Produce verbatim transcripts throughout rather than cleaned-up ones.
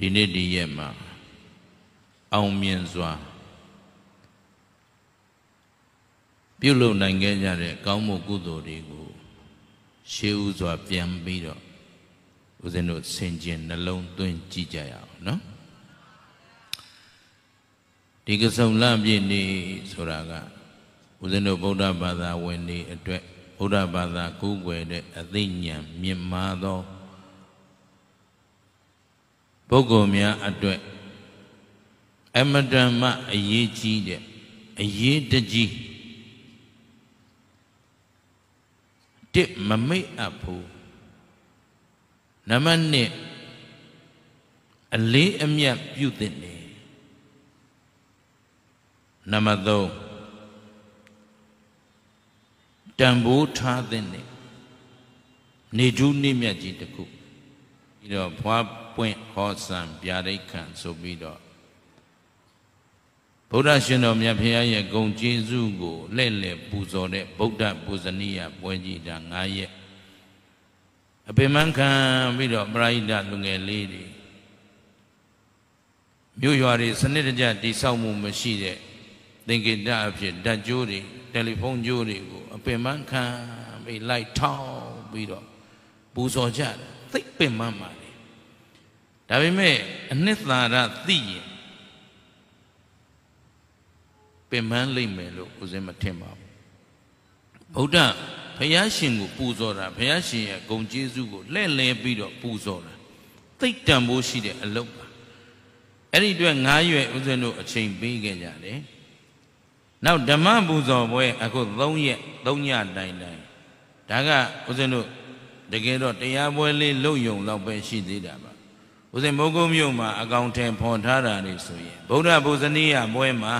ဒီနေ့ဒီရက်မှာအောင်မြင်စွာပြုလုပ်နိုင်ခဲ့ကြတဲ့ကောင်းမှုကုသိုလ်တွေကိုရှေးဥစွာပြန်ပြီးတော့ဦးဇင်းတို့ဆင်ခြင်နှလုံးသွင်းကြည့်ကြရအောင်နော်ဒီကစုံလပြည့်နေ့ဆိုတာကဦးဇင်းတို့ဗုဒ္ဓဘာသာဝင်တွေအတွက်ဗုဒ္ဓဘာသာကိုးကွယ်တဲ့အသိဉာဏ်မြင့်မားသောပုဂ္ဂိုလ်များအတွက်အမတန်မှအရေးကြီးတဲ့အရေးတကြီးတစ်မမိတ်အပ်ဖို့နံပါတ်နှစ်အလေးအမြတ်ပြုသင့်တယ်နံပါတ်သုံးတန်ဖိုးထားသင့်တယ်နေထူးနေမြတ်ကြီးတစ်ခုပြီးတော့ဘွားပွင့်ဟောစံဗျာဒိတ်ခံဆိုပြီးတော့ဗုဒ္ဓရှင်တော်မြတ်ဖရာရဲ့ဂုဏ်ကျေးဇူးကိုလှည့်လည်ပူဇော်တဲ့ဗုဒ္ဓပူဇနီယပွဲကြီးတာ၅ရက်အပင်မခံပြီးတော့ပရိဒလူငယ်လေးတွေမြို့ရွာတွေစနစ်တကျတိဆောက်မှုမရှိတဲ့သင်္ကေတအဖြစ်ဓာတ်ကြိုးတွေတယ်လီဖုန်းကြိုးတွေကိုအပင်မခံပြီးလိုက်ထောင်းပြီးတော့ပူဇော်ကြတယ်သိပင်မမှာလေဒါပေမဲ့အနှစ်သာရသိရင်ပင်မလိမ့်မယ်လို့ဦးဇင်းမထင်ပါဘူးဗုဒ္ဓဘုရားရှင်ကိုပူဇော်တာဘုရားရှင်ရဲ့ဂုဏ်ကျေးဇူးကိုလှည့်လည်ပြီးတော့ပူဇော်တာသိတန်ဖို့ရှိတဲ့အလုပ်ပါအဲ့ဒီအတွက်၅ရွယ်ဦးဇင်းတို့အချိန်ပေးခဲ့ကြတယ်နောက်ဓမ္မပူဇော်ပွဲအခု၃ရက်၃ညတိုင်တိုင်ဒါကဦးဇင်းတို့တကယ်တော့တရားပွဲလေးလုပ်ယုံလောက်ပဲရှိသေးတာပါဦးဇင်းမိုးကုတ်မြို့မှာအကောင်ထဲဖော်ထားတာနေဆိုရင်ဗုဒ္ဓပူဇနီယပွဲမှာ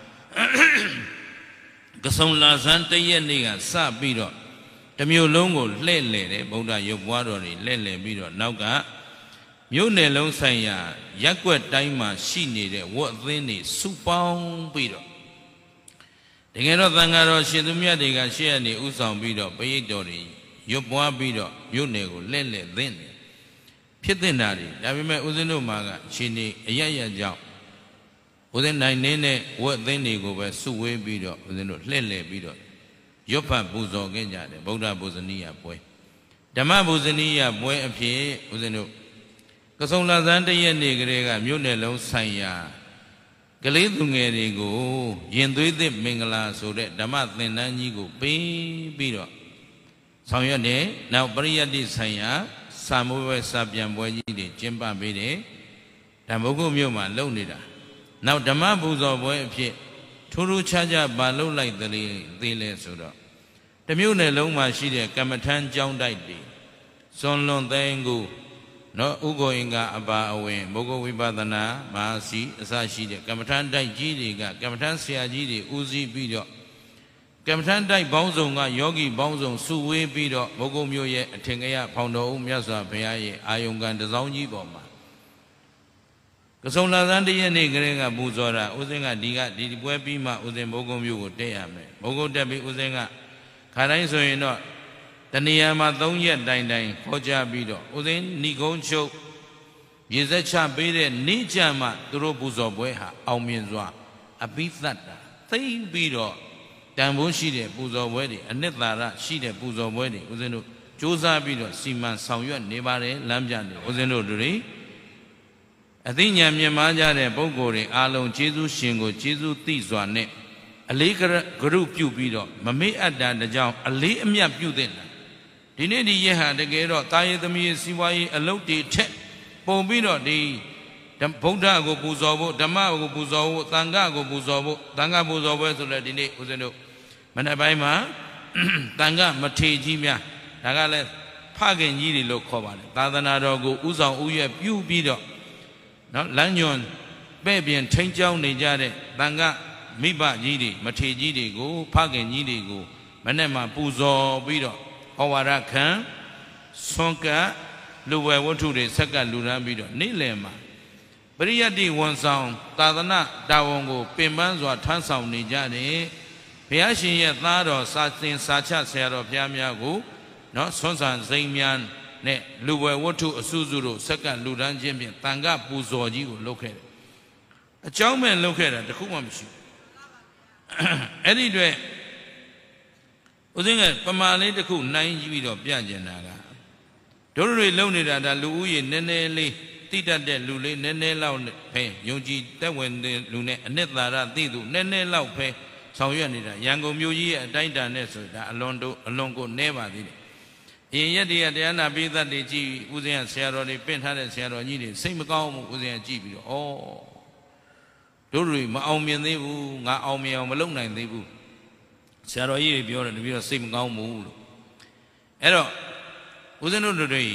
ကဆုံလာဇန်တရက်နေ့ကစပြီးတော့တမျိုးလုံးကိုလှည့်လည်တယ်ဗုဒ္ဓရုပ်ပွားတော်တွေလှည့်လည်ပြီးတော့နောက်ကမြို့နယ်လုံးဆိုင်ရာရက်ွက်တိုင်းမှာရှိနေတဲ့ဝတ်အသင်းတွေစုပေါင်းပြီးတော့တကယ်တော့သံဃာတော်ရှင်သူမြတ်တွေကရှေ့ကနေဥဆောင်ပြီးတော့ပရိတ်တော်တွေရုပ်ပွားပြီးတော့မြို့နယ်ကိုလှည့်လည်သင့်တယ်ဖြစ်တဲ့နာတွေဒါပေမဲ့ဦးဇင်းတို့မှာကရှင်နေအရရကြောင့်ဦးဇင်းနိုင်နေတဲ့ဝတ်အသင်းတွေကိုပဲစုဝေးပြီးတော့ဦးဇင်းတို့လှည့်လည်ပြီးတော့ရွတ်ဖတ်ပူဇော်ခဲ့ကြတယ်ဗုဒ္ဓပူဇနီယပွဲဓမ္မပူဇနီယပွဲအဖြစ်ဦးဇင်းတို့ကဆုံလဇန်တရက်နေ့ကလေးကမြို့နယ်လုံးဆိုင်ရာကလေးသူငယ်တွေကိုရင်သွေးသစ်မင်္ဂလာဆိုတဲ့ဓမ္မသင်တန်းကြီးကိုပေးပြီးတော့ဆောင်ရွက်တယ်နောက်ပရိယတ္တိဆိုင်ရာစာမိုးပွဲစာပြန်ပွဲကြီးတွေကျင်းပပေးတယ်ဓမ္မဂုမြို့မှာလုပ်နေတာနောက်ဓမ္မပူဇော်ပွဲအဖြစ်ထူးထူးခြားခြားပါလုပ်လိုက်သေးသေးလဲဆိုတော့တမျိုးနယ်လုံးမှာရှိတဲ့ကမ္မထမ်းကျောင်းတိုက်တွေစွန်လွန်သိန်းကိုနော်ဥက္ကိုအင်္ဂါအပါအဝင်ဘုဂဝိပဿနာမဟာစီအစရှိတဲ့ကမ္မထမ်းတိုက်ကြီးတွေကကမ္မထမ်းဆရာကြီးတွေဦးစီးပြီးတော့ကမ္မထမ်းတိုက်ပေါင်းစုံကယောဂီပေါင်းစုံစုဝေးပြီးတော့ဘုဂုမျိုးရဲ့အထင်ကရဖောင်တော်ဦးမြတ်စွာဘုရားရဲ့အာယုံကံတစောင်းကြီးပေါ်မှာကဆုံလာဇန်တရက်နေ့ကလေးကပူဇော်တာဦးဇင်းကဒီကဒီပွဲပြီးမှဦးဇင်းဘုဂုမျိုးကိုတက်ရမယ်ဘုဂုတက်ပြီးဦးဇင်းကခါတိုင်းဆိုရင်တော့တဏှာမှာ၃ရက်တိုင်တိုင်ခေါ်ကြပြီးတော့ဦးဇင်းဏိကုံးချုပ်ရေစက်ချပေးတဲ့နေ့ကြမှာသူတို့ပူဇော်ပွဲဟာအောင်မြင်စွာအပိသတ်တာသိမ့်ပြီးတော့တန်ဖိုးရှိတဲ့ပူဇော်ပွဲတွေအနှစ်သာရရှိတဲ့ပူဇော်ပွဲတွေဦးဇင်းတို့စူးစမ်းပြီးတော့စီမံဆောင်ရွက်နေပါတယ်လမ်းပြနေဦးဇင်းတို့တွေအသိဉာဏ်မြင်မာကြတဲ့ပုဂ္ဂိုလ်တွေအားလုံးကျေးဇူးရှင်ကိုကျေးဇူးသိစွာနဲ့အလေးကရုပြုပြီးတော့မမေ့အပ်တာတကြောင်အလေးအမြတ်ပြုတဲ့ဒီနေ့ဒီရက်ဟာတကယ်တော့တာယေသမီးစီဝါရေးအလုတ်တွေထက်ပုံပြီးတော့ဒီဗုဒ္ဓကိုပူဇော်ဖို့ဓမ္မကိုပူဇော်ဖို့သံဃာကိုပူဇော်ဖို့သံဃာပူဇော်ပွဲဆိုလည်းဒီနေ့ဦးဇင်းတို့မနေ့ပိုင်းမှာသံဃာမထေကြီးများဒါကလည်းဖခင်ကြီးတွေလို့ခေါ်ပါတယ်သာသနာတော်ကိုဥဆောင်ဥရွက်ပြုပြီးတော့နော်လမ်းညွန်ပဲ့ပြင်ထိန်းကျောင်းနေကြတဲ့သံဃာမိဘကြီးတွေမထေကြီးတွေကိုဖခင်ကြီးတွေကိုမနေ့မှပူဇော်ပြီးတော့ဟောဝါဒခံဆွန်ကလူဝဲဝတ္ထုတွေဆက်ကလူရမ်းပြီးတော့နေ့လယ်မှာပရိယတ္တိဝန်ဆောင်သာသနာတာဝန်ကိုပင်ပန်းစွာထမ်းဆောင်နေကြတယ်ဘုရားရှင်ရဲ့သားတော်စာသင်စာချဆရာတော်ဘုရားများကိုနော်ဆွမ်းဆန်စိန်များနဲ့လူဝဲဝတ္ထုအစုစုတို့စက္ကန့်လူတန်းချင်းဖြင့်တန်ခါပူဇော်ကြီးကိုလုပ်ခဲ့တယ်အကြောင်းမဲ့လုပ်ခဲ့တာတခုမှမရှိဘူးအဲ့ဒီတွေဦးဇင်းကပမာလေးတစ်ခုနိုင်ကြည့်ပြီးတော့ပြကျင်တာကတို့တွေလုံနေတာဒါလူဦးရေနည်းနည်းလေးတိတတ်တဲ့လူလေးနည်းနည်းလောက်ပဲယုံကြည်တက်ဝင်တဲ့လူနဲ့အနှစ်သာရသိသူနည်းနည်းလောက်ပဲဆောင်ရွက်နေတာရန်ကုန်မြို့ကြီးရဲ့အတိုင်းအတာနဲ့ဆိုတာအလွန်တို့အလွန်ကိုနဲပါသေးတယ်အရင်ရက်တည်းကတရားနာပိသတ်တွေကြည့်ဦးဇင်းကဆရာတော်တွေပင့်ထားတဲ့ဆရာတော်ကြီးတွေစိတ်မကောင်းဘူးဦးဇင်းကကြည့်ပြီးတော့ဩတို့တွေမအောင်မြင်သေးဘူးငါအောင်မြင်အောင်မလုပ်နိုင်သေးဘူးဆရာတော်ကြီးတွေပြောတယ်တပည့်တော်စိတ်မကောင်းဘူးလို့အဲ့တော့ဦးဇင်းတို့တွေ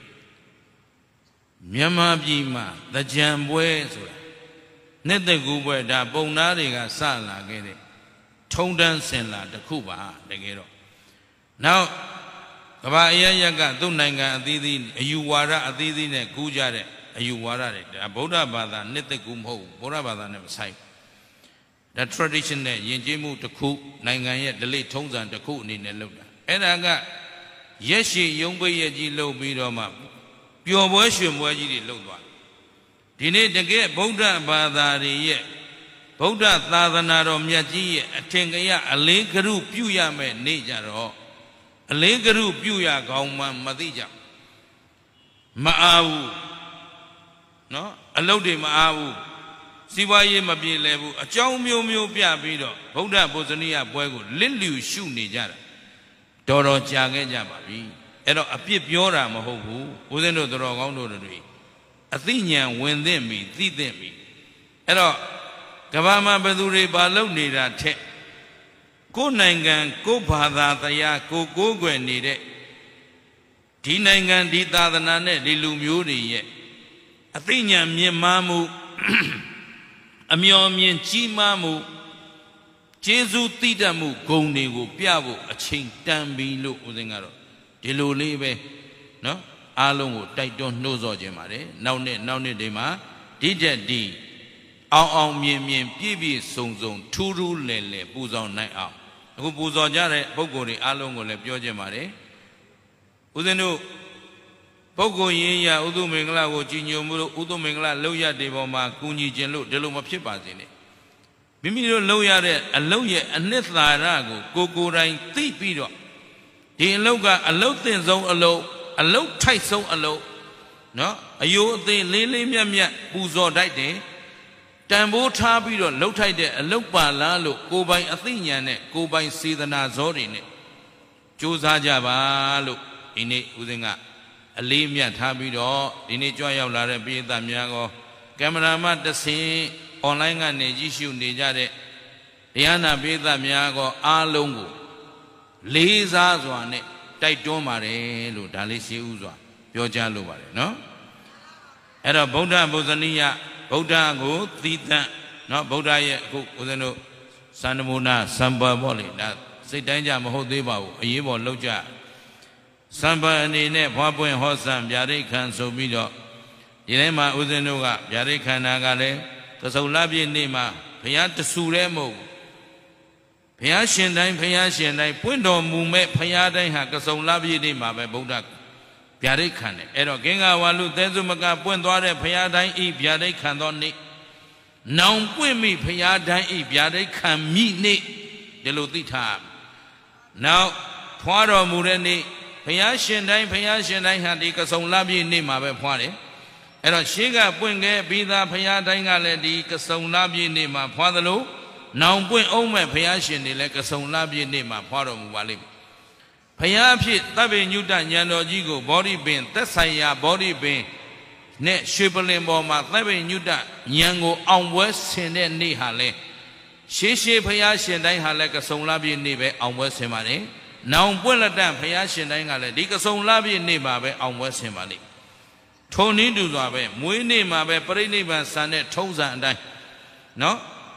မြန်မာပြည်မှာသကြံပွဲဆိုတာနှစ်သက်ကူပွဲဒါပုံနာတွေကစလာခဲ့တဲ့ထုံတန်းစင်လာတစ်ခုပါတကယ်တော့နောက်ကမ္ဘာအရရက်ကသူ့နိုင်ငံအသီးသီးအယူဝါဒအသီးသီးနဲ့ကူးကြတဲ့အယူဝါဒတွေဒါဗုဒ္ဓဘာသာနှစ်သက်ကူမဟုတ်ဘူးဗုဒ္ဓဘာသာနဲ့မဆိုင်ဒါ tradition နဲ့ယဉ်ကျေးမှုတစ်ခုနိုင်ငံရဲ့ဓလေ့ထုံးစံတစ်ခုအနေနဲ့လုပ်တာအဲ့ဒါကရက်ရှည်ယုံပိတ်ရကြီးလုပ်ပြီးတော့မှပျော်ပွဲရွှင်ပွဲကြီးတွေလုပ်သွားဒီနေ့တကယ်ဗုဒ္ဓဘာသာတွေရဲ့ဗုဒ္ဓသာသနာတော်မြတ်ကြီးရဲ့အထင်ကရအလေးကရုပြုရမယ်နေကြတော့အလေးကရုပြုရကောင်းမှမသိကြမအားဘူးနော်အလုပ်တွေမအားဘူးစီးပွားရေးမပြေလည်ဘူးအကြောင်းမျိုးမျိုးပြပြီးတော့ဗုဒ္ဓဘုဇနိယပွဲကိုလစ်လျူရှုနေကြတာတော်တော်ကြာခဲ့ကြပါပြီအဲ့တော့အပြစ်ပြောတာမဟုတ်ဘူးဦးဇင်းတို့တော်ကောင်းတို့တွေအသိဉာဏ်ဝင်သင့်ပြီသိသင့်ပြီအဲ့တော့ကမ္ဘာမှာဘယ်သူတွေဘာလုပ်နေတာထက်ကိုယ်နိုင်ငံကိုယ်ဘာသာတရားကိုကိုးကွယ်နေတဲ့ဒီနိုင်ငံဒီသာသနာနဲ့ဒီလူမျိုးတွေရဲ့အသိဉာဏ်မြင့်မားမှုအမျှော်မြင်ကြီးမားမှုကျေးဇူးတည်တတ်မှုဂုဏ်တွေကိုပြဖို့အချိန်တန်ပြီလို့ဦးဇင်းကတော့ဒီလိုလေးပဲနော်အားလုံးကိုတိုက်တွန်းနှိုးဆော်ခြင်းပါတယ်နောက်နှစ်နောက်နှစ်တွေမှာဒီတက်ဒီအောင်အောင်မြင်မြင်ပြည့်ပြည့်စုံစုံထူးထူးလဲလဲပူဇော်နိုင်အောင်အခုပူဇော်ကြတဲ့ပုဂ္ဂိုလ်တွေအားလုံးကိုလည်းပြောခြင်းပါတယ်ဦးဇင်းတို့ပုဂ္ဂိုလ်ရင်းရဥဒုမင်္ဂလာကိုကြီးညိုမှုလို့ဥဒုမင်္ဂလာလောက်ရတဲ့ပေါ်မှာကူညီခြင်းလို့ဒီလိုမဖြစ်ပါစေနဲ့မိမိတို့လောက်ရတဲ့အလုပ်ရဲ့အနှစ်သာရကိုကိုကိုယ်တိုင်သိပြီးတော့ဒီအလုပ်ကအလုပ်သင့်ဆုံးအလုပ်အလုပ်ထိုက်ဆုံးအလုပ်နော်အယိုးအသေးလေးလေးမြတ်မြတ်ပူဇော်တိုက်တယ်တန်ဖိုးထားပြီးတော့လှုပ်ထိုက်တဲ့အလုပ်ပါလားလို့ကိုယ်ပိုင်အသိဉာဏ်နဲ့ကိုယ်ပိုင်စေတနာဇောတွေနဲ့ကြိုးစားကြပါလို့ဒီနေ့ဦးဇင်းကအလေးမြတ်ထားပြီးတော့ဒီနေ့ကြွရောက်လာတဲ့ပရိသတ်များကောကင်မရာမတစ်ဆင့်အွန်လိုင်းကနေကြည့်ရှုနေကြတဲ့တရားနာပရိသတ်များကောအားလုံးကိုလေးစားစွာနဲ့တိုက်တွန်းပါတယ်လို့ဒါလေးရှင်းဥစွာပြောကြားလိုပါတယ်နော်အဲ့တော့ဗုဒ္ဓဘုဇနိယဗုဒ္ဓကိုသီးသန့်နော်ဗုဒ္ဓရဲ့အခုဦးဇင်းတို့သန္ဓမုနာစံပါပေါ့လေဒါစိတ်တိုင်းကြမဟုတ်သေးပါဘူးအရေးပေါ်လောက်ကြစံပါအနေနဲ့ဘွားပွင့်ဟောစံဗျာဒိတ်ခံဆိုပြီးတော့ဒီထဲမှာဦးဇင်းတို့ကဗျာဒိတ်ခန္ဓာကလည်းသစုံလပြည့်နေ့မှာဘုရားတဆူရဲမဟုတ်ဘုရားရှင်တိုင်းဘုရားရှင်တိုင်းပွင့်တော်မူမဲ့ဘုရားတိုင်းဟာကစုံလပြည့်နေ့မှာပဲဗုဒ္ဓဗျာဒိတ်ခံတယ်အဲ့တော့ဂင်္ဂဝါလူသဲစုမကပွင့်သွားတဲ့ဘုရားတိုင်းဤဗျာဒိတ်ခံသောနေ့နောင်ပွင့်မိဘုရားတိုင်းဤဗျာဒိတ်ခံမိနေ့ဒီလိုသိထားနောက်ဖွာတော်မူတဲ့နေ့ဘုရားရှင်တိုင်းဘုရားရှင်တိုင်းဟာဒီကစုံလပြည့်နေ့မှာပဲဖွာတယ်အဲ့တော့ရှေးကပွင့်ခဲ့ပြီးသားဘုရားတိုင်းကလည်းဒီကစုံလပြည့်နေ့မှာဖွာသလိုနောင်ပွင့်အောင်မဲ့ဘုရားရှင်တွေလည်းကစုံလပြည့်နေ့မှာဖွာတော်မူပါလိမ့်မယ်ဘုရားဖြစ်သဗ္ဗညုတဉာဏ်တော်ကြီးကိုဘောဓိပင်သက်ဆိုင်ရာဘောဓိပင်နဲ့ရွှေပလင်ပေါ်မှာသဗ္ဗညုတဉာဏ်ကိုအောင်ပွဲဆင်တဲ့နေ့ဟာလဲရှေးရှေးဘုရားရှင်တိုင်းဟာလဲကစုံလပြည့်နေ့ပဲအောင်ပွဲဆင်ပါတယ်နောင်ပွင့်လက်တဘုရားရှင်တိုင်းကလည်းဒီကစုံလပြည့်နေ့မှာပဲအောင်ပွဲဆင်ပါလိမ့်ထုံနည်းတူစွာပဲမွေးနေ့မှာပဲပြိဋိဘံဆန်တဲ့ထုံးစံအတိုင်းနော်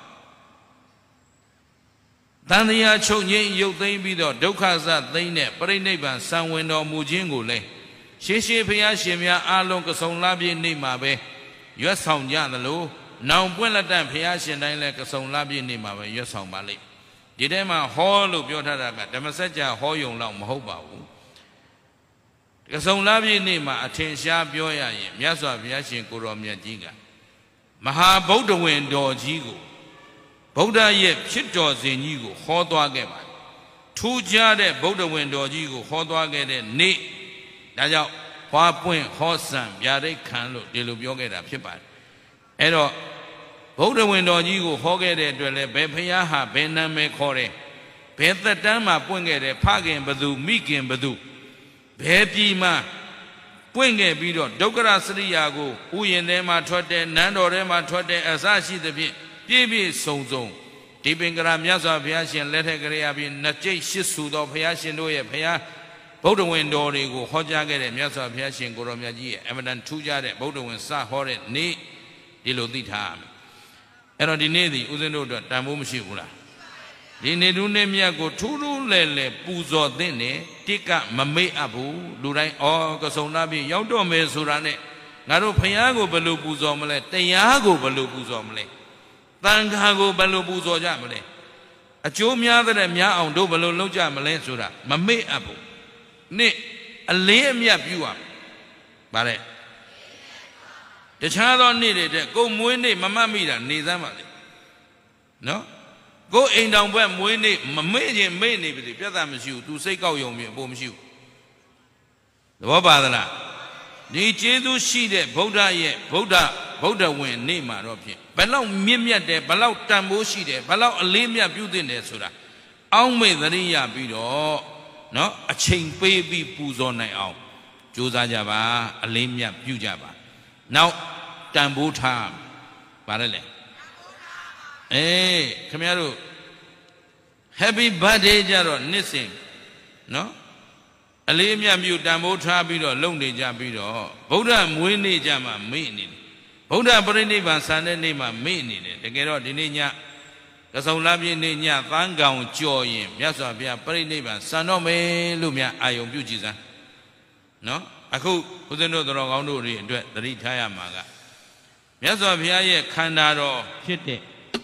တန်တရားချုပ်ငြိမ်းရုပ်သိမ်းပြီးတော့ဒုက္ခစသိမ်းတဲ့ပြိဋိဘံဆံဝင်တော်မူခြင်းကိုလည်းရှေးရှေးဘုရားရှင်များအားလုံးကစုံလပြည့်နေ့မှာပဲရွတ်ဆောင်ကြသလိုနောင်ပွင့်လက်တဘုရားရှင်တိုင်းလည်းကစုံလပြည့်နေ့မှာပဲရွတ်ဆောင်ပါလိမ့်ဒီထဲမှာဟောလို့ပြောထားတာကဓမ္မစကြာဟောယုံလောက်မဟုတ်ပါဘူးကဆုံလပြည့်နေ့မှာအထင်ရှားပြောရရင်မြတ်စွာဘုရားရှင်ကိုရောမြတ်ကြီးကမဟာဗုဒ္ဓဝင်တော်ကြီးကိုဗုဒ္ဓရဲ့ဖြစ်တော်စဉ်ကြီးကိုဟောသွားခဲ့ပါတယ်ထူးခြားတဲ့ဗုဒ္ဓဝင်တော်ကြီးကိုဟောသွားခဲ့တဲ့နေ့ဒါကြောင့်ဟွာပွင့်ဟောဆံဗျာဒိတ်ခံလို့ဒီလိုပြောခဲ့တာဖြစ်ပါတယ်အဲ့တော့ဗုဒ္ဓဝင်တော်ကြီးကိုဟောခဲ့တဲ့အတွက်လည်းဘယ်ဖျားဟာဘယ်နာမည်ခေါ်တယ်ဘယ်သက်တမ်းမှာပွင့်ခဲ့တယ်ဖခင်ဘသူမိခင်ဘသူဘယ်ပြည်မှာပွင့်ခဲ့ပြီးတော့ဒုက္ခရစရိယာကိုဥယျာဉ်ထဲမှာထွက်တယ်နန်းတော်ထဲမှာထွက်တယ်အစရှိသဖြင့်ပြည့်ပြည့်စုံစုံဒီပင်ကရာမြတ်စွာဘုရားရှင်လက်ထက်ကလေးအပြင်နှစ်ကျိတ်ရှစ်ဆူသောဘုရားရှင်တို့ရဲ့ဘုရားဗုဒ္ဓဝင်တော်တွေကိုဟောကြားခဲ့တဲ့မြတ်စွာဘုရားရှင်ကိုရောမြတ်ကြီးရဲ့အမတန်ထူးခြားတဲ့ဗုဒ္ဓဝင်စဟောတဲ့နေ့ဒီလိုသိထားရမယ်အဲ့တော့ဒီနေ့ဒီဦးဇင်းတို့အတွက်တန်ဖိုးမရှိဘူးလားဒီနေ့တူးနေ့မြတ်ကိုထူးထူးလဲလဲပူဇော်သင့်တယ်တိကမမေ့အပ်ဘူးလူတိုင်းဩကဆုံလာပြီရောက်တော့မယ်ဆိုတာနဲ့ငါတို့ဘုရားကိုဘယ်လိုပူဇော်မလဲတရားကိုဘယ်လိုပူဇော်မလဲတန်ခါကိုဘယ်လိုပူဇော်ကြမလဲအကျိုးများတဲ့များအောင်တို့ဘယ်လိုလုပ်ကြမလဲဆိုတာမမေ့အပ်ဘူးနေ့အလေးအမြတ်ပြုရမယ်ဗါတဲ့တခြားသောနေ့တွေတဲ့ကိုမွေးနေ့မမှတ်မိတာနေစမ်းပါလေနော်ကိုအိမ်တောင်ဘက်မွေးနေ့မမေ့ခြင်းမေ့နေပြီပြဿနာမရှိဘူး तू စိတ်ကောက်ယုံပြီအဖို့မရှိဘူးသဘောပါသလားဒီကျေးဇူးရှိတဲ့ဗုဒ္ဓရဲ့ဗုဒ္ဓဗုဒ္ဓဝင်နေ့မှာတော့ဖြင့်ဘယ်လောက်မြင့်မြတ်တယ်ဘယ်လောက်တန်ဖိုးရှိတယ်ဘယ်လောက်အလေးမြတ်ပြုသင့်တယ်ဆိုတာအောက်မေ့သတိရပြီးတော့နော်အချိန်ပေးပြီးပူဇော်နိုင်အောင်ကြိုးစားကြပါအလေးမြတ်ပြုကြပါနောက်တန်ဖိုးထားပါတယ်လေအေးခင်ဗျားတို့ Happy birthday ကြတော့နှစ်စဉ်နော်အလေးအမြတ်ပြုတန်ဖိုးထားပြီးတော့လုံနေကြပြီးတော့ဗုဒ္ဓမွေးနေ့ကြမှာမေ့နေတယ်ဗုဒ္ဓပြိဋိဘံဆန်တဲ့နေ့မှာမေ့နေတယ်တကယ်တော့ဒီနေ့ညကဆုံလပြည့်နေ့ညသန်းကောင်ကြော်ရင်မြတ်စွာဘုရားပြိဋိဘံဆန်တော့မယ်လို့များအာယုံပြုကြည်စမ်းနော်အခုဦးဇင်းတို့တော်ကောင်းတို့တွေအတွက်သတိထားရမှာကမြတ်စွာဘုရားရဲ့ခန္ဓာတော်ဖြစ်တဲ့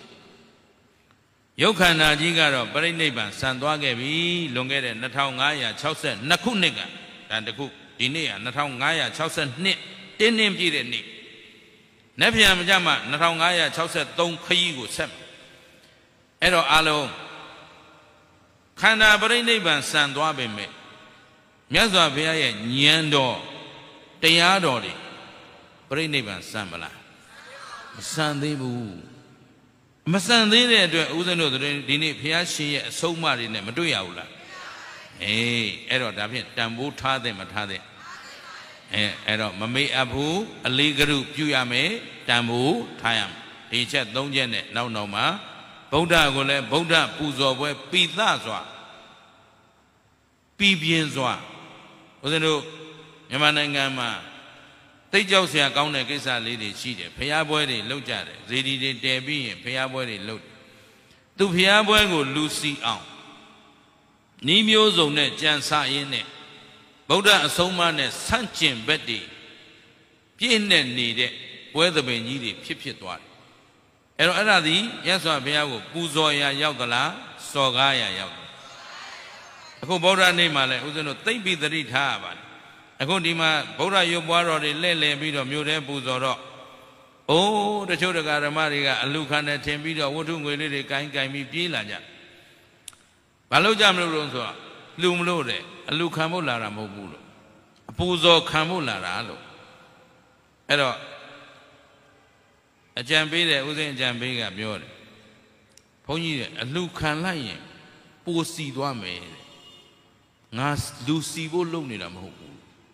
ရုပ်ခန္ဓာကြီးကတော့ပြိဋိဘံဆန်သွားခဲ့ပြီလွန်ခဲ့တဲ့နှစ်ထောင်ငါးရာခြောက်ဆယ်နှစ်ခုနှစ်ကဒါတခုဒီနေ့ကနှစ်ထောင်ငါးရာခြောက်ဆယ်နှစ်တင်းတင်းပြည့်တဲ့နေ့နေ့ပြန်မကြမှာနှစ်ထောင်ငါးရာခြောက်ဆယ်သုံးခရီးကိုဆက်အဲ့တော့အလုံးခန္ဓာပြိဋိဘံဆန်သွားပေမဲ့မြတ်စွာဘုရားရဲ့ဉာဏ်တော်တရားတော်တွေပြိဋိဘံဆန်မလားမဆန်သေးဘူးမဆန်သေးတဲ့အတွက်ဦးဇင်းတို့ဒီနေ့ဘုရားရှင်ရဲ့အဆုံးအမတွေနဲ့မတွေ့ရဘူးလားအေးအဲ့တော့ဒါဖြင့်တန်ဖိုးထားတဲ့မထားတဲ့အဲအဲ့တော့မမေ့အပ်ဘူးအလေးကရုပြုရမယ်တန်ဖိုးထားရမယ်ဒီချက်သုံးချက်နဲ့နောက်နောက်မှာဗုဒ္ဓကိုလည်းဗုဒ္ဓပူဇော်ပွဲပိသစွာပြီးပြင်းစွာဦးဇင်းတို့မြန်မာနိုင်ငံမှာသိကြောက်เสียကောင်းတဲ့ကိစ္စလေးတွေရှိတယ်ဖျားပွဲတွေလုပ်ကြတယ်ဇေဒီတွေတည်ပြီးရင်ဖျားပွဲတွေလုပ်သူဖျားပွဲကိုလူစီအောင်ဤမျိုးစုံနဲ့ကြံစရင်းနဲ့ဗုဒ္ဓအဆုံးအမနဲ့ဆန့်ကျင်ဘက်တွေပြည့်နဲ့နေတဲ့ပွဲသဘင်ကြီးတွေဖြစ်ဖြစ်သွားတယ်အဲ့တော့အဲ့ဒါသည်မြတ်စွာဘုရားကိုပူဇော်ရာရောက်သလားစော်ကားရာရောက်တယ်အခုဗုဒ္ဓနေ့မှာလည်းဦးဇင်းတို့သိမ့်ပြီးသတိထားရပါတယ်အခုဒီမှာဗုဒ္ဓရုပ်ပွားတော်တွေလဲ့လဲပြီးတော့မြို့ထဲပူဇော်တော့အိုးတချို့တရားဓမ္မတွေကအလူခံနဲ့ထင်ပြီးတော့ဝတ္ထုငွေလေးတွေကိုင်းကိုင်းပြီးပြေးလာကြဘာလို့ကြမလို့လို့ဆိုတော့လူမလို့တဲ့အလူခံဖို့လာတာမဟုတ်ဘူးလို့အပူဇော်ခံဖို့လာတာလို့အဲ့တော့အကြံပေးတယ်ဦးဇင်းအကြံပေးကပြောတယ်ဘုန်းကြီးတဲ့အလူခံလိုက်ရင်ပိုစီသွားမယ်တဲ့ငါလူစီဖို့လုပ်နေတာမဟုတ်ဘူး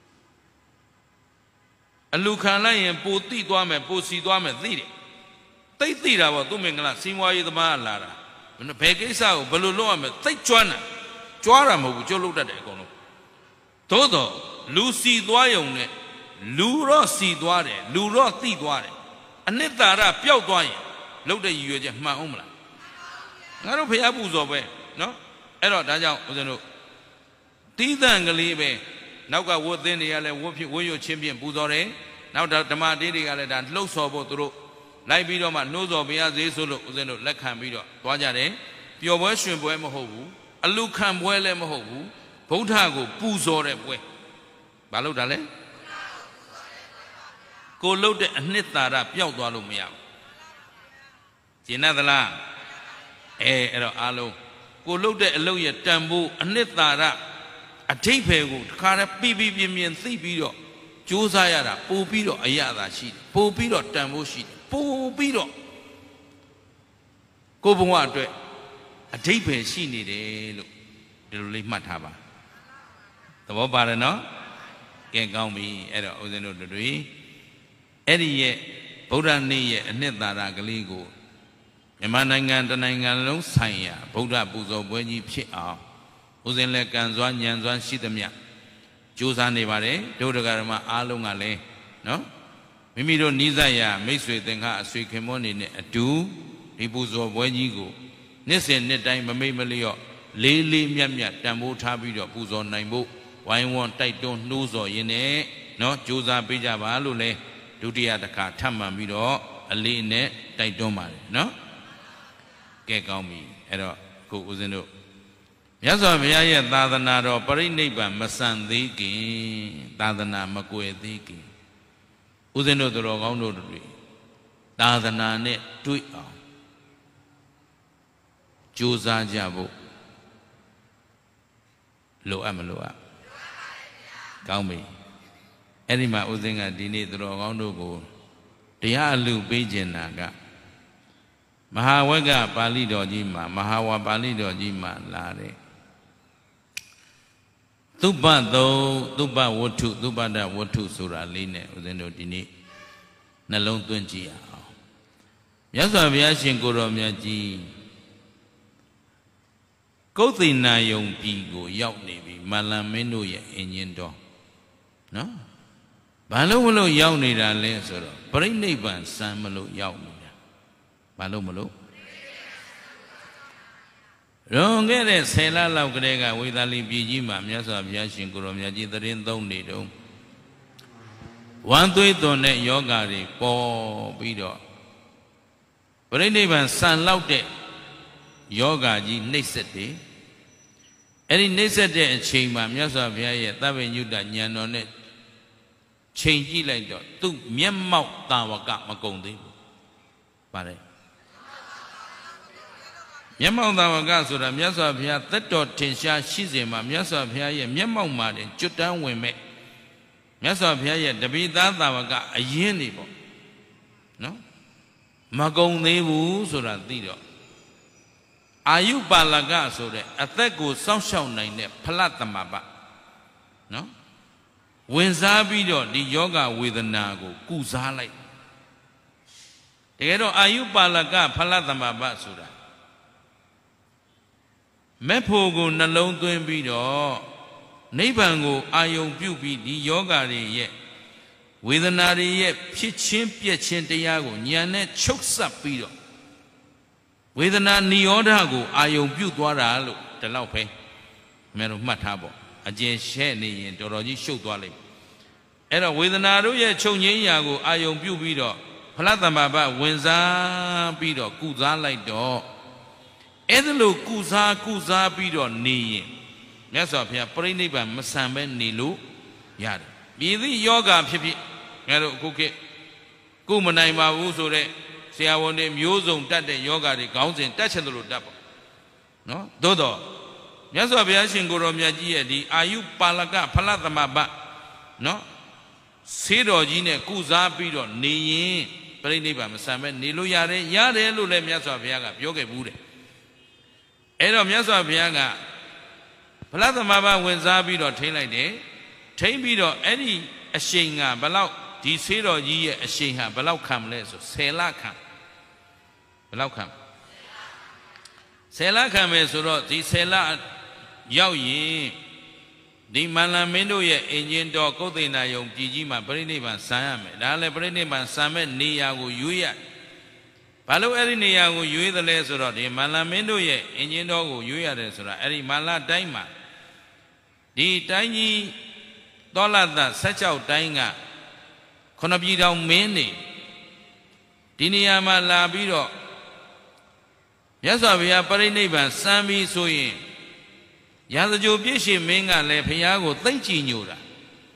အလူခံလိုက်ရင်ပိုတိသွားမယ်ပိုစီသွားမယ်သိတယ်သိသိတာပေါ့သူမင်္ဂလာစီးပွားရေးသမားလာတာဘယ်ကိစ္စကိုဘယ်လိုလုပ်ရမလဲသိကျွမ်းတာကြွားတာမဟုတ်ဘူးကြိုးလုပ်တတ်တယ်အကုန်လုံးသို့တော့လူစီသွားယုံနဲ့လူတော့စီသွားတယ်လူတော့သိသွားတယ်အနှစ်သာရပျောက်သွားရင်လုပ်တဲ့ရည်ရွယ်ချက်မှန်အောင်မလားငါတို့ဖျားပူဇော်ပဲနော်အဲ့တော့ဒါကြောင့်ဦးဇင်းတို့တီးတန့်ကလေးပဲနောက်ကဝတ်သင်းတွေကလည်းဝတ်ဖြစ်ဝတ်ရွချင်းဖြင့်ပူဇော်တယ်နောက်ဓမ္မတေးတွေကလည်းဒါလှုပ်ဆော်ဖို့သူတို့လိုက်ပြီးတော့မှနှိုးဆော်ဘုရားဈေးဆိုလို့ဦးဇင်းတို့လက်ခံပြီးတော့သွားကြတယ်ပျော်ပွဲရွှင်ပွဲမဟုတ်ဘူးအလူခံပွဲလည်းမဟုတ်ဘူးဗုဒ္ဓကိုပူဇော်တဲ့ပွဲဘာလို့ဒါလဲကိုလှုပ်တဲ့အနှစ်သာရပျောက်သွားလို့မရဘူးကျင်သလားအဲအဲ့တော့အားလုံးကိုလှုပ်တဲ့အလုပ်ရဲ့တန်ဖိုးအနှစ်သာရအထိပ္ပယ်ကိုတခါတည်းပြပြပြင်းပြင်းသိပြီးတော့ကြိုးစားရတာပို့ပြီးတော့အရသာရှိတယ်ပို့ပြီးတော့တန်ဖိုးရှိတယ်ပို့ပြီးတော့ကိုဘဝအတွက်အထိပ္ပယ်ရှိနေတယ်လို့ဒီလိုလေးမှတ်ထားပါသဘောပါတယ်နော်ကဲကောင်းပြီအဲ့တော့ဦးဇင်းတို့တွေအဲ့ဒီရဲ့ဗုဒ္ဓနေ့ရဲ့အနှစ်သာရကလေးကိုမြန်မာနိုင်ငံတနိုင်ငံလုံးဆိုင်ရာဗုဒ္ဓပူဇော်ပွဲကြီးဖြစ်အောင်ဦးဇင်းလည်းကံစွာဉာဏ်စွာရှိသမျှကြိုးစားနေပါတယ်ဒုဒကရမအားလုံးကလည်းနော်မိမိတို့နိစ္စရာမိတ်ဆွေသင်္ခအဆွေခင်မောနေနဲ့အတူဒီပူဇော်ပွဲကြီးကိုနှစ်စဉ်နှစ်တိုင်းမမိတ်မလျော့လေးလေးမြတ်မြတ်တန်ဖိုးထားပြီးတော့ပူဇော်နိုင်ဖို့ဝိုင်းဝန်းတိုက်တွန်းနှိုးဆော်ရင်းနဲ့နော်ကြိုးစားပေးကြပါလို့လဲဒုတိယတစ်ခါထပ်မံပြီးတော့အလေးနဲ့တိုက်တွန်းပါတယ်နော်ကဲကောင်းပြီအဲ့တော့ခုဦးဇင်းတို့မြတ်စွာဘုရားရဲ့သာသနာတော်ပရိနိဗ္ဗာန်မဆန်သေးခင်သာသနာမကွယ်သေးခင်ဦးဇင်းတို့တော်ကောင်းတို့တွေသာသနာနဲ့တွေ့အောင်ကြိုးစားကြဖို့လိုအပ်မလိုအပ်ကောင်းပြီအဲ့ဒီမှာဦးဇင်းကဒီနေ့တော်ကောင်းတို့ကိုတရားအလူပေးခြင်းနာကမဟာဝဂ္ဂပါဠိတော်ကြီးမှာမဟာဝါပါဠိတော်ကြီးမှာလာတဲ့သုပသုံးသုပဝတ္ထုသုပဒဝတ္ထုဆိုတာလေးနဲ့ဦးဇင်းတို့ဒီနေ့နှလုံးသွင်းကြည့်ရအောင်မြတ်စွာဘုရားရှင်ကိုယ်တော်မြတ်ကြီးကုဋ္ဌိနာယုံပြည်ကိုရောက်နေပြီမလန်မင်းတို့ရဲ့အင်ဂျင်တော်နော်ဘာလို့မလို့ရောက်နေတာလဲဆိုတော့ပြိဋိဘံစံမလို့ရောက်နေတာဘာလို့မလို့လွန်ခဲ့တဲ့ဆယ်လလောက်ကတည်းကဝေသာလီပြည်ကြီးမှာမြတ်စွာဘုရားရှင်ကိုယ်တော်မြတ်ကြီးသတင်းသုံးနေတုန်းဝမ်းသွေးသွန်တဲ့ယောဂါတွေပေါ်ပြီးတော့ပြိဋိဘံစံလောက်တဲ့ယောဂါကြီးနှိပ်စက်တယ်အဲ့ဒီနှိပ်စက်တဲ့အချိန်မှာမြတ်စွာဘုရားရဲ့သဗ္ဗညုတဉာဏ်တော်နဲ့ချိန်ကြည့်လိုက်တော့သူ့မျက်မှောက်တာဝကမကုန်သေးဘူးပါတယ်မျက်မှောက်တာဝကဆိုတာမြတ်စွာဘုရားသက်တော်ထင်ရှားရှိစဉ်မှာမြတ်စွာဘုရားရဲ့မျက်မှောက်မှာတင်ကျွတ်တန်းဝင်မဲ့မြတ်စွာဘုရားရဲ့တပိသားတာဝကအရင်နေပေါ့နော်မကုန်သေးဘူးဆိုတာသိတော့အာယုပါလကဆိုတဲ့အသက်ကိုစောင့်ရှောက်နိုင်တဲ့ဖလသမဘနော်ဝင်စားပြီးတော့ဒီယောဂဝေဒနာကိုကုစားလိုက်တကယ်တော့အာယုပါလကဖလသမဘဆိုတာမဲ့ဖို့ကိုနှလုံးသွင်းပြီးတော့နိဗ္ဗာန်ကိုအာယုံပြုပြီးဒီယောဂတွေရဲ့ဝေဒနာတွေရဲ့ဖြစ်ချင်းပြက်ချင်းတရားကိုဉာဏ်နဲ့ချုပ်ဆက်ပြီးတော့ဝေဒနာနိရောဓကိုအာယုံပြုသွားတာလို့ဒီလောက်ပဲမင်းတို့မှတ်ထားပေါ့အကျဉ်းရှဲနေရင်တော်တော်ကြီးရှုပ်သွားလိမ့်မယ်အဲ့တော့ဝေဒနာတို့ရဲ့ချုပ်ငြိမ်းရာကိုအာယုံပြုပြီးတော့ဖလသမ္မာပဝင်စားပြီးတော့ကုစားလိုက်တော့အဲ့ဒါလို့ကုစားကုစားပြီးတော့နေရင်မြတ်စွာဘုရားပြိဋိဘံမဆံပဲနေလို့ရတယ်ပြည်သည့်ယောဂဖြစ်ဖြစ်ငါတို့အခုခေတ်ကုမနိုင်ပါဘူးဆိုတဲ့ဆရာဝန်တွေမျိုးစုံတတ်တဲ့ယောဂတွေခေါင်းစဉ်တက်ချင်တယ်လို့တတ်ပေါ့နော်သို့တော့မြတ်စွာဘုရားရှင်ကိုယ်တော်မြတ်ကြီးရဲ့ဒီအာယုပါလကဖလသမဘနော်ဆေးတော်ကြီးနဲ့ကုစားပြီးတော့နေရင်ပြိဋိဘံမဆံပဲနေလို့ရတယ်ရတယ်လို့လည်းမြတ်စွာဘုရားကပြောခဲ့ဘူးတဲ့အဲ့တော့မြတ်စွာဘုရားကဖလသမဘဝင်စားပြီးတော့ထိမ့်လိုက်တယ်ထိမ့်ပြီးတော့အဲ့ဒီအရှိန်ကဘလောက်ဒီဆေးတော်ကြီးရဲ့အရှိန်ဟာဘလောက်ခံမလဲဆိုဆယ်လခံဘလောက်ခံဆယ်လခံမယ်ဆိုတော့ဒီဆယ်လရောက်ရင်ဒီမန္လမင်းတို့ရဲ့အင်ဂျင်တော်ကုဋ္ဌိနာယုံပြည်ကြီးမှာပြိဋိဘံဆံရမယ်ဒါလည်းပြိဋိဘံဆံမဲ့နေရာကိုရွေးရဘာလို့အဲ့ဒီနေရာကိုရွေးသလဲဆိုတော့ဒီမန္လမင်းတို့ရဲ့အင်ဂျင်တော်ကိုရွေးရတယ်ဆိုတာအဲ့ဒီမန္လတိုင်းမှာဒီတိုင်းကြီးသောလသဆယ်၆တိုင်းကခொနပြည်တော်မင်းနေဒီနေရာမှာလာပြီးတော့မြတ်စွာဘုရားပြိဋိဘံစံပြီးဆိုရင်ရာဇဂိုပြည့်ရှင်မင်းကလည်းဘုရားကိုသိမ့်ကြည်ညိုတာ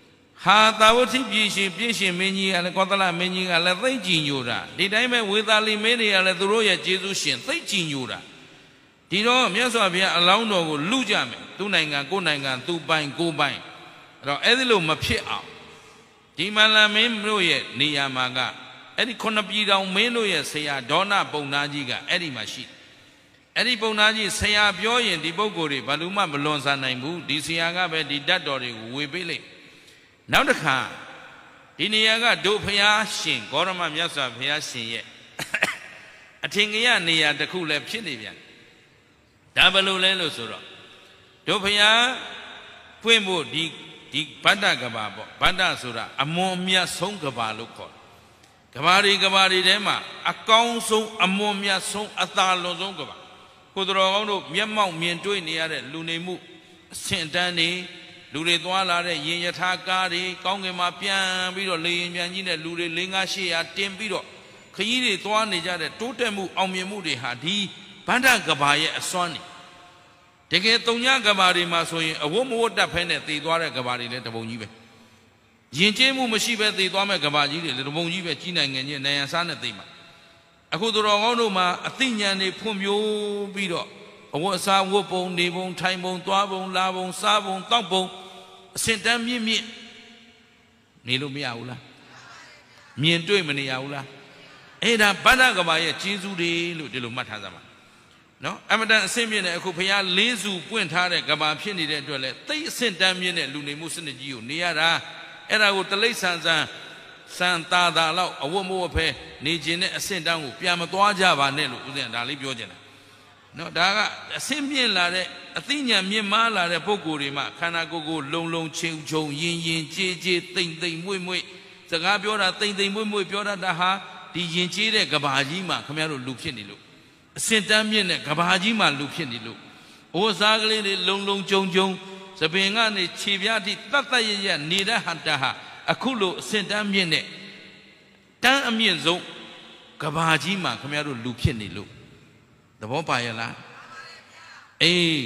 ဟာသာဝတိပြည်ရှင်ပြည့်ရှင်မင်းကြီးကလည်းကောသလမင်းကြီးကလည်းသိကြည်ညိုတာဒီတိုင်းပဲဝေသာလီမင်းတွေကလည်းသူတို့ရဲ့ကျေးဇူးရှင်သိကြည်ညိုတာဒီတော့မြတ်စွာဘုရားအလောင်းတော်ကိုလူကြမယ်သူ့နိုင်ငံကိုယ်နိုင်ငံသူ့ပိုင်ကိုယ်ပိုင်အဲ့တော့အဲ့ဒီလိုမဖြစ်အောင်ဒီမလမင်းတို့ရဲ့နေရာမှာကအဲ့ဒီခုနှစ်ပြည်တော်မင်းတို့ရဲ့ဆရာဒေါနပုံနာကြီးကအဲ့ဒီမှာရှိအဲ့ဒီပုံနာကြီးဆရာပြောရင်ဒီပုဂ္ဂိုလ်တွေဘာလို့မှမလွန်ဆန်နိုင်ဘူးဒီဆရာကပဲဒီတတ်တော်တွေကိုဝေပေးလိုက်နောက်တစ်ခါဒီနေရာကဒုဖျားရှင်ဂေါရမမြတ်စွာဘုရားရှင်ရဲ့အထင်ကရနေရာတစ်ခုလည်းဖြစ်နေပြန်ဒါဘယ်လိုလဲလို့ဆိုတော့ဒုဖျားဖွင့်ဖို့ဒီဒီဗတ္တကဘာပေါ့ဗတ္တဆိုတာအမွန်မြတ်ဆုံးကဘာလို့ခေါ်ကဘာတွေကဘာတွေထဲမှာအကောင်းဆုံးအမွန်မြတ်ဆုံးအသာလွန်ဆုံးကဘာကိုတော်ကောင်းတို့မျက်မှောက်မြင်တွေ့နေရတဲ့လူနေမှုအဆင့်တန်းတွေလူတွေသွားလာတဲ့ရင်ယထာကားတွေကောင်းကင်မှာပြန်ပြီးတော့လေရင်ပြန်ကြီးနဲ့လူတွေ၄၅ရှစ်ရာတင်ပြီးတော့ခရီးတွေသွားနေကြတဲ့တိုးတက်မှုအောင်မြင်မှုတွေဟာဒီဗန္ဒကဘာရဲ့အစွမ်းနေတကယ်တုံညကဘာတွေမှာဆိုရင်အဝတ်မဝတ်တတ်ဖဲနဲ့တည်သွားတဲ့ကဘာတွေလည်းတပုံကြီးပဲယဉ်ကျေးမှုမရှိဘဲတည်သွားမဲ့ကဘာကြီးတွေလည်းတပုံကြီးပဲကြီးနိုင်ငံချင်းနိုင်ရန်စားနဲ့တည်မှာအခုသူတော်ကောင်းတို့မှာအသိဉာဏ်တွေဖွံ့ဖြိုးပြီးတော့အဝတ်အစားဝတ်ပုံနေပုံထိုင်ပုံသွားပုံလာပုံစားပုံတောက်ပုံအစင်တန်းမြင့်မြင့်နေလို့မရဘူးလားမြင်တွေ့မနေရဘူးလားအဲ့ဒါဗန္ဒကဘာရဲ့ကျေးဇူးတွေလို့ဒီလိုမှတ်ထားကြပါနော်အမတန်အစင်မြင့်တဲ့အခုဘုရားလေးစုပွင့်ထားတဲ့ကဘာဖြစ်နေတဲ့အတွက်လဲသိအစင်တန်းမြင့်တဲ့လူနေမှုစနစ်ကြီးကိုနေရတာအဲ့ဒါကိုတလိ္ဆန်ဆန်စံသာသာလောက်အဝတ်မဝတ်ဖဲနေခြင်းနဲ့အစင်တန်းကိုပြန်မသွားကြပါနဲ့လို့ဦးဇင်းဒါလေးပြောချင်တာနော်ဒါကအစင်မြင့်လာတဲ့အသိဉာဏ်မြင့်မားလာတဲ့ပုဂ္ဂိုလ်တွေမှာခန္ဓာကိုယ်ကိုလုံလုံချင်းချုံရင်ရင်ကြေးကြေးတိမ်တိမ်မွေ့မွေ့စကားပြောတာတိမ်တိမ်မွေ့မွေ့ပြောတတ်တာဟာဒီရင်ကျေးတဲ့ကဘာကြီးမှာခင်ဗျားတို့လူဖြစ်နေလို့အစင်တန်းမြင့်တဲ့ကဘာကြီးမှာလူဖြစ်နေလို့အိုးစားကလေးတွေလုံလုံကြုံကြုံသပင်ကနေခြေပြားထိတတ်တတ်ရရနေတဲ့ဟတဟာအခုလိုအစင်တန်းမြင့်တဲ့တန်းအမြင့်ဆုံးကဘာကြီးမှာခင်ဗျားတို့လူဖြစ်နေလို့သဘောပါရဲ့လားအေး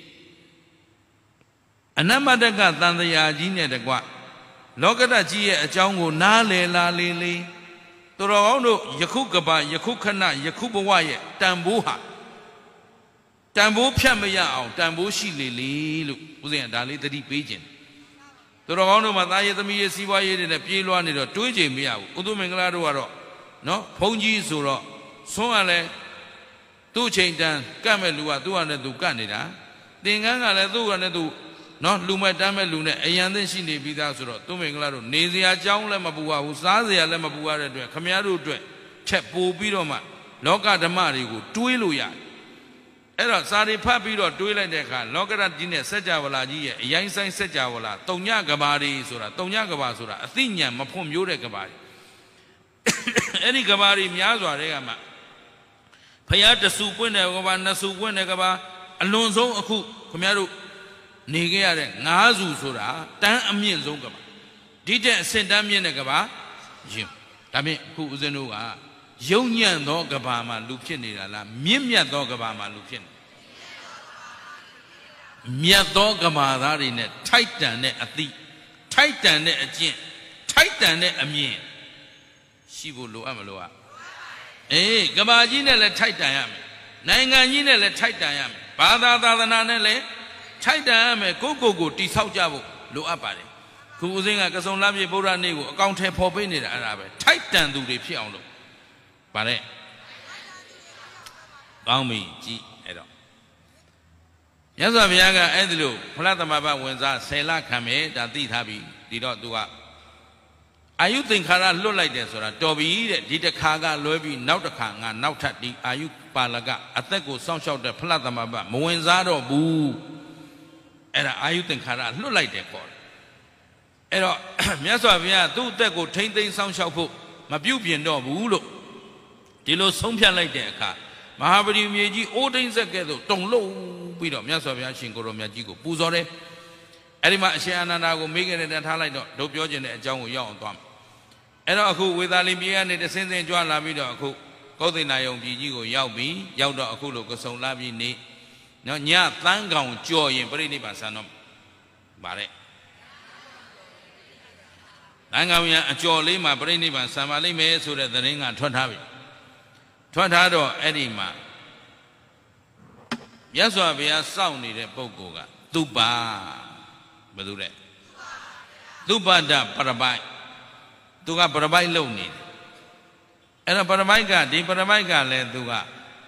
အနမတကသံဃာကြီးနဲ့တကွလောကဓာတ်ကြီးရဲ့အကြောင်းကိုနားလည်လာလေလေသူတော်ကောင်းတို့ယခုကဘာယခုခဏယခုဘဝရဲ့တန်ဖိုးဟာတန်ဖိုးဖြတ်မရအောင်တန်ဖိုးရှိလေလေလို့ဦးဇင်းကဒါလေးသတိပေးခြင်းသူတော်ကောင်းတို့မှာသားရသမီးရစီးပွားရေးတွေနဲ့ပြေးလွှားနေတော့တွေးကြမရဘူးဥသုမင်္ဂလာတို့ကတော့နော်ဘုန်းကြီးဆိုတော့ဆွမ်းရလဲသူ့ချိန်တန်ကတ်မဲ့လူကသူ့ဟာနဲ့သူကတ်နေတာသင်္ကန်းကလည်းသူ့ဟာနဲ့သူနော်လူမဲ့တမ်းမဲ့လူနဲ့အယံသိရှိနေပြီးသားဆိုတော့သူမင်္ဂလာတို့နေစရာအကြောင်းလည်းမပူပါဘူးစားစရာလည်းမပူရတဲ့အတွက်ခမည်းတော်အတွက်ချက်ပို့ပြီးတော့မှလောကဓမ္မတွေကိုတွေးလို့ရတယ်အဲ့တော့စာရီဖတ်ပြီးတော့တွေးလိုက်တဲ့အခါလောကဓာတ်ကြီးနဲ့စัจ java လာကြီးရဲ့အရင်ဆိုင်စัจ java လာတုံညကဘာတွေဆိုတာတုံညကဘာဆိုတာအသိဉာဏ်မဖွံ့ဖြိုးတဲ့ကဘာတွေအဲ့ဒီကဘာတွေများစွာတဲ့ကမှဖယားတဆူပွင့်တဲ့ကဘာနှစ်ဆူပွင့်တဲ့ကဘာအလွန်ဆုံးအခုခင်ဗျားတို့နေခဲ့ရတဲ့ငါးစုဆိုတာတန်းအမြင့်ဆုံးကဘာဒီတဲ့အစင်တန်းမြင့်တဲ့ကဘာယင်ဒါဖြင့်အခုဦးဇင်းတို့ကယုံညံ့သောကဘာမှာလူဖြစ်နေတာလားမြင့်မြတ်သောကဘာမှာလူဖြစ်နေမြတ်သောကဘာသားတွေနဲ့ထိုက်တန်တဲ့အသည့်ထိုက်တန်တဲ့အကျင့်ထိုက်တန်တဲ့အမြင်ရှိဖို့လိုအပ်မလို့อ่ะအေးကဘာကြီးနဲ့လည်းထိုက်တန်ရမယ်နိုင်ငံကြီးနဲ့လည်းထိုက်တန်ရမယ်ဘာသာသာသနာနဲ့လည်းထိုက်တန်ရမယ်ကိုကိုကိုတိဆောက်ကြဖို့လိုအပ်ပါတယ်ခုဦးစင်းကကစုံလမ်းပြေဗုဒ္ဓနေ့ကိုအကောင့်ထဲပေါ်ပေးနေတာအဲ့ဒါပဲထိုက်တန်သူတွေဖြစ်အောင်လို့ဗါတဲ့ကောင်းပြီကြည်အဲ့တော့မြတ်စွာဘုရားကအဲ့ဒီလိုဖလားသမဘဝင်စားဆယ်လခံမယ်ဒါသိထားပြီဒီတော့သူကအာယုသင်္ခါရလွတ်လိုက်တယ်ဆိုတာတော်ပြီတဲ့ဒီတစ်ခါကလွဲပြီးနောက်တစ်ခါငါနောက်ထပ်ဒီအာယုပါလကအသက်ကိုစောင့်ရှောက်တဲ့ဖလားသမဘမဝင်စားတော့ဘူးအဲ့ဒါအာယုသင်္ခါရလွတ်လိုက်တယ်ပေါ့အဲ့တော့မြတ်စွာဘုရားသူ့အသက်ကိုထိမ့်သိမ်းစောင့်ရှောက်ဖို့မပြုတ်ပြင်တော့ဘူးလို့ဒီလိုဆုံးဖြတ်လိုက်တဲ့အခါမဟာပရိမြေကြီးအိုးတိန်ဆက်ကဲ့သို့တုံလို့ပြီးတော့မြတ်စွာဘုရားရှင်ကိုရောမြတ်ကြီးကိုပူဇော်တယ်အဲ့ဒီမှာအရှင်အာနန္ဒာကိုမေးကြတဲ့ထားလိုက်တော့တို့ပြောခြင်းတဲ့အကြောင်းကိုရောက်အောင်သွားမယ်အဲ့တော့အခုဝေသာလင်ပြည်ကနေတဆင်းဆင်းကြွလာပြီးတော့အခုကောသိနာယုံပြည်ကြီးကိုရောက်ပြီးရောက်တော့အခုလိုကစုံလာပြီးနေနော်ညသန်းကောင်ကြော်ရင်ပြိဋိနိဗ္ဗာန်ဆံတော့ဗါတဲ့တိုင်းကောင်ရအကျော်လေးမှာပြိဋိဘံဆံပါလိမ့်မယ်ဆိုတဲ့သတင်းကထွက်ထားပြီထွက်ထားတော့အဲ့ဒီမှာမြတ်စွာဘုရားစောင့်နေတဲ့ပုဂ္ဂိုလ်ကသုပဘယ်သူလဲသုပဒပရပိုက်သူကပရပိုက်လုံနေတယ်အဲ့တော့ပရပိုက်ကဒီပရပိုက်ကလည်းသူက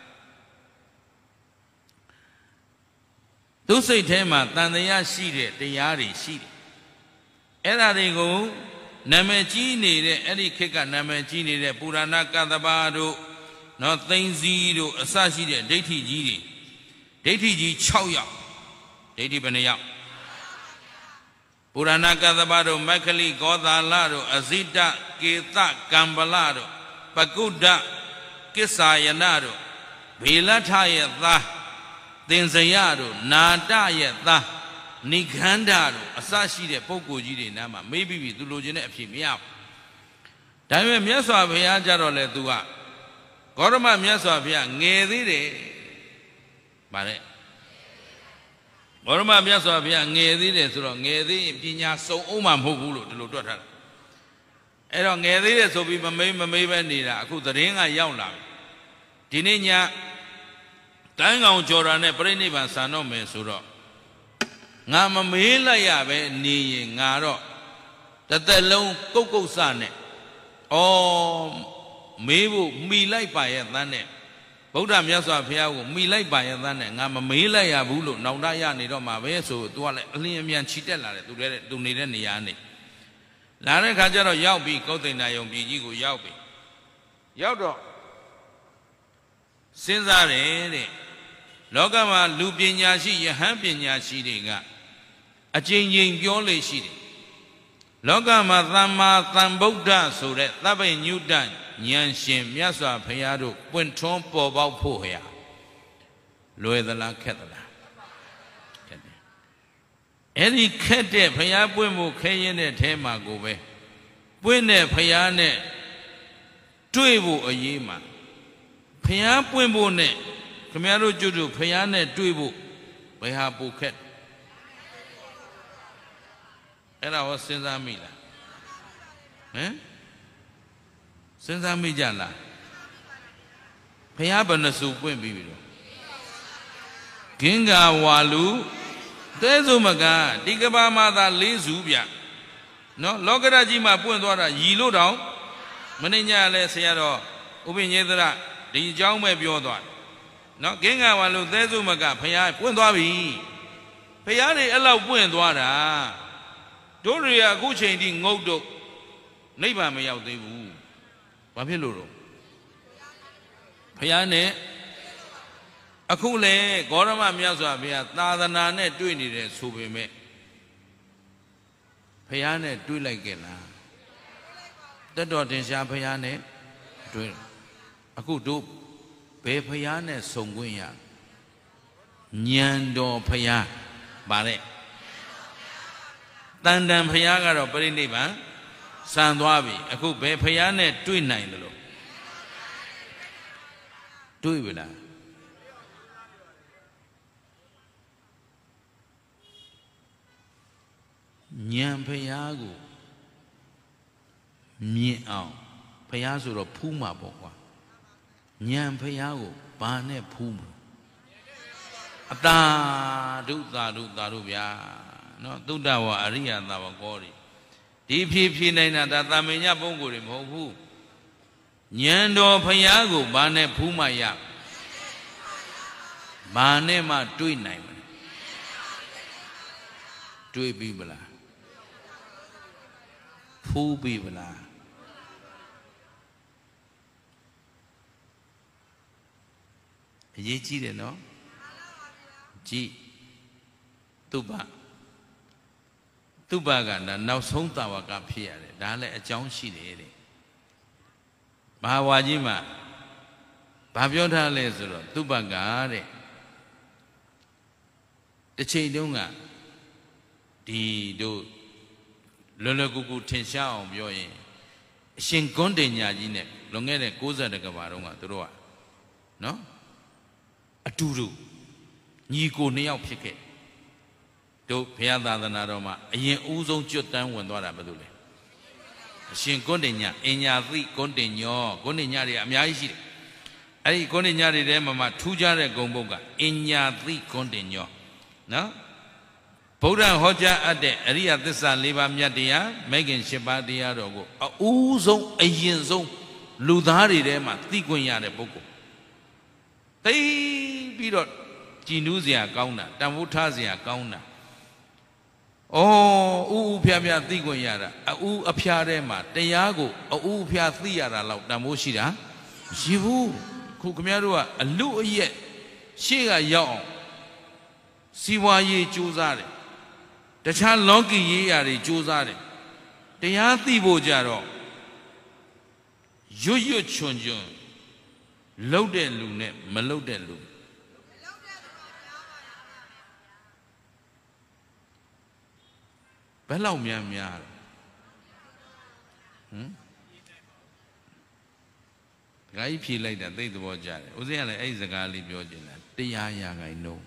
သူစိတ်ထဲမှာတန်တရားရှိတဲ့တရားတွေရှိတယ်အဲ့ဒါတွေကိုနာမည်ကြီးနေတဲ့အဲ့ဒီခေတ်ကနာမည်ကြီးနေတဲ့ပုရာဏကသဗ္ဗတို့နော်သိန်းစီတို့အစရှိတဲ့ဒိဋ္ဌိကြီးတွေဒိဋ္ဌိကြီး၆ယောက်ဒိဋ္ဌိဘယ်နှယောက်ပုရာဏကသဗ္ဗတို့မက္ခလိဂောသာလတို့အဇိတကေတကံပလတို့ပကုဒ္ဒကိစ္ဆာယနတို့ဘေလထရဲ့သားသင်္ဇယတို့နာတရဲ့သားနိခန္ဓာတို့အစရှိတဲ့ပုဂ္ဂိုလ်ကြီးတွေနားမှာမေးပြီးပြီသူလိုချင်တဲ့အဖြစ်မရဘူးဒါပေမဲ့မြတ်စွာဘုရားကြတော့လေသူကဂေါရမမြတ်စွာဘုရားငယ်သေးတယ်ဗါတဲ့ဂေါရမမြတ်စွာဘုရားငယ်သေးတယ်ဆိုတော့ငယ်သေးရင်ပညာစုံအောင်မှမဟုတ်ဘူးလို့ဒီလိုတွက်ထားတာအဲ့တော့ငယ်သေးတယ်ဆိုပြီးမမေးမမေးပဲနေတာအခုသတင်းကရောက်လာပြီဒီနေ့ညတိုင်းကောင်ကြော်တာနဲ့ပြိဋိဘံဆံတော့မယ်ဆိုတော့ငါမမေးလိုက်ရပဲနေရင်ငါတော့တသက်လုံးကုတ်ကုတ်စနဲ့ဩမေးဖို့မိလိုက်ပါရဲ့သန်းနဲ့ဗုဒ္ဓမြတ်စွာဘုရားကိုမိလိုက်ပါရဲ့သန်းနဲ့ငါမမေးလိုက်ရဘူးလို့နောင်တရနေတော့မှာပဲဆိုသူကလည်းအလင်းအမြန်ချီတက်လာတယ်သူလည်းသူနေတဲ့နေရာနေလာတဲ့ခါကျတော့ရောက်ပြီကုတ်သိန္ဒာယုံပြည်ကြီးကိုရောက်ပြီရောက်တော့စဉ်းစားတယ်တဲ့လောကမှာလူပညာရှိယဟန်ပညာရှိတွေကအကျဉ်းချင်းပြောလေရှိတယ်လောကမှာသမ္မာသမ္ဗုဒ္ဓဆိုတဲ့သဗ္ဗညုတဉာဏ်ရှင်မြတ်စွာဘုရားတို့ပွင့်ထွန်းပေါ်ပေါက်ဖို့ဟရာလွယ်သလားခက်သလားခက်တယ်အဲ့ဒီခက်တဲ့ဘုရားပွင့်ဖို့ခဲရင်တဲ့အဲမှာကိုပဲပွင့်တဲ့ဘုရားနဲ့တွေ့ဖို့အရေးမှာဘုရားပွင့်ဖို့နဲ့ခမရတို့ကျွတ်တို့ဘုရားနဲ့တွေ့ဖို့ဘယ်ဟာပိုခက်အဲ့ဒါဟောစဉ်းစားမိလားဟမ်စဉ်းစားမိကြလားဘုရားဘယ်နှစုပွင့်ပြီးပြီတော့ဂင်္ဂါဝါလူသဲစုမကဒီကဘာမှာသာလေးစုဗျနော်လောကရကြီးမှာပွင့်သွားတာရီလို့တောင်မင်းညာလဲဆရာတော်ဥပိညေသရဒီအကြောင်းပဲပြောသွားနော်ဂင်္ဂါဝါလူသဲစုမကဘုရားပွင့်သွားပြီဘုရားတွေအဲ့လောက်ပွင့်သွားတာတို့တွေအခုချိန်ထိငုတ်တော့နိဗ္ဗာန်မရောက်သေးဘူးဘာဖြစ်လို့တော့ဘုရားနဲ့အခုလေဂေါရမမြတ်စွာဘုရားသာသနာနဲ့တွေ့နေတယ်ဆိုပေမဲ့ဘုရားနဲ့တွေ့လိုက်ကြလားတတ်တော်တင်ရှားဘုရားနဲ့တွေ့အခုတို့ဘယ်ဘုရားနဲ့ဆုံခွင့်ရဉာဏ်တော်ဘုရားဗါတဲ့တန်တန်ဘုရားကတော့ပြိဋိဘံဆံသွားပြီအခုဘယ်ဘုရားနဲ့တွေ့နိုင်တယ်လို့တွေ့ပြီလားဉာဏ်ဘုရားကိုမြင်အောင်ဘုရားဆိုတော့ဖူးမှာပေါ့ကွာဉာဏ်ဘုရားကိုဘာနဲ့ဖူးမှာအတာဒုသာဒုသာဒုဗျာနော်သုဒ္ဓဝါအရိယသာဝကောတွေဒီဖြည်းဖြည်းနိုင်တာဒါသာမညပုဂ္ဂိုလ်တွေမဟုတ်ဘူးဉာဏ်တော်ဘုရားကိုဘာနဲ့ဖူးမှရဘာနဲ့မှတွေ့နိုင်မလဲတွေ့ပြီဗလားဖူးပြီဗလားအရေးကြီးတယ်နော်ကြည့်သူ့ဘာသူ့ဘာကနောက်ဆုံးတာဝကဖြစ်ရတယ်ဒါလည်းအကြောင်းရှိတယ်တဲ့မဟာဝါကြီးမှာဘာပြောထားလဲဆိုတော့သူ့ဘာကတဲ့တစ်ချိန်တုန်းကဒီတို့လွယ်လွယ်ကူကူထင်ရှားအောင်ပြောရင်အရှင်ဂွန်းတင်ညာကြီးနဲ့လွန်ခဲ့တဲ့ကိုးဆယ်တကဘာတုန်းကသူတို့ကနော်အတူတူညီကိုနှစ်ယောက်ဖြစ်ခဲ့တို့ဘုရားသာသနာတော်မှာအရင်ဦးဆုံးကျွတ်တန်းဝင်သွားတာဘာလို့လဲရှင်ကွန်းတင်ညအညာသိကွန်းတင်ညောကွန်းတင်ညတွေအများကြီးရှိတယ်အဲ့ဒီကွန်းတင်ညတွေထဲမှာမှထူးခြားတဲ့ဂုဏ်ပုဒ်ကအညာသိကွန်းတင်ညောနော်ဗုဒ္ဓဟောကြားအပ်တဲ့အရိယသစ္စာ၄ပါးမြတ်တရားမိခင်၈ပါးတရားတော်ကိုအဦးဆုံးအရင်ဆုံးလူသားတွေထဲမှာသိခွင့်ရတဲ့ပုဂ္ဂိုလ်သိပြီးတော့ကြည်နူးစရာကောင်းတာတန်ဖိုးထားစရာကောင်းတာဩဥဥဖျားဖျားသိခွင့်ရတာအဥအဖျားထဲမှာတရားကိုအဥအဖျားသိရတာလောက်တန်ဖိုးရှိတာရှိဘူးခုခင်ဗျားတို့ကအလူအယက်ရှေ့ကရောက်အောင်စီဝါရေးကြိုးစားတယ်တခြားလောကီရေးရာတွေကြိုးစားတယ်တရားသိဖို့ကြတော့ရွတ်ရွတ်ချွန်ချွန်လှုပ်တဲ့လူနဲ့မလှုပ်တဲ့လူဘယ်လောက်များများဟမ်ဒကာကြီးဖြေလိုက်တာသိသဘောကျတယ်ဦးဇင်းကလည်းအဲ့ဒီစကားလေးပြောချင်တာတရားရာခိုင်နှုန်း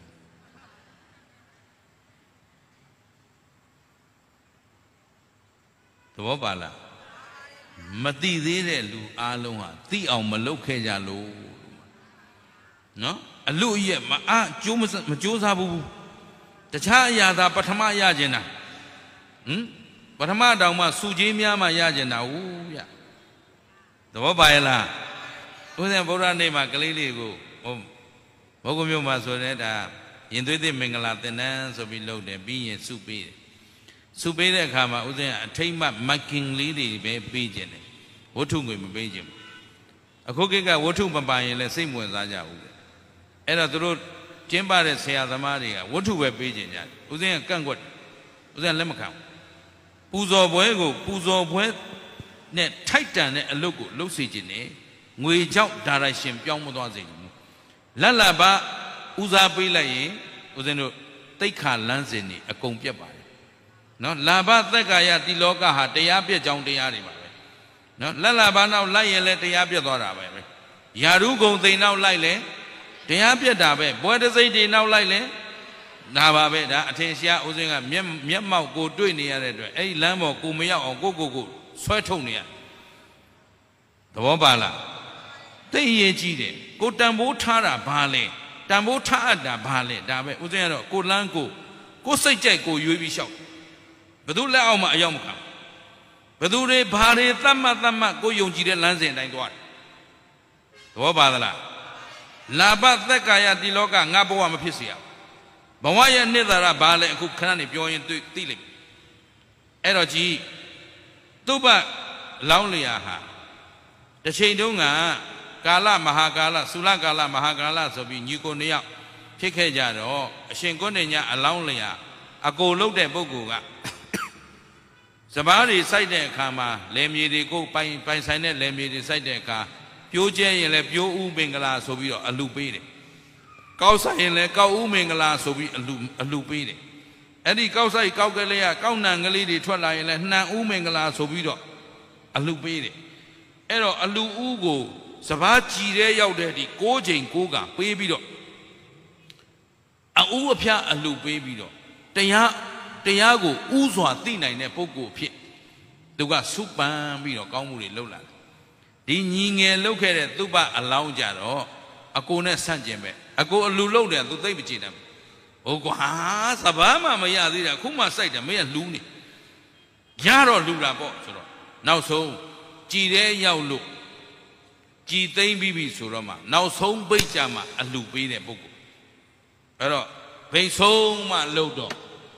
သဘောပါလားမသိသေးတဲ့လူအားလုံးဟာသိအောင်မလုပ်ခဲ့ကြလို့နော်အလူအရက်မအားကြိုးမမကြိုးစားဘူးတခြားအရာသာပထမရကျင်တာဟမ်ပထမတောင်မှစုကြီးများမှရကျင်တာဟုတ်ဗျသဘောပါရဲ့လားဦးဇင်းဗုဒ္ဓနေ့မှာကလေးလေးကိုဟိုဘုဂုမျိုးမှာဆိုတဲ့ဒါရင်သွေးသစ်မင်္ဂလာသင်္นานဆိုပြီးလုပ်တယ်ပြီးရင်စုပေးတယ်စုပေးတဲ့အခါမှာဦးဇင်းအထိမ့်မှမက်ကင်လေးတွေပဲပေးခြင်းတယ်ဝတ္ထုငွေမပေးခြင်းအခုကိကဝတ္ထုမပါရင်လည်းစိတ်ဝင်စားကြဘူးအဲ့တော့သူတို့ကျင်းပတဲ့ဆရာသမားတွေကဝတ္ထုပဲပေးခြင်းကြတယ်ဦးဇင်းကကန့်ကွက်ဦးဇင်းလက်မခံပူဇော်ပွဲကိုပူဇော်ပွဲနဲ့ထိုက်တန်တဲ့အလုပ်ကိုလုပ်စေခြင်းနဲ့ငွေကြောင့်ဒါရိုက်ရှင်ပြောင်းမသွားစေဘူးလက်လက်ပါဦးစားပေးလိုက်ရင်ဦးဇင်းတို့တိတ်ခါလန်းစဉ်နေအကုန်ပြတ်ပါတယ်နော်လာဘသက်ကာယတိလောကဟာတရားပြည့်ကြောင်းတရားတွေပါပဲနော်လက်လာဘာနောက်လိုက်ရင်လည်းတရားပြည့်သွားတာပဲပဲယာရုဂုံသိမ်နောက်လိုက်လဲတရားပြည့်တာပဲဘွယ်တစိတ်တွေနောက်လိုက်လဲဒါပါပဲဒါအထင်ရှားဦးစင်းကမျက်မျက်မှောက်ကိုတွေ့နေရတဲ့အတွက်အဲ့ဒီလမ်းပေါ်ကိုမရောက်အောင်ကိုကိုကိုဆွဲထုတ်နေရသဘောပါလားသိရင်ကြည့်တယ်ကိုတန်ဖိုးထားတာဘာလဲတန်ဖိုးထားအပ်တာဘာလဲဒါပဲဦးစင်းကတော့ကိုလန်းကိုကိုစိတ်ကြိုက်ကိုရွေးပြီးလျှောက်ဘယ်သူလက်အောက်မှာအရောက်မခံဘယ်သူတွေဘာတွေသတ်မှတ်သတ်မှတ်ကိုယုံကြည်တဲ့လမ်းစဉ်အတိုင်းသွားတယ်သဘောပါသလားလာဘသက်ကာယတိလောကငါဘဝမဖြစ်စေရဘဝရဲ့နှစ်သာရဘာလဲအခုခဏနေပြောရင်သိလိမ့်မယ်အဲ့တော့ကြည်သူ့ဘလောင်းလျာဟာတစ်ချိန်တုန်းကကာလမဟာကာလသုလကာလမဟာကာလဆိုပြီးညီကိုနှစ်ယောက်ဖြစ်ခဲ့ကြတော့အရှင်ကွန်းနေညအလောင်းလျာအကိုလုတ်တဲ့ပုဂ္ဂိုလ်ကစပားတွေစိုက်တဲ့အခါမှာလယ်မြေတွေကိုပိုင်ပိုင်ဆိုင်တဲ့လယ်မြေတွေစိုက်တဲ့အခါပြိုးကျဲရင်လည်းပြိုးဥမင်္ဂလာဆိုပြီးတော့အလူပေးတယ်ကောက်ဆိုင်ရင်လည်းကောက်ဥမင်္ဂလာဆိုပြီးအလူအလူပေးတယ်အဲ့ဒီကောက်ဆိုင်ကောက်ကလေးကကောက်နှံကလေးတွေထွက်လာရင်လည်းနှံဥမင်္ဂလာဆိုပြီးတော့အလူပေးတယ်အဲ့တော့အလူဥကိုစပားကြည်တဲ့ရောက်တဲ့ဒီ၉ချိန်၉ကပေးပြီးတော့အဥအဖျားအလူပေးပြီးတော့တရားတရားကိုဥစွာသိနိုင်တဲ့ပုဂ္ဂိုလ်ဖြစ်သူကစုပန်ပြီးတော့ကောင်းမှုတွေလုပ်လာတယ်ဒီညီငယ်လုပ်ခဲ့တဲ့သူ့ဘအလောင်းကြတော့အကိုနဲ့ဆန့်ကျင်ပဲအကိုအလူလုပ်တယ်သူသိပ်မကြည့်တယ်ဟိုကွာစဘာမှမရသေးတာခုမှစိုက်တယ်မင်းကလူးနေရတော့လူတာပေါ့ဆိုတော့နောက်ဆုံးကြည်တဲ့ရောက်လို့ကြည်သိမ့်ပြီးပြီဆိုတော့မှနောက်ဆုံးပိတ်ကြမှာအလူပေးတဲ့ပုဂ္ဂိုလ်အဲ့တော့ဘိတ်ဆုံးမှလှုပ်တော့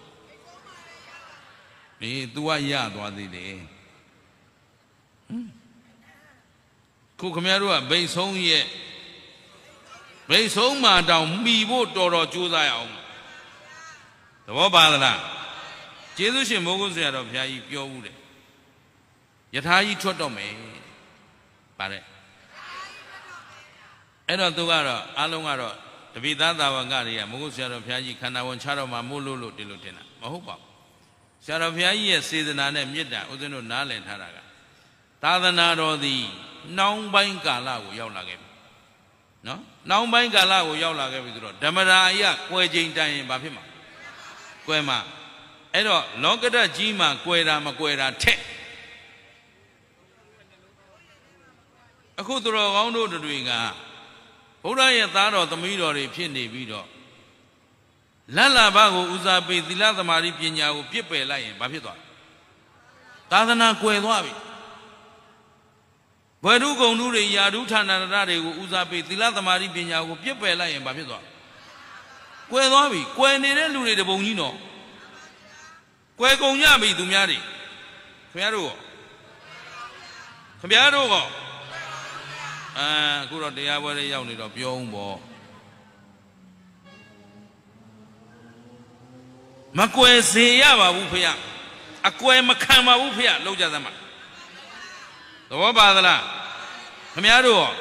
ဒီ तू ကရသွားသေးတယ်ခုခမရတို့ကဘိတ်ဆုံးရဲ့ဘိတ်ဆုံးမှတောင်မှီဖို့တော်တော်ကြိုးစားရအောင်သဘောပါသလားကျေးဇူးရှင်မိုးကုတ်ဆရာတော်ဘုရားကြီးပြောဦးတယ်ယထာကြီးထွက်တော့မယ်ပါတယ်အဲ့တော့သူကတော့အားလုံးကတော့တပိသားသာဝကတွေကမိုးကုတ်ဆရာတော်ဘုရားကြီးခန္ဓာဝင်ချတော့မှမို့လို့လို့ဒီလိုတင်တာမဟုတ်ပါဘူးဆရာတော်ဘုရားကြီးရဲ့စေတနာနဲ့မေတ္တာဥစဉ်တို့နားလည်ထားတာကသာသနာတော်သည်နှောင်းပိုင်းကာလကိုရောက်လာခဲ့ပြီနော်နှောင်းပိုင်းကာလကိုရောက်လာခဲ့ပြီဆိုတော့ဓမ္မရာယကွယ်ချိန်တိုင်ရင်ဘာဖြစ်မှာကွယ်မှာအဲ့တော့လောကဓာတ်ကြီးမှာကွယ်တာမကွယ်တာထက်အခုသူတော်ကောင်းတို့တွေကဘုရားရဲ့သားတော်သမီးတော်တွေဖြစ်နေပြီးတော့လတ်လာဘကိုဦးစားပေးသီလသမာဓိပညာကိုပြစ်ပယ်လိုက်ရင်ဘာဖြစ်သွားလဲသာသနာကွယ်သွားပြီဘွယ်ထုကုံထုတွေယာထုဌာနရတွေကိုဦးစားပေးသီလသမာဓိပညာကိုပြစ်ပယ်လိုက်ရင်ဘာဖြစ်သွားကွယ်သွားပြီကွယ်နေတဲ့လူတွေတပုံကြီးနော်ကွယ်ကုန်ကြပြီသူများတွေခင်ဗျားတို့ရောခင်ဗျားတို့ရောအာအခုတော့တရားပွဲလေးရောက်နေတော့ပြောဦးပေါ့မကွယ်စေရပါဘူးဖေ။အကွယ်မခံပါဘူးဖေ။လောက်ကြသမှာသဘောပါသလားခင်ဗျားတို့ရော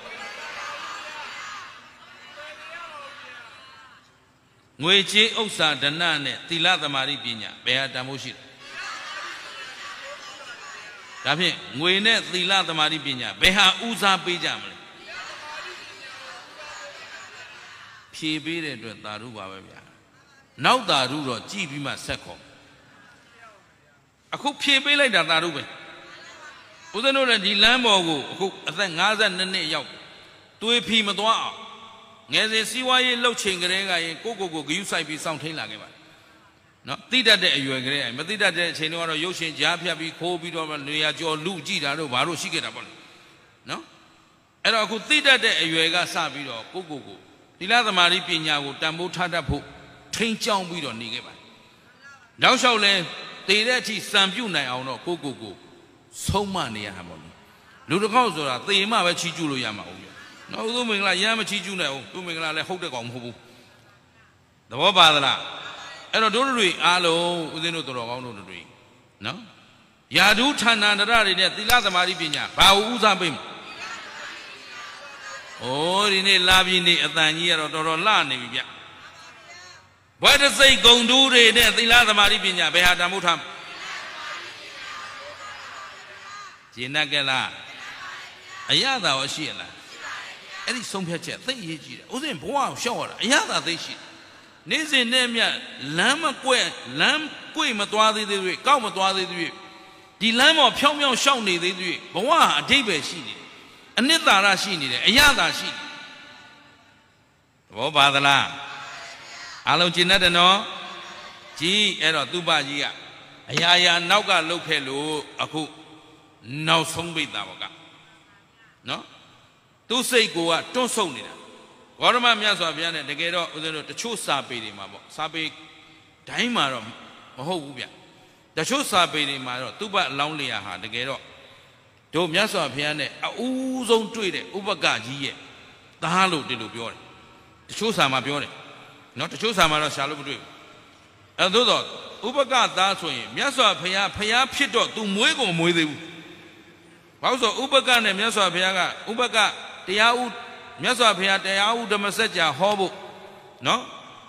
ငွေကြေးဥစ္စာဒဏနဲ့သီလသမာဓိပညာဘယ်ဟာတန်ဖိုးရှိလဲဒါဖြင့်ငွေနဲ့သီလသမာဓိပညာဘယ်ဟာဦးစားပေးကြမလဲဖြေပေးတဲ့အတွက်သာဓုပါပဲဗျာနောက်သာဓုတော့ကြည်ပြီးမှဆက်ခေါ်အခုဖြေပေးလိုက်တာသာဓုပဲဦးဇင်းတို့လည်းဒီလမ်းပေါ်ကိုအခုအသက်၅၂နှစ်ရောက်တွေးဖီမသွားအောင်ငယ်စဉ်စီးပွားရေးလှုပ်ချိန်ကလေးကရင်ကိုကိုကိုဂယုစိုက်ပြီးစောင့်ထိန်လာခဲ့ပါနော်သိတတ်တဲ့အရွယ်ကလေးမသိတတ်တဲ့အချိန်တော့ရုပ်ရှင်ကြားဖြတ်ပြီးခိုးပြီးတော့နေရာကျော်လူကြည့်တာတို့ဘာလို့ရှိခဲ့တာပေါ့လေနော်အဲ့တော့အခုသိတတ်တဲ့အရွယ်ကစပြီးတော့ကိုကိုကိုသီလသမာဓိပညာကိုတန်ဖိုးထားတတ်ဖို့ထိန်ကြောင်းပြီးတော့နေခဲ့ပါနောက်လျှောက်လဲတည်တဲ့အထိစံပြုတ်နိုင်အောင်တော့ကိုကိုကိုဆုံးမနေရမှာပေါ့လူတစ်ခေါက်ဆိုတာသေမှပဲချီးကျူးလို့ရမှာဟုတ်ပြီနော်ဦးသူမင်္ဂလာရမ်းမချီးကျူးနိုင်ဘူးသူမင်္ဂလာလည်းဟုတ်တဲ့ကောင်မဟုတ်ဘူးသဘောပါသလားအဲ့တော့တို့တွေအားလုံးဦးဇင်းတို့တော်ကောင်းတို့တွေနော်ယာဓုဌာနန္တရတွေနဲ့သီလသမာဓိပညာဘာကိုဦးစားပေးမလဲဩဒီနေ့လာပြီနေအတန်ကြီးကတော့တော်တော်လှနေပြီဗျဘွဲတစိတ်ဂုံတူးတွေနဲ့သီလသမာဓိပညာဘယ်ဟာတမို့ထားကျင်တတ်ကြလားအရသာရောရှိရလားအဲ့ဒီဆုံးဖြတ်ချက်သိအရေးကြီးတယ်ဥစဉ်ဘဝကိုရှောက်ရတာအရသာသိရှိနေ့စဉ်နဲ့မြတ်လမ်းမကွဲလမ်းကွေ့မသွားသေးသေး၍ကောက်မသွားသေးသေးဒီလမ်းပေါ်ဖြောင်းဖြောင်းရှောက်နေသေးသေးဘဝဟာအဓိပ္ပာယ်ရှိနေတယ်အနှစ်သာရရှိနေတယ်အရသာရှိနေသဘောပါသလားအားလုံးကျင်တတ်တယ်နော်ကြီးအဲ့တော့သူ့ဘကြီးကအရာရာနောက်ကလှုပ်ခဲ့လို့အခုနောက်ဆုံးပိတ်တာဘောကနော်သူ့စိတ်ကိုကတွန့်ဆုတ်နေတာဂေါရမမြတ်စွာဘုရားနဲ့တကယ်တော့ဦးဇင်းတို့တချို့စာပေတွေမှာပေါ့စာပေတိုင်းမှာတော့မဟုတ်ဘူးဗျတချို့စာပေတွေမှာတော့သူ့ဘအလောင်းလျာဟာတကယ်တော့တို့မြတ်စွာဘုရားနဲ့အဦးဆုံးတွေ့တဲ့ဥပကကြီးရဲ့သားလို့ဒီလိုပြောတယ်တချို့စာမှာပြောတယ်နော်တချို့စာမှာတော့ရှာလို့မတွေ့ဘူးအဲသို့တော့ဥပကသားဆိုရင်မြတ်စွာဘုရားဘုရားဖြစ်တော့ तू မွေးကုန်မမွေးသေးဘူးဘာလို့ဆိုဥပကနဲ့မြတ်စွာဘုရားကဥပကတရားဥမြတ်စွာဘုရားတရားဥဓမ္မစကြာဟောဖို့နော်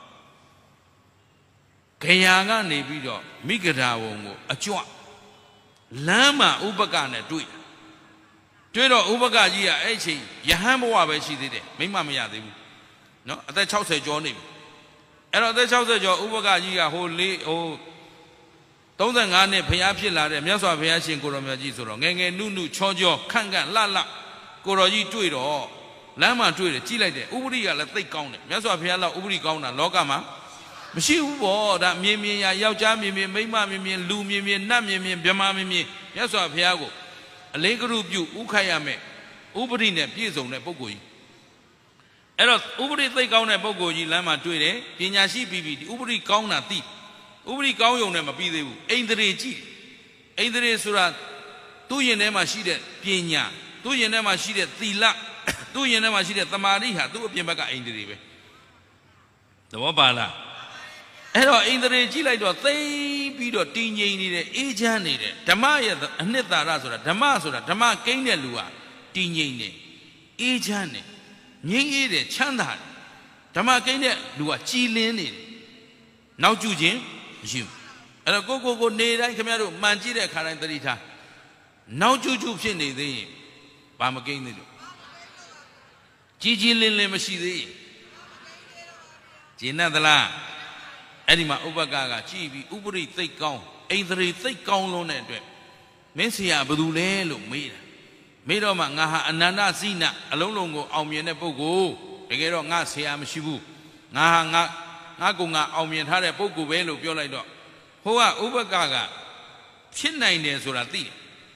ခရာကနေပြီးတော့မိဂဒာဝံကိုအကြွလမ်းမှာဥပကနဲ့တွေ့တွေ့တော့ဥပကကြီးကအဲ့ချိန်ယဟန်ဘဝပဲရှိသေးတယ်မိမမရသေးဘူးနော်အသက်၆၀ကျော်နေပြီအဲ့တော့အသက်၆၀ကျော်ဥပကကြီးကဟိုလေးဟိုသုံး၅နှစ်ဘုရားဖြစ်လာတဲ့မြတ်စွာဘုရားရှင်ကိုတော်မြတ်ကြီးဆိုတော့ငယ်ငယ်နုနုချောချောခန့်ခန့်လှလှကိုတော်ကြီးတွေ့တော့လမ်းမှာတွေ့တယ်ကြည့်လိုက်တယ်ဥပရိကလည်းသိကောင်းတယ်မြတ်စွာဘုရားလောက်ဥပရိကောင်းတာလောကမှာမရှိဘူးပေါ့ဒါမြင်မြင်ရယောက်ျားမြင်မြင်မိန်းမမြင်မြင်လူမြင်မြင်နတ်မြင်မြင်ဗြဟ္မာမြင်မြင်မြတ်စွာဘုရားကိုအလေးကရုပြုဥခိုက်ရမယ်ဥပရိနဲ့ပြည့်စုံတဲ့ပုဂ္ဂိုလ်ကြီးအဲ့တော့ဥပရိသိကောင်းတဲ့ပုဂ္ဂိုလ်ကြီးလမ်းမှာတွေ့တယ်ပညာရှိပြီးပြီဒီဥပရိကောင်းတာသိဥပရိကောင်းယုံနဲ့မပြီးသေးဘူးအိန္ဒြေကြည့်အိန္ဒြေဆိုတာသူ့ရင်ထဲမှာရှိတဲ့ပညာသူ့ရင်ထဲမှာရှိတဲ့သီလသူ့ရင်ထဲမှာရှိတဲ့သမာဓိဟာသူ့အပြင်ဘက်ကအိန္ဒြေပဲသဘောပါလားအဲ့တော့အိန္ဒြေကြည့်လိုက်တော့သိပြီးတော့တည်ငြိမ်နေတယ်အေးချမ်းနေတယ်ဓမ္မရဲ့အနှစ်သာရဆိုတာဓမ္မဆိုတာဓမ္မကိန်းတဲ့လူဟာတည်ငြိမ်နေအေးချမ်းနေငြိမ်းအေးတယ်ချမ်းသာတယ်ဓမ္မကိန်းတဲ့လူကကြည်လင်းနေတယ်နောက်ကျခြင်းမရှိဘူးအဲ့တော့ကိုကိုကိုနေတိုင်းခင်ဗျားတို့မှန်ကြည့်တဲ့အခါတိုင်းသတိထားနောက်ကျကျဖြစ်နေသေးရင်ဘာမကိန်းသေးလို့ကြည်ကြည်လင်းလင်းမရှိသေးရင်ကျင်တတ်သလားအဲ့ဒီမှာဥပကကကြည်ပြီးဥပရိသိတ်ကောင်းအိန္ဒြေသိတ်ကောင်းလုံးတဲ့အတွက်မင်းဆရာဘယ်သူလဲလို့မေးတာမေတော့မှငါဟာအနန္တစိနအလုံးလုံးကိုအောင်မြင်တဲ့ပုဂ္ဂိုလ်တကယ်တော့ငါဆရာမရှိဘူးငါဟာငါငါကငါအောင်မြင်ထားတဲ့ပုဂ္ဂိုလ်ပဲလို့ပြောလိုက်တော့ဟိုကဥပကကဖြစ်နိုင်တယ်ဆိုတာသိတယ်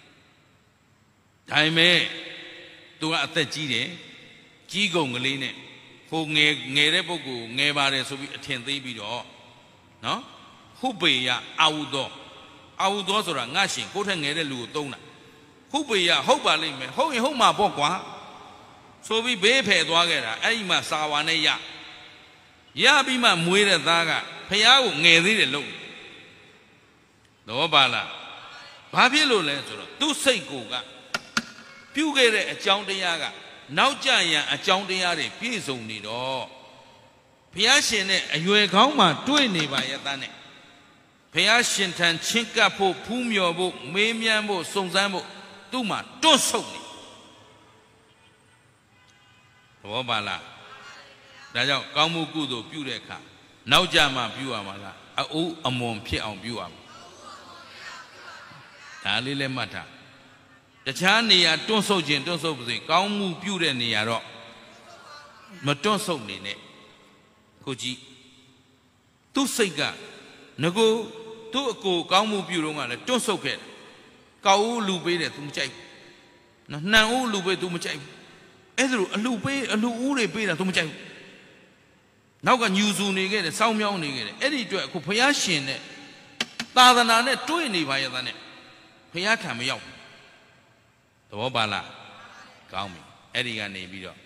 ဒါပေမဲ့သူကအသက်ကြီးတယ်ကြီးကုန်ကလေးနဲ့ဟိုငယ်ငယ်တဲ့ပုဂ္ဂိုလ်ငယ်ပါတယ်ဆိုပြီးအထင်သေးပြီးတော့နော်ဟုတ်ပေရအာဟုသောအာဟုသောဆိုတာငါရှင်ကိုယ့်ထက်ငယ်တဲ့လူကိုသုံးတာဟုတ်ပေရဟုတ်ပါလိမ့်မယ်ဟုတ်ရင်ဟုတ်မှာပေါ့ကွာဆိုပြီးဘေးဖယ်သွားခဲ့တာအဲ့ဒီမှာစာဝါနဲ့ရရပြီးမှမွေးတဲ့သားကဖះကိုငယ်သေးတယ်လို့တော့ပါလားဘာဖြစ်လို့လဲဆိုတော့သူ့စိတ်ကိုကပြုတ်ခဲ့တဲ့အကြောင်းတရားကနောက်ကြရန်အကြောင်းတရားတွေပြည့်စုံနေတော့ဘုရားရှင်နဲ့အရွယ်ကောင်းမှတွေ့နေပါရဲ့သားနဲ့ဘုရားရှင်ထံချင်းကပ်ဖို့ဖူးမြော်ဖို့မေးမြန်းဖို့စုံစမ်းဖို့သူ့မှာတွန့်ဆုတ်နေဘောပါလားဒါကြောင့်ကောင်းမှုကုသိုလ်ပြုတဲ့အခါနောက်ကြမှပြုရမှာလားအအိုးအမွန်ဖြစ်အောင်ပြုရမှာဒါလေးလည်းမှတ်ထားတခြားနေရာတွန့်ဆုတ်ခြင်းတွန့်ဆုတ်ပါစေကောင်းမှုပြုတဲ့နေရာတော့မတွန့်ဆုတ်နေနဲ့ကိုကြည့်သူ့စိတ်ကငကိုသူ့အကိုကောင်းမှုပြုတော့ကလည်းတွန့်ဆုတ်ခဲ့ကောက်ဦးလူပေးတယ် तू မကြိုက်ဘူးနော်နှံဦးလူပေး तू မကြိုက်ဘူးအဲ့ဒါလိုအလူပေးအလူဦးတွေပေးတာ तू မကြိုက်ဘူးနောက်ကညူစုနေခဲ့တယ်စောင်းမြောင်းနေခဲ့တယ်အဲ့ဒီအတွက်အခုဘုရားရှင်နဲ့သာသနာနဲ့တွေ့နေပါရဲ့သားနဲ့ဘုရားထံမရောက်သဘောပါလားကောင်းပြီအဲ့ဒီကနေပြီးတော့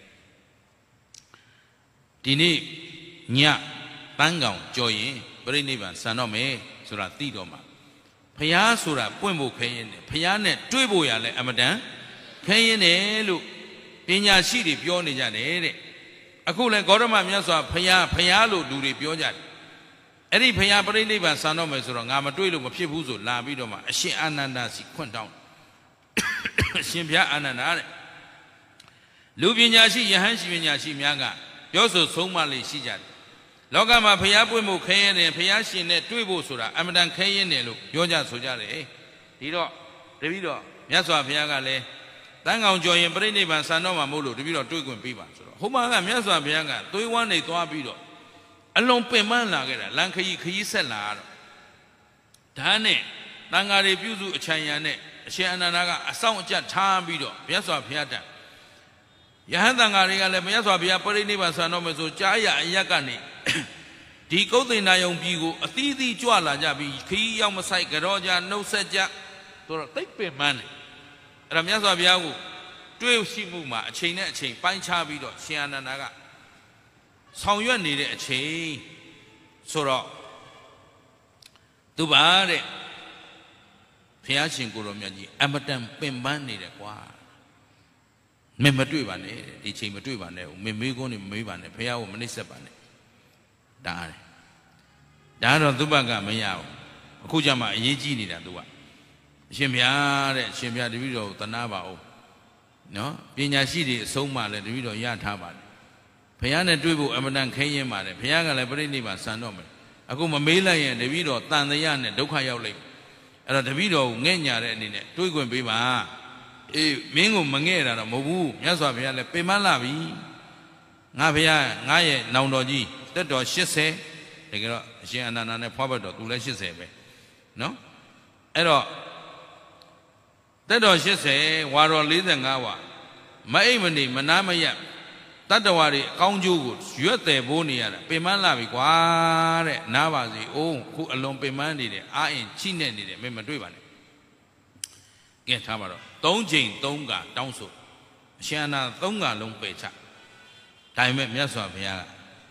ဒီနေ့ညပန်းကောင်ကြော်ရင်ပြိဋိဘံဆန်တော့မယ်ဆိုတာသိတော့မှာဘုရားဆိုတာပွင့်ဖို့ခဲရင်တယ်ဘုရားနဲ့တွေ့ဖို့ရလဲအမတန်ခဲရင်တယ်လို့ပညာရှိတွေပြောနေကြတယ်တဲ့အခုလဲဂေါတမမြတ်စွာဘုရားဘုရားလို့လူတွေပြောကြတယ်အဲ့ဒီဘုရားပြိဋိဘံဆန်တော့မယ်ဆိုတော့ငါမတွေ့လို့မဖြစ်ဘူးဆိုလာပြီးတော့မှအရှင်အာနန္ဒာစီခွန့်တောင်းအရှင်ဘုရားအာနန္ဒာတဲ့လူပညာရှိယဟန်ရှိပညာရှိများကပြောဆိုဆုံးမလေးရှိကြတယ်လောကမှာဘုရားပွင့်ဖို့ခဲရင်တယ်ဘုရားရှင်နဲ့တွေ့ဖို့ဆိုတာအမတန်ခဲရင်တယ်လို့ပြောကြဆိုကြတယ်ဒီတော့တပည့်တော်မြတ်စွာဘုရားကလည်းတန်ကောင်ကြော်ရင်ပြိဋိဘံဆန်တော့မှာမဟုတ်လို့တပည့်တော်တွေ့ခွင့်ပေးပါဆိုတော့ဟိုမှာကမြတ်စွာဘုရားကသွေးဝမ်းနေသွားပြီးတော့အလွန်ပင်ပန်းလာခဲ့တာလန်ခရီးခရီးဆက်လာတော့ဒါနဲ့တန်ဃာတွေပြုစုအချမ်းရံနဲ့အရှင်အနန္ဒာကအဆောင်အကျထားပြီးတော့မြတ်စွာဘုရားတန်ယဟန်တန်ဃာတွေကလည်းမြတ်စွာဘုရားပြိဋိဘံဆန်တော့မယ်ဆိုကြားရအရက်ကနေဒီကုသိဏယုံပြည်ကိုအသီးသီးကြွလာကြပြီးခရီးရောက်မဆိုင်ကြောကြနှုတ်ဆက်ကြဆိုတော့တိတ်ပင်ပန်းတယ်အဲ့ဒါမြတ်စွာဘုရားကိုတွေ့ရှိမှုမှာအချိန်နဲ့အချိန်ပိုင်းခြားပြီးတော့ရှင်အနန္ဒာကဆောင်ရွက်နေတဲ့အချိန်ဆိုတော့သူပါတဲ့ဘုရားရှင်ကိုယ်တော်မြတ်ကြီးအမတန်ပင်ပန်းနေတယ်ကွာမင်းမတွေ့ပါနဲ့ဒီချိန်မတွေ့ပါနဲ့မင်းမေးခွန်းနေမမေးပါနဲ့ဘုရားကိုမနှိပ်စက်ပါနဲ့ဒါတယ်ဒါတော့သူ့ဘက်ကမရဘူးအခုကျမှအရေးကြီးနေတာသူကအရှင်ဘုရားတဲ့အရှင်ဘုရားတပည့်တော်ကိုသနာပါဦးနော်ပညာရှိတွေအဆုံးမှလည်းတပည့်တော်ရထားပါတယ်ဘုရားနဲ့တွေ့ဖို့အမတန်ခဲရင်ပါတယ်ဘုရားကလည်းပြိဋိဘံဆန်တော့မယ်အခုမမေးလိုက်ရင်တပည့်တော်တန်တရားနဲ့ဒုက္ခရောက်လိမ့်မယ်အဲ့တော့တပည့်တော်ကိုငဲ့ညာတဲ့အနေနဲ့တွေးခွင့်ပေးပါအေးမင်းကိုမငဲ့တာတော့မဟုတ်ဘူးမြတ်စွာဘုရားလည်းပင်မလာပြီငါဘုရားငါရဲ့နောင်တော်ကြီးတက်တော်ရှစ်ဆယ်တကယ်တော့အရှင်အနန္ဒာနဲ့ဖွားဘတ်တော်သူလည်းရှစ်ဆယ်ပဲနော်အဲ့တော့တက်တော်ရှစ်ဆယ်ဝါတော်လေးဆယ်ငါးဝါမအိမ်မနေမနာမရတတ္တဝါတွေအကောင်းကျိုးကိုရွက်တယ်ဖို့နေရတာပင်မလာပြီကွာတဲ့နားပါစီအိုးခုအလွန်ပင်မနေတယ်အာအင်ချိနေနေတယ်မင်းမတွေ့ပါနဲ့ကဲထားပါတော့သုံးချိန်သုံးကတောင်းဆိုအရှင်အနန္ဒာသုံးကလုံးပယ်ချဒါပေမဲ့မြတ်စွာဘုရား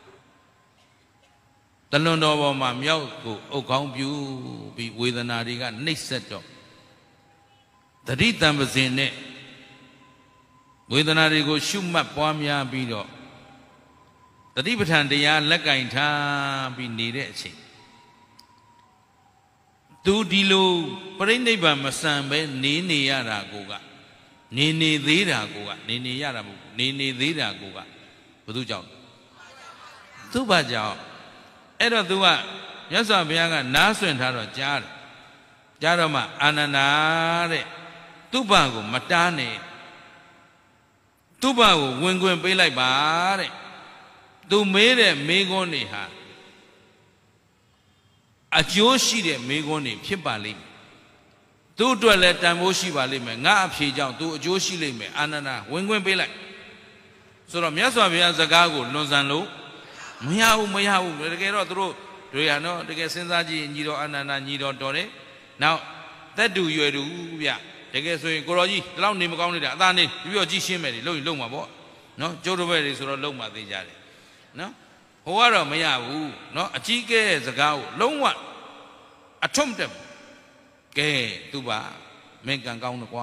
တလွန်တော်ပေါ်မှာမြောက်ကိုအုပ်ကောင်းပြုပြီးဝေဒနာတွေကနှိပ်စက်တော့တတိတံပဇင်နဲ့ဝေဒနာတွေကိုရှုမှတ်ပွားများပြီးတော့တတိပဋ္ဌာန်တရားလက်ကင်ထားပြီးနေတဲ့အချိန်သူဒီလိုပြိဋိဘံမဆန်ပဲနေနေရတာကိုကနေနေသေးတာကိုကနေနေရတာမဟုတ်နေနေသေးတာကိုကဘယ်သူကြောင့်သူ့ဘာကြောင့်အဲ့တော့ तू ကမြတ်စွာဘုရားကနားဆွင့်ထားတော့ကြားတယ်ကြားတော့မှအာနန္ဒာတဲ့သူ့ဘာကိုမတားနဲ့သူ့ဘာကိုဝင်ခွင့်ပေးလိုက်ပါတဲ့သူမေးတဲ့မေးခွန်းတွေဟာအကျိုးရှိတဲ့မေးခွန်းတွေဖြစ်ပါလိမ့်မယ်သူ့အတွက်လည်းတန်ဖိုးရှိပါလိမ့်မယ်ငါအဖြေကြောင့်သူအကျိုးရှိလိမ့်မယ်အာနန္ဒာဝင်ခွင့်ပေးလိုက်ဆိုတော့မြတ်စွာဘုရားစကားကိုလွန်ဆန်လို့မရဘူးမရဘူးတကယ်တော့သူတို့တွေဟာနော်တကယ်စဉ်းစားကြည့်ညီတော်အာနန္ဒာညီတော်တော်တယ်နောက်သက်တူရွယ်တူဗျတကယ်ဆိုရင်ကိုတော်ကြီးဒီလောက်နေမကောင်းနေတာအသာနေပြီးတော့ကြည့်ရှင်းမယ်လေလုံရင်လုံမှာပေါ့နော်ကျိုးတပည့်တွေဆိုတော့လုံမှာသိကြတယ်နော်ဟိုကတော့မရဘူးနော်အကြီးကဲစကားကိုလုံးဝအထွတ်တက်ကဲသူပါမင်းကံကောင်းတော့ကွာ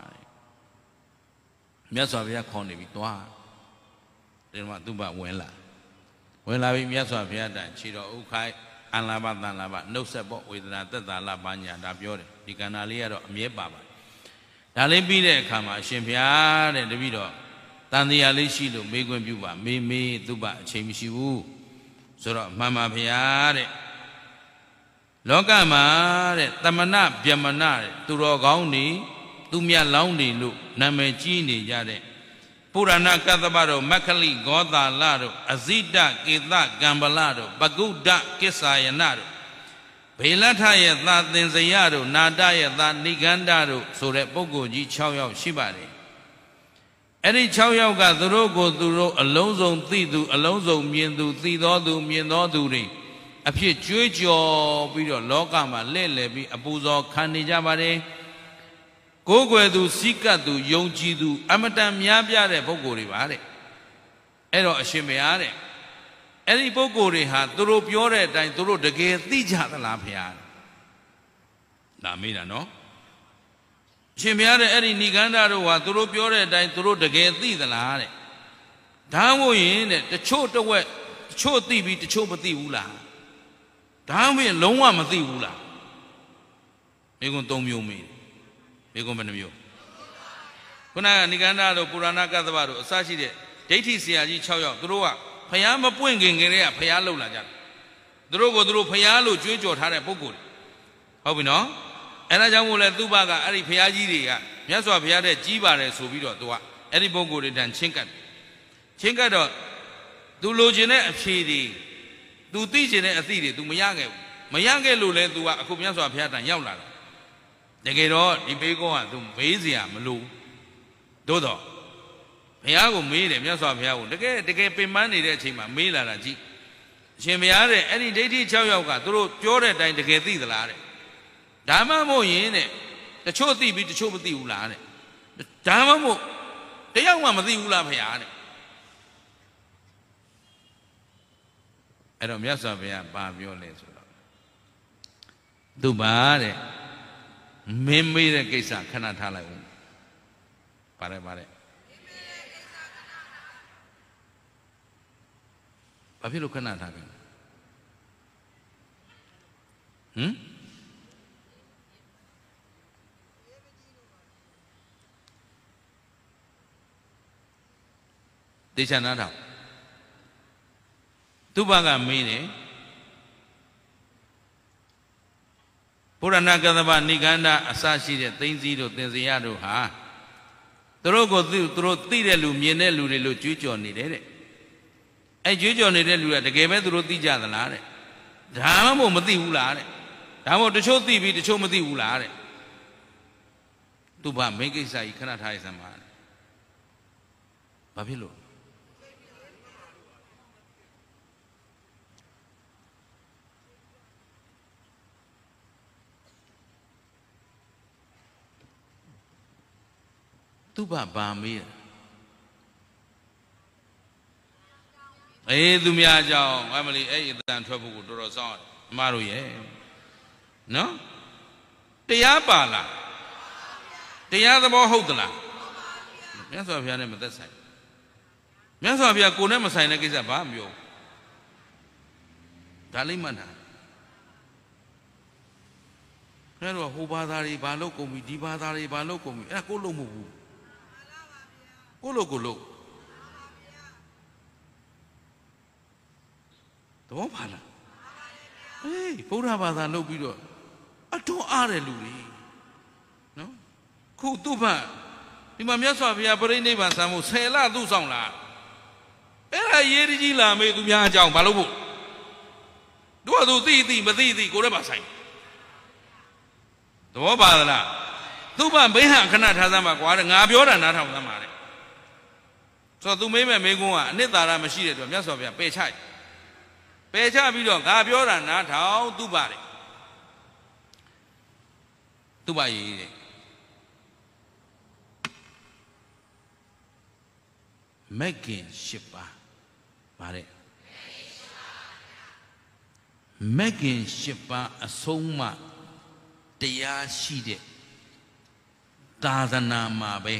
မြတ်စွာဘုရားခေါ်နေပြီသွားဒီမှာသူပါဝင်လာဝင်လာပြီမြတ်စွာဘုရားတန်ခြေတော်ဥခိုင်းအန္လာဘတန်လာဘနှုတ်ဆက်ပေါ့ဝေဒနာသက်သာလာပါညာဒါပြောတယ်ဒီကန္နာလေးကတော့အမြဲပါပါဒါလေးပြီးတဲ့အခါမှာအရှင်ဘုရားတဲ့တပည့်တော်တန်တရားလေးရှိလို့မေးခွင့်ပြုပါမေးမေးသူပါအချိန်မရှိဘူးဆိုတော့မှန်ပါဘုရားတဲ့လောကမှာတဲ့တမနာဗျမနာတဲ့သူတော်ကောင်းနေသူမြတ်လောင်းနေလို့နာမည်ကြီးနေကြတဲ့ပုရဏကတ္တပတို့မက္ခလိဂောတာလတို့အဇိတကေတကံပလတို့ပကုဒ္ဒကိစ္ဆာယနတို့ဘေလထရဲ့သာသင်္ဇယတို့နာတရဲ့သာနိဂန္ဓတို့ဆိုတဲ့ပုဂ္ဂိုလ်ကြီး၆ယောက်ရှိပါတယ်အဲ့ဒီ၆ယောက်ကသူတို့ကိုသူတို့အလုံးစုံသိသူအလုံးစုံမြင်သူသိသောသူမြင်သောသူတွေအဖြစ်ကြွေးကြော်ပြီးတော့လောကမှာလဲ့လဲပြီးအပူဇော်ခံနေကြပါတယ်ကိုယ်ွယ်သူစိကတ်သူယုံကြည်သူအမတန်များပြားတဲ့ပုဂ္ဂိုလ်တွေပါတဲ့အဲ့တော့အရှင်ဘုရားတဲ့အဲ့ဒီပုဂ္ဂိုလ်တွေဟာသူတို့ပြောတဲ့အတိုင်းသူတို့တကယ်သိကြသလားဘုရားဒါမေးတာနော်အရှင်ဘုရားတဲ့အဲ့ဒီနိဂန္ဓတို့ဟာသူတို့ပြောတဲ့အတိုင်းသူတို့တကယ်သိသလားတဲ့ဒါမှမဟုတ်ရင်တဲ့တချို့တဝက်တချို့သိပြီးတချို့မသိဘူးလားဒါမှမဟုတ်လုံးဝမသိဘူးလားမိကွန်း၃မျိုးမေးမိကွန်းဘယ်နှမျိုးခုနကနိဂန္ဓတို့ပုရဏကတ္တဗတို့အစရှိတဲ့ဒိဋ္ဌိဆရာကြီး၆ယောက်သူတို့ကဖျားမပွင့်ခင်ကလေးကဖျားလှုပ်လာကြတယ်သူတို့ကိုသူတို့ဖျားလို့ကြွေးကြော်ထားတဲ့ပုဂ္ဂိုလ်ဟုတ်ပြီနော်အဲဒါကြောင့်မို့လဲသူ့ဘကအဲ့ဒီဖျားကြီးတွေကမြတ်စွာဘုရားတဲ့ကြီးပါတယ်ဆိုပြီးတော့သူကအဲ့ဒီပုဂ္ဂိုလ်တွေတန်ချင်းကပ်ချင်းကပ်တော့သူလိုချင်တဲ့အဖြေတွေသူသိချင်တဲ့အသည့်တွေ तू မရခဲ့ဘူးမရခဲ့လို့လဲ तू ကအခုမြတ်စွာဘုရားတန်ရောက်လာတာတကယ်တော့ဒီဘေးကောက तू မေးစရာမလိုသို့တော့ဘုရားကိုမေးတယ်မြတ်စွာဘုရားကိုတကယ်တကယ်ပင်ပန်းနေတဲ့အချိန်မှာမေးလာတာကြည့်အရှင်ဘုရားတဲ့အဲ့ဒီဒိဋ္ဌိ၆ယောက်ကသူတို့ပြောတဲ့အတိုင်းတကယ်သိသလားတဲ့ဒါမှမဟုတ်ရင်တဲ့တချို့သိပြီးတချို့မသိဘူးလားတဲ့ဒါမှမဟုတ်တယောက်မှမသိဘူးလားဘုရားတဲ့အဲ့တော့မြတ်စွာဘုရားဘာပြောလဲဆိုတော့သူပါတဲ့မင်းမေးတဲ့ကိစ္စခဏထားလိုက်ဦးပါတယ်ပါတယ်ဘာဖြစ်လို့ခဏထားကြလဲဟမ်တေချာနားထောင်သူဘကမေးတယ်ပုရဏကတ္တဗနိဂန္ဓအစရှိတဲ့သိမ့်စည်းတို့သင်္ဇယတို့ဟာသူတို့ကိုသူတို့သိတဲ့လူမြင်တဲ့လူတွေလို့ကြွေးကြော်နေတယ်တဲ့အဲကြွေးကြော်နေတဲ့လူကတကယ်ပဲသူတို့သိကြသလားတဲ့ဒါမှမဟုတ်မသိဘူးလားတဲ့ဒါမှမဟုတ်တချို့သိပြီးတချို့မသိဘူးလားတဲ့သူဘာမိကိစ္စကြီးခဏထားရစမ်းပါဘာဖြစ်လို့သူဘာဘာမေးအေးသူများကြောင့်အမလီအဲ့အတန်ထွက်ဖို့ကိုတော်တော်စောင့်ရတယ်အမတို့ရဲ့နော်တရားပါလားတရားသဘောဟုတ်သလားမြတ်စွာဘုရားနဲ့မသက်ဆိုင်မြတ်စွာဘုရားကိုယ်နဲ့မဆိုင်တဲ့ကိစ္စဘာမပြောဒါလေးမှတ်တာအဲ့တော့ဟိုဘာသာတွေဘာလို့ကုန်ပြီဒီဘာသာတွေဘာလို့ကုန်ပြီအဲ့ကိုလို့မဟုတ်ဘူးကိုလို့ကိုလို့တော့ပါလားအေးဗုဒ္ဓဘာသာလုပ်ပြီးတော့အထွန်းအားတဲ့လူတွေနော်ခုသူ့ဘဒီဒီမှာမြတ်စွာဘုရားပြိဋိဘံစံမှုဆယ်လသူ့ဆောင်လာအဲ့ဒါရေးကြီးလာမေးသူများအကြောင်းဘာလို့ဖို့တို့ကသူသိသိမသိသိကိုယ်လည်းပါဆိုင်သဘောပါသလားသူ့ဘာဘိဟံခဏထားစမ်းပါကွာတဲ့ငါပြောတာနားထောင်စမ်းပါတဲ့ဆိုတော့သူမေးမဲ့မေးခွန်းကအနှစ်သာရမရှိတဲ့အတွက်မြတ်စွာဘုရားပယ်ချပယ်ချပြီးတော့ငါပြောတာနားထောင်သူ့ဘာတဲ့သူ့ဘာရေးတဲ့မဂ္ဂင်၈ပါးဗါတဲ့မဂ္ဂင်၈ပါးအဆုံးအမတရားရှိတဲ့သာသနာမှာပဲ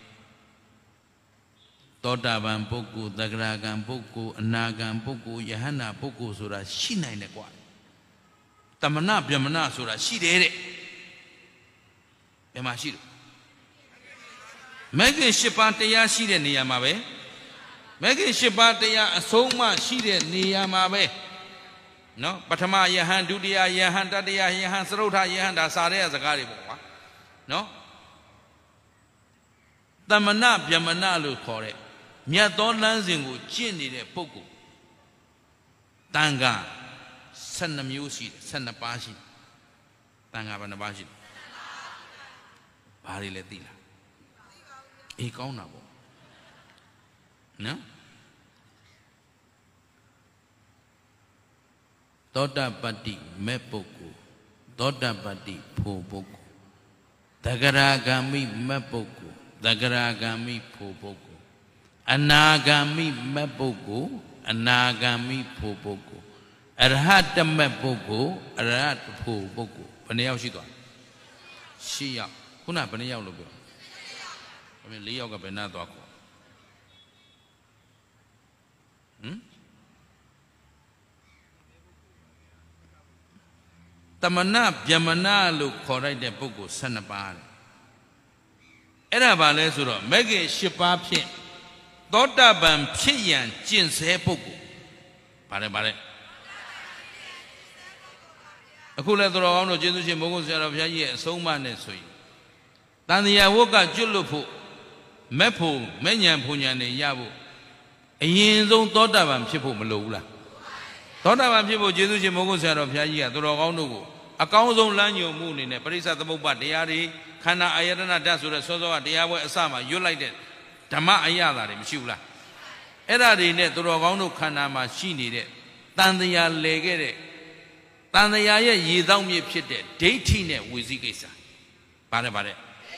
သောတာပန်ပုဂ္ဂိုလ်သဂရဂံပုဂ္ဂိုလ်အနာဂံပုဂ္ဂိုလ်ယဟန္တာပုဂ္ဂိုလ်ဆိုတာရှိနိုင်တယ်ကွာတမနာဗျမနာဆိုတာရှိတယ်တဲ့ဘယ်မှာရှိလို့မဂ္ဂင်၈ပါးတရားရှိတဲ့နေရာမှာပဲမဂ္ဂင်၈ပါးတရားအဆုံးအမရှိတဲ့နေရာမှာပဲနော်ပထမယဟန်ဒုတိယယဟန်တတိယယဟန်သရုတ်ထယဟန်ဒါစာတဲ့စကားတွေပေါ့ကွာနော်တမနာဗျမနာလို့ခေါ်တဲ့မြတ်သောလမ်းစဉ်ကိုကျင့်နေတဲ့ပုဂ္ဂိုလ်တန်ခါ၁၂မျိုးရှိတယ်၁၂ပါးရှိတယ်တန်ခါဘယ်နှပါးရှိလဲဘာတွေလဲသိလားအေးကောင်းတာပေါ့နော်သောတပတ္တိမဲ့ပုဂ္ဂိုလ်သောတပတ္တိဖို့ပုဂ္ဂိုလ်သဂရာဂာမိမဲ့ပုဂ္ဂိုလ်သဂရာဂာမိဖို့ပုဂ္ဂိုလ်အနာဂာမိမဲ့ပုဂ္ဂိုလ်အနာဂာမိဖို့ပုဂ္ဂိုလ်အရဟတမဲ့ပုဂ္ဂိုလ်အရဟတဖို့ပုဂ္ဂိုလ်ဘယ်နှယောက်ရှိသွားရှစ်ယောက်ခုနဘယ်နှယောက်လို့ပြောအမေလေးယောက်ကဘယ်နှသွားခေါ်ဟမ်တမနာဗျမနာလို့ခေါ်လိုက်တဲ့ပုဂ္ဂိုလ်၁၂ပါးတယ်အဲ့ဒါဘာလဲဆိုတော့မဂ္ဂင်၈ပါးဖြင့်သောတာပန်ဖြစ်ရန်ကျင့်စေပုဂ္ဂိုလ်ဗါတယ်ဗါတယ်အခုလဲတော်ကောင်းတို့ကျေးဇူးရှင်မိုးကုတ်ဆရာတော်ဘုရားကြီးရဲ့အဆုံးအမနဲ့ဆိုရင်တန်တရားဝတ်ကကျွတ်လွတ်ဖို့မက်ဖို့မဲ့ညံဖူညံနေရဖို့အရင်ဆုံးသောတာပန်ဖြစ်ဖို့မလိုဘူးလားသောတာပန်ဖြစ်ဖို့ကျေးဇူးရှင်မိုးကုတ်ဆရာတော်ဘုရားကြီးကတော်ကောင်းတို့ကိုအကောင်းဆုံးလမ်းညွှန်မှုအနေနဲ့ပရိစ္ဆသမုပ္ပါတရားတွေခန္ဓာအာယတနာဓာတ်ဆိုတဲ့စောစောကတရားပွဲအစမှာရွတ်လိုက်တဲ့ဓမ္မအရာတွေမရှိဘူးလားအဲ့ဒါတွေနဲ့တော်ကောင်းတို့ခန္ဓာမှာရှိနေတဲ့တန်တရားလဲခဲ့တဲ့တန်တရားရဲ့ရေသောမြေဖြစ်တဲ့ဒိဋ္ဌိနဲ့ဝီစီကိစ္စပါတယ်ပါတယ်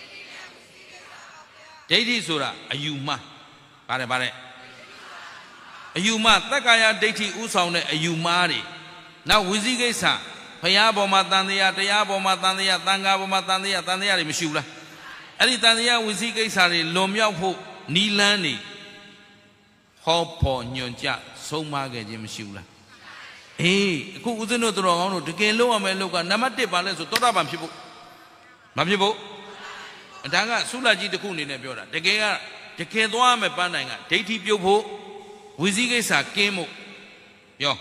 ဒိဋ္ဌိဆိုတာအယူမှားပါတယ်ပါတယ်အယူမှားတက္ကာယဒိဋ္ဌိဥဆောင်တဲ့အယူမှားတွေနောက်ဝီစီကိစ္စဘုရားပေါ်မှာတန်တရားတရားပေါ်မှာတန်တရားသံဃာပေါ်မှာတန်တရားတန်တရားတွေမရှိဘူးလားအဲ့ဒီတန်တရားဝီစီကိစ္စတွေလွန်မြောက်ဖို့နီလန်းနေဟောဖို့ညွန်ကြဆုံးမခဲ့ခြင်းမရှိဘူးလားအေးအခုဦးဇင်းတို့တော်ကောင်းတို့တကယ်လုံးရမယ်လို့ကနံပါတ်တစ်ပါလဲဆိုသောတာပန်ဖြစ်ဖို့မဖြစ်ဖို့ဒါကသုလကြီးတစ်ခုအနေနဲ့ပြောတာတကယ်ကတကယ်သွားမယ်ပန်းတိုင်ကဒိဋ္ဌိပြုတ်ဖို့ဝီစီကိစ္စကင်းဖို့ပြော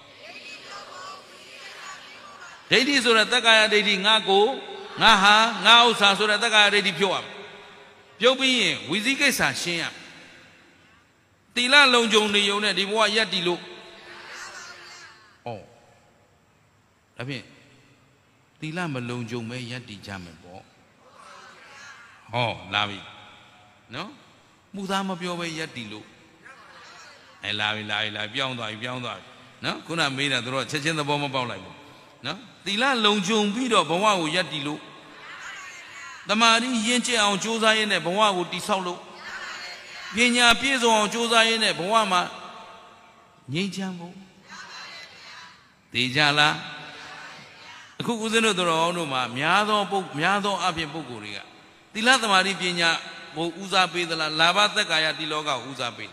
ဒိဋ္ဌိဆိုတဲ့တက္ကာယဒိဋ္ဌိငါကိုငါဟာငါဥစ္စာဆိုတဲ့တက္ကာယဒိဋ္ဌိဖြုတ်ရမယ်ပြုတ်ပြီးရင်ဝီစီကိစ္စရှင်းရတီလလုံခြုံနေုံနဲ့ဒီဘဝရက်တီလို့ဩဒါဖြင့်တီလမလုံခြုံမဲရက်တီကြမယ်ပေါ့ဟောလာပြီနော်မှုသားမပြောပဲရက်တီလို့အဲလာပြီလာပြီလာပြောင်းသွားပြီပြောင်းသွားပြီနော်ခုနမေးတာတို့ချက်ချင်းသဘောမပေါက်လိုက်ဘူးနော်သီလလုံခြုံပြီးတော့ဘဝကိုယက်တီလို့တမာရီရင့်ကျက်အောင်ကြိုးစားရင်းနဲ့ဘဝကိုတိဆောက်လို့ပညာပြည့်စုံအောင်ကြိုးစားရင်းနဲ့ဘဝမှာငြိမ်းချမ်းဖို့သိကြလားအခုဦးဇင်းတို့တော်အောင်တို့မှာများသောပုဂ္ဂများသောအဖြစ်ပုဂ္ဂိုလ်တွေကသီလသမာဓိပညာဘုဦးစားပေးသလားလာဘသက်ကာယတိလောကကိုဦးစားပေး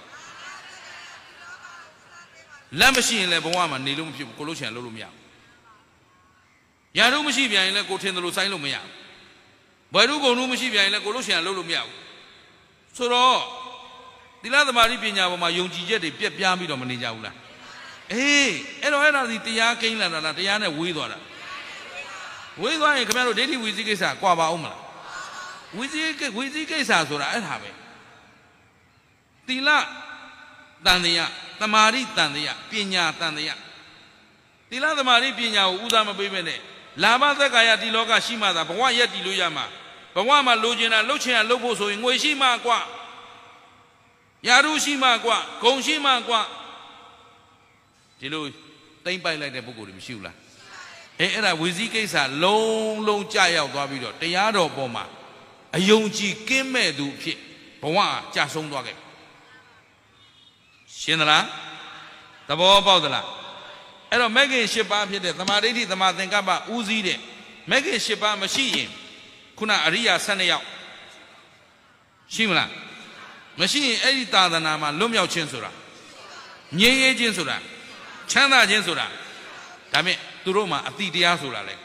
လက်မရှိရင်လည်းဘဝမှာနေလို့မဖြစ်ဘူးကိုလို့ချင်လို့လို့မရဘူးရာတို့မရှိပြန်ရင်လည်းကိုထင်တယ်လို့စိုင်းလို့မရဘူးဘယ်သူကုန်လို့မရှိပြန်ရင်လည်းကိုလို့ချင်လို့လို့မရဘူးဆိုတော့သီလသမာဓိပညာပေါ်မှာယုံကြည်ချက်တွေပြက်ပြားပြီးတော့မနေကြဘူးလားအေးအဲ့တော့အဲ့ဒါဒီတရားကိန်းလာတာလားတရားနဲ့ဝေးသွားတာဝေးသွားရင်ခင်ဗျားတို့ဒိဋ္ဌိဝီစီကိစ္စကွာပါအောင်မလားဟဝိဇိဝိဇိကိစ္စဆိုတာအဲ့ဒါပဲသီလတန်တရားသမာဓိတန်တရားပညာတန်တရားသီလသမာဓိပညာကိုဥစားမပေးပဲနဲ့လာဘသက်ကာယဒီလောကရှိမှသာဘဝရက်တည်လို့ရမှာဘဝမှာလိုချင်တာလှုပ်ချင်တာလှုပ်ဖို့ဆိုရင်ငွေရှိမှกว่าယာရုရှိမှกว่าဂုံရှိမှกว่าဒီလိုတိမ့်ပိုက်လိုက်တဲ့ပုဂ္ဂိုလ်တွေမရှိဘူးလားအဲအဲ့ဒါဝိဇိကိစ္စလုံးလုံးကြာရောက်သွားပြီးတော့တရားတော်ပေါ်မှာအယုံကြည်ကင်းမဲ့သူဖြစ်ဘဝကြာဆုံးသွားခဲ့ရှင်းသလားသဘောပေါက်သလားအဲ့တော့မဂ္ဂင်၈ပါးဖြစ်တဲ့သမာဓိဋ္ဌိသမာသင်္ကပ္ပဦးစီးတဲ့မဂ္ဂင်၈ပါးမရှိရင်ခုနအရိယာ၁၂ယောက်ရှိမလားမရှိရင်အဲ့ဒီသာသနာမှာလွတ်မြောက်ခြင်းဆိုတာငြိမ်းအေးခြင်းဆိုတာချမ်းသာခြင်းဆိုတာဒါမဲ့သူတို့မှာအတိတရားဆိုတာလေ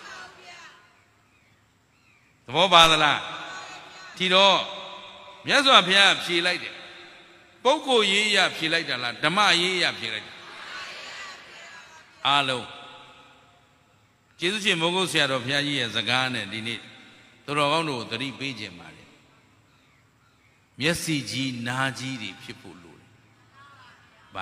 သဘောပါသလားဒီတော့မြတ်စွာဘုရားဖြေလိုက်တယ်ပုဂ္ဂိုလ်ရေးရဖြေလိုက်တာလားဓမ္မရေးရဖြေလိုက်တာအားလုံးကျေးဇူးရှင်မိုးကုတ်ဆရာတော်ဘုရားကြီးရဲ့စကားနဲ့ဒီနေ့သူတော်ကောင်းတို့သတိပေးခြင်းပါလေမျက်စိကြီးနားကြီးတွေဖြစ်ဖို့လိုတယ်ဗါ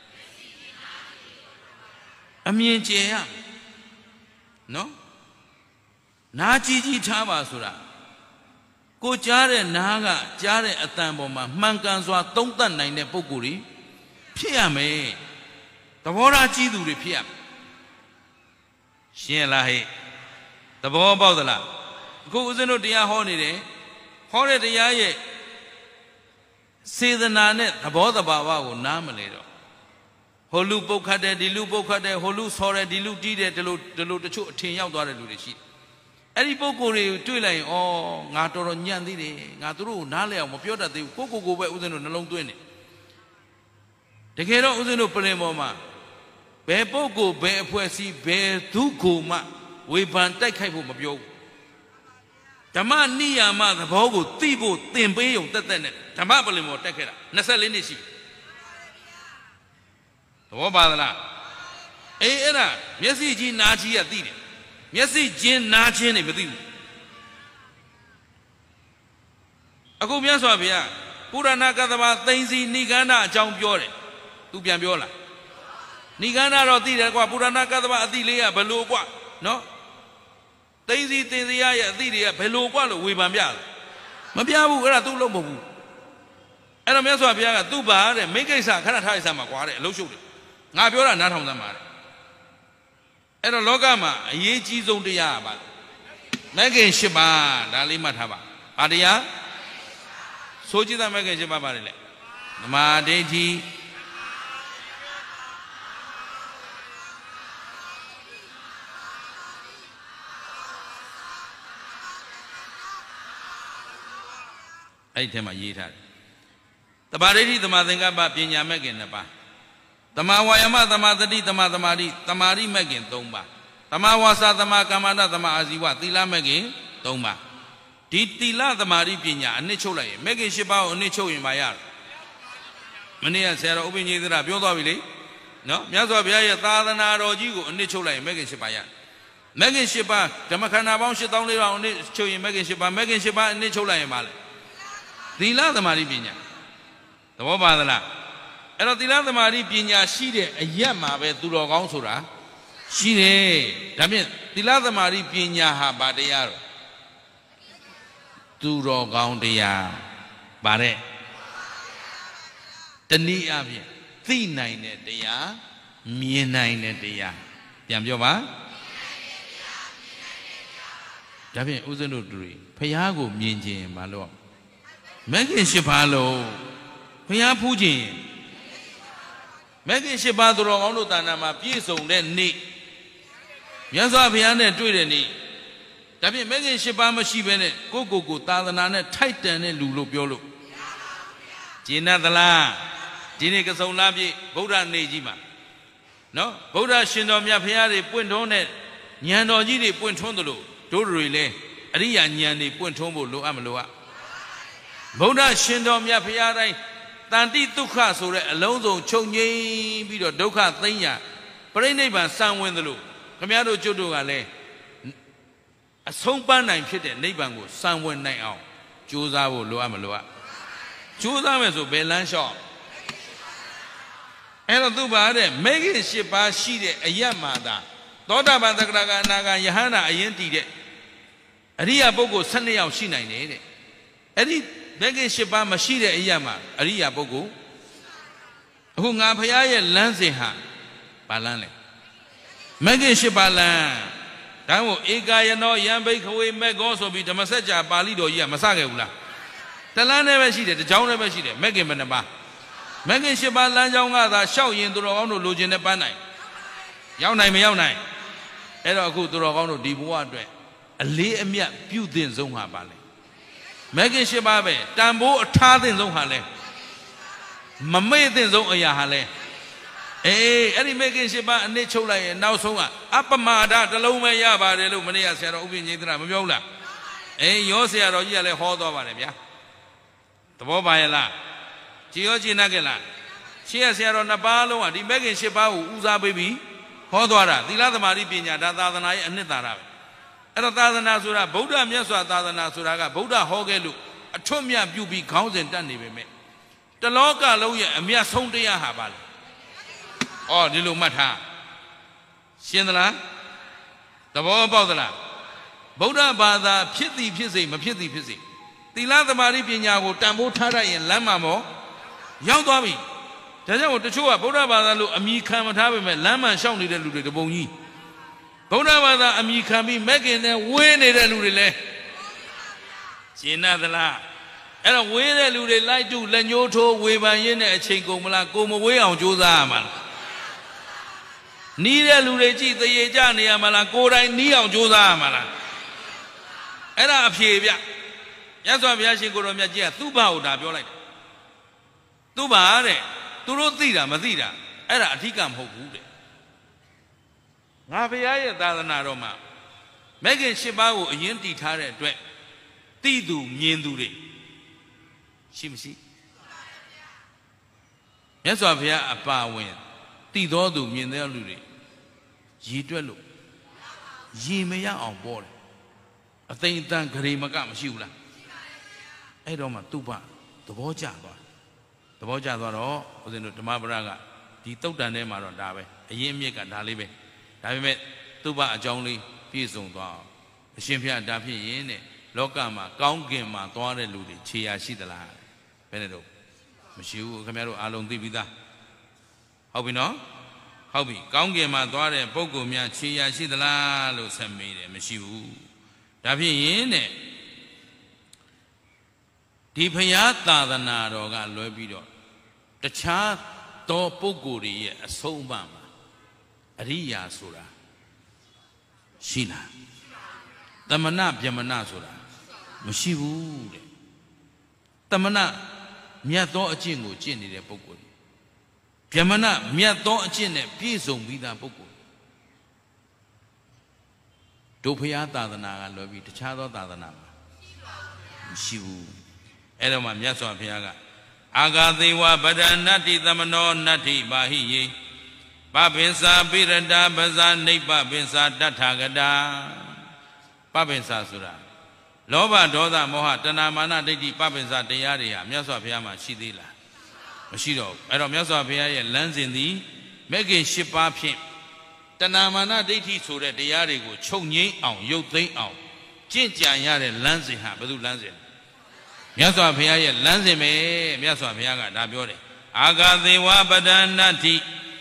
တဲ့အမြင်ကျယ်ရနော်နားကြီးကြီးထားပါဆိုတာကိုကြားတဲ့နားကကြားတဲ့အတန်ပေါ်မှာမှန်ကန်စွာသုံးသပ်နိုင်တဲ့ပုဂ္ဂိုလ်တွေဖြစ်ရမယ်သဘောထားကြီးသူတွေဖြစ်ရမယ်ရှင်းလားဟဲ့သဘောပေါက်သလားအခုဦးဇင်းတို့တရားဟောနေတယ်ဟောတဲ့တရားရဲ့စေတနာနဲ့သဘောတဘာဝကိုနားမလဲတော့ဟိုလူပုတ်ခတ်တယ်ဒီလူပုတ်ခတ်တယ်ဟိုလူဆော်တယ်ဒီလူတီးတယ်ဒီလိုဒီလိုတချို့အထင်ရောက်သွားတဲ့လူတွေရှိတယ်အဲ့ဒီပုဂ္ဂိုလ်တွေကိုတွေ့လိုက်ရင်ဩငါတော်တော်ညံ့သေးတယ်ငါတို့ကိုနားလဲအောင်မပြောတတ်သေးဘူးကိုကိုကိုပဲဦးဇင်းတို့နှလုံးသွင်းတယ်တကယ်တော့ဦးဇင်းတို့ပြင်ပေါ်မှာဘယ်ပုဂ္ဂိုလ်ဘယ်အဖွဲ့အစည်းဘယ်သူကိုမှဝေဖန်တိုက်ခိုက်ဖို့မပြောဘူးဓမ္မနိယာမသဘောကိုသိဖို့သင်ပေးုံတက်တက်နဲ့ဓမ္မပလင်ပေါ်တက်ခဲ့တာ၂၄နှစ်ရှိသဘောပါသလားအေးအဲ့ဒါမျက်စိကြီးနားကြီးကသိတယ်မျက်စိချင်းနားချင်းတွေမသိဘူးအခုမြတ်စွာဘုရားပုရဏကသဘာသိမ့်စီနိဂန္ဓအကြောင်းပြောတယ်သူပြန်ပြောလားနိဂန္ဓတော့သိတယ်ကွာပုရဏကသဘာအသိလေးကဘယ်လိုကွာနော်သိမ့်စီသင်္စီရရဲ့အသိတွေကဘယ်လိုကွာလို့ဝေဖန်ပြတယ်မပြဘူးအဲ့ဒါသူ့လုံးမဟုတ်ဘူးအဲ့တော့မြတ်စွာဘုရားကသူ့ဘာတဲ့မိကိစ္စခဏထားရစမ်းမှာကွာတဲ့အလုံးရှုပ်တယ်ငါပြောတာနားထောင်စမ်းပါတဲ့အဲ့တော့လောကမှာအရေးကြီးဆုံးတရားကပါမဂ္ဂင်၈ပါးဒါလေးမှတ်ထားပါဘာတရားဆိုကြည့်တဲ့မဂ္ဂင်၈ပါးပါတယ်လေသမာဓိဋ္ဌိအဲ့ဒီထဲမှာရေးထားတယ်သမာဓိဋ္ဌိသမာသင်္ကပ္ပပညာမဂ္ဂင်နှစ်ပါးသမာဝါယမသမာသတိသမာသမာဓိသမာဓိမဂ္ဂင်၃ပါးသမာဝါစာသမာကမ္မန္တသမာအာဇီဝသီလမဂ္ဂင်၃ပါးဒီသီလသမာဓိပညာအနှစ်ချုပ်လိုက်ရင်မဂ္ဂင်၈ပါးကိုအနှစ်ချုပ်ရင်မရဘူးမနေ့ကဆရာတော်ဥပ္ပညေသရပြောသွားပြီလေနော်မြတ်စွာဘုရားရဲ့သာသနာတော်ကြီးကိုအနှစ်ချုပ်လိုက်ရင်မဂ္ဂင်၈ပါးရမဂ္ဂင်၈ပါးဓမ္မခန္ဓာပေါင်း၈သောင်းလေးပါးအနှစ်ချုပ်ရင်မဂ္ဂင်၈ပါးမဂ္ဂင်၈ပါးအနှစ်ချုပ်လိုက်ရင်ပါလေသီလသမာဓိပညာသဘောပါသလားအဲ့တော့သီလသမာဓိပညာရှိတဲ့အရက်မှာပဲသူတော်ကောင်းဆိုတာရှိတယ်ဒါဖြင့်သီလသမာဓိပညာဟာဗာတရားတော့သူတော်ကောင်းတရားဗာတဲ့တနည်းအားဖြင့်သိနိုင်တဲ့တရားမြင်နိုင်တဲ့တရားပြန်ပြောပါဒါဖြင့်ဥစဉ်တို့တွေဖះကိုမြင်ခြင်းမလို့မဂ္ဂင်၈ပါးလုံးဖះဖူးခြင်းမဂ္ဂင်၈ပါးသူတော်ကောင်းတို့တာနာမှာပြည့်စုံတဲ့နေ့မြတ်စွာဘုရားနဲ့တွေ့တဲ့နေ့ဒါဖြင့်မဂ္ဂင်၈ပါးမရှိဘဲနဲ့ကိုယ့်ကိုယ်ကိုသာသနာနဲ့ထိုက်တန်တဲ့လူလို့ပြောလို့ကျင့်သလားဒီနေ့ကစုံလားပြည့်ဗုဒ္ဓနေ့ကြီးမှာနော်ဗုဒ္ဓရှင်တော်မြတ်ဘုရားတွေပွင့်ထွန်းတဲ့ဉာဏ်တော်ကြီးတွေပွင့်ထွန်းသလိုတို့တွေလည်းအရိယာဉာဏ်တွေပွင့်ထွန်းဖို့လိုအပ်မလိုအပ်ဗုဒ္ဓရှင်တော်မြတ်ဘုရားတိုင်းတန်တိဒုက္ခဆိုတဲ့အလုံးစုံချုပ်ငြိမ်းပြီးတော့ဒုက္ခသိမ်းရပြိဋိနိဗ္ဗာန်စံဝင်သလိုခမည်းတော်ကျွတ်တို့ကလည်းအဆုံးပန်းနိုင်ဖြစ်တဲ့နိဗ္ဗာန်ကိုစံဝင်နိုင်အောင်ကြိုးစားဖို့လိုအပ်မလိုအပ်ကြိုးစားမယ်ဆိုဘယ်လမ်းလျှောက်အဲ့တော့သူပါတဲ့မေခင်၈ပါးရှိတဲ့အယက်မှာသာသောတာပန်သက္ကရာကအနာဂံယဟန္တာအရင်တည်တဲ့အရိယာပုဂ္ဂိုလ်၁၂ယောက်ရှိနိုင်တယ်တဲ့အဲ့ဒီမေခင်၈ပါးမရှိတဲ့အယက်မှာအရိယာပုဂ္ဂိုလ်အခုငါဖရာရဲ့လမ်းစဉ်ဟာဘာလမ်းလဲမေခင်၈ပါးလမ်းဒါမို့ဧကာယနောယံဘိခဝေမေကောဆိုပြီးဓမ္မစကြာပါဠိတော်ကြီးကမစခဲ့ဘူးလားတလန်းနဲ့ပဲရှိတယ်တစ်ကြောင်းနဲ့ပဲရှိတယ်မေခင်ဘယ်နှပါမေခင်၈ပါးလမ်းကြောင်းကသာရှောက်ရင်သူတော်ကောင်းတို့လိုချင်တဲ့ပန်းနိုင်ရောက်နိုင်မရောက်နိုင်အဲ့တော့အခုသူတော်ကောင်းတို့ဒီဘဝအတွက်အလေးအမြတ်ပြုသင့်ဆုံးဟာပါလဲမေခင်၈ပါးပဲတန်ဖိုးအထားသင့်ဆုံးဟာလဲမမေ့သင့်ဆုံးအရာဟာလဲအေးအဲ့ဒီမေခင်၈ပါးအနစ်ချုပ်လိုက်ရင်နောက်ဆုံးကအပမာဒတစ်လုံးပဲရပါတယ်လို့မနေ့ကဆရာတော်ဥပ္ပညိသရမပြောဘူးလားအေးရောဆရာတော်ကြီးကလည်းဟောသွားပါတယ်ဗျာသဘောပါရဲ့လားကြည်ရောကြည်နပ်ကြလားရှေ့ရဆရာတော်နှစ်ပါးလုံးကဒီမေခင်၈ပါးကိုဦးစားပေးပြီးဟောသွားတာသီလသမာဓိပညာဒါသာသနာရဲ့အနှစ်သာရပဲအဲ့တော့သာသနာဆိုတာဗုဒ္ဓမြတ်စွာသာသနာဆိုတာကဗုဒ္ဓဟောခဲ့လို့အထွတ်မြတ်ပြုပြီးခေါင်းစဉ်တက်နေပေမဲ့တလောကလုံးရဲ့အမြတ်ဆုံးတရားဟာပါလေဩဒီလိုမှတ်ထားရှင်းသလားသဘောပေါက်သလားဗုဒ္ဓဘာသာဖြစ်သည်ဖြစ်စေမဖြစ်သည်ဖြစ်စေသီလသမာဓိပညာကိုတန်ဖိုးထားရရင်လမ်းမှာမောရောက်သွားပြီဒါကြောင့်တချို့ကဗုဒ္ဓဘာသာလို့အမိခံမထားပေမဲ့လမ်းမှရှောက်နေတဲ့လူတွေတပုံကြီးဗုဒ္ဓဘာသာအမိခံပြီးမက်ကင်နဲ့ဝေးနေတဲ့လူတွေလဲရှင်းသလားအဲ့တော့ဝေးတဲ့လူတွေလိုက်တူလက်ညှိုးထိုးဝေဖန်ရင်းနဲ့အချိန်ကုန်မလားကိုမဝေးအောင်ကြိုးစားရမှာလားနီးတဲ့လူတွေကြည့်တရေကြနေရမှာလားကိုယ်တိုင်နီးအောင်ကြိုးစားရမှာလားအဲ့ဒါအဖြေဗျမြတ်စွာဘုရားရှင်ကိုတော်မြတ်ကြီးကသူ့ဘာကိုဒါပြောလိုက်တယ်သူ့ဘာတဲ့သူတို့သိတာမသိတာအဲ့ဒါအဓိကမဟုတ်ဘူးတဲ့ငါဘုရားရဲ့သာသနာတော်မှာမေခင်၈ပါးကိုအရင်တည်ထားတဲ့အတွက်သိသူမြင်သူတွေရှိမရှိမြတ်စွာဘုရားအပါဝင်သိတော်သူမြင်တဲ့လူတွေရည်တွက်လို့ရည်မရအောင်ပေါ်တယ်အသိအတန်ဂရေမကမရှိဘူးလားအဲ့တော့မှသူ့ဘသဘောကျသွားသဘောကျသွားတော့ဦးဇင်းတို့ဓမ္မပဒကဒီတုတ်တန်ထဲမှာတော့ဒါပဲအရင်အမြစ်ကဒါလေးပဲဒါပေမဲ့သူ့ဘအကြောင်းလေးပြည့်စုံသွားအောင်အရှင်ဘုရားဒါဖြစ်ရင်တဲ့လောကမှာကောင်းကင်မှာသွားတဲ့လူတွေခြေရာရှိသလားဘယ်နဲ့တော့မရှိဘူးခင်ဗျားတို့အားလုံးသိပြီးသားဟုတ်ပြီနော်ဟုတ်ပြီကောင်းကင်မှာသွားတဲ့ပုဂ္ဂိုလ်များခြေရာရှိသလားလို့ဆက်မေးတယ်မရှိဘူးဒါဖြစ်ရင်တဲ့ဒီဘုရားသာသနာတော်ကလွဲပြီးတော့တခြားသောပုဂ္ဂိုလ်တွေရဲ့အဆုံးအမမှာအရိယာဆိုတာရှိလားသမဏဗျမဏဆိုတာမရှိဘူးတဲ့သမဏမြတ်သောအကျင့်ကိုကျင့်နေတဲ့ပုဂ္ဂိုလ်ဗျမဏမြတ်သောအကျင့်နဲ့ပြည့်စုံပြီးသားပုဂ္ဂိုလ်တို့ဘုရားသာသနာကလွဲပြီးတခြားသောသာသနာမှာမရှိဘူးအဲ့တော့မှမြတ်စွာဘုရားကအာဂါသေဝဗဒနတ္တိသမနောနတ္တိပါဟိယေပပင်္စာပိရတာပဇာနိဗ္ဗပင်္စာတထဂတာပပင်္စာဆိုတာလောဘဒေါသမောဟတဏမာနဒိဋ္ဌိပပင်္စာတရားတွေဟာမြတ်စွာဘုရားမှာရှိသေးလားမရှိတော့ဘူးအဲ့တော့မြတ်စွာဘုရားရဲ့လမ်းစဉ်သည်မေခင်၈ပါးဖြင့်တဏမာနဒိဋ္ဌိဆိုတဲ့တရားတွေကိုချုပ်ငိမ့်အောင်ရုပ်သိမ်းအောင်ကျင့်ကြံရတဲ့လမ်းစဉ်ဟာဘယ်သူလမ်းစဉ်မြတ်စွာဘုရားရဲ့လမ်းစဉ်ပဲမြတ်စွာဘုရားကဒါပြောတယ်အာဂါသေဝပဒနတ္တိ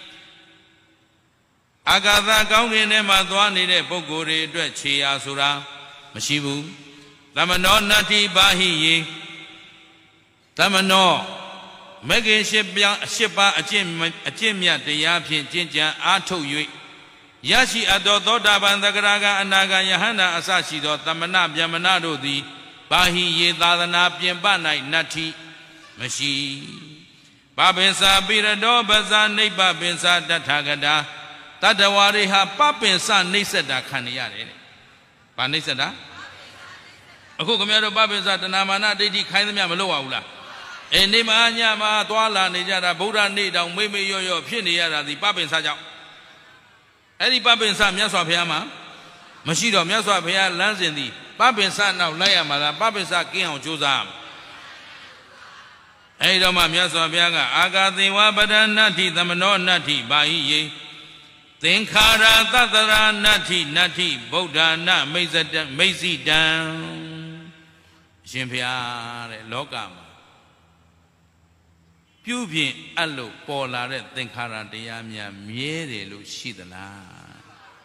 အာဂါသကောင်းကင်ထဲမှာသွားနေတဲ့ပုဂ္ဂိုလ်တွေအတွက်ခြေရာဆိုတာမရှိဘူးသမနောနတ္တိပါဟိယေသမနောမဂ္ဂင်၈ပါး၈ပါးအကျင့်အကျင့်မြတ်တရားဖြင့်ကျင့်ကြံအားထုတ်၍ရရှိအပ်သောသောတာပန်သက္ကရာကအနာဂံယဟန္တာအစရှိသောသမဏဗျမဏတို့သည်ပါဟိယေသာသနာပြင်ပ၌နတ္ထိမရှိပပင်္စာပိရတောပဇာနိဗ္ဗပင်္စာတထဂတာတတ္တဝါတွေဟာပပင်္စာနှိစ္စတာခံရရတယ်တဲ့။ဘာနှိစ္စတာအခုခင်ဗျားတို့ပပင်္စာတဏမာနဒိဋ္ဌိခိုင်းသမျှမလုပ်ရဘူးလား။အဲနေမညမှာသွားလာနေကြတာဗုဒ္ဓနေ့တောင်မေ့မေ့ရော့ရော့ဖြစ်နေရတာဒီပပင်္စာကြောင့်အဲ့ဒီပပင်္စာမြတ်စွာဘုရားမှာမမရှိတော့မြတ်စွာဘုရားလမ်းစဉ်သည်ပပင်စနောက်လိုက်ရမှာလားပပင်စကင်းအောင်ကြိုးစားအဲ့တော့မှမြတ်စွာဘုရားကအာဂသင်္ဝပဒနတ္ထိသမနောနတ္ထိဘာဟိယေသင်္ခါရသတ္တရာနတ္ထိနတ္ထိဗုဒ္ဓနာမိစ္ဆတံမိစ္ဆိတံအရှင်ဘုရားတဲ့လောကမှာပြုပြင်အပ်လို့ပေါ်လာတဲ့သင်္ခါရတရားများမြဲတယ်လို့ရှိသလား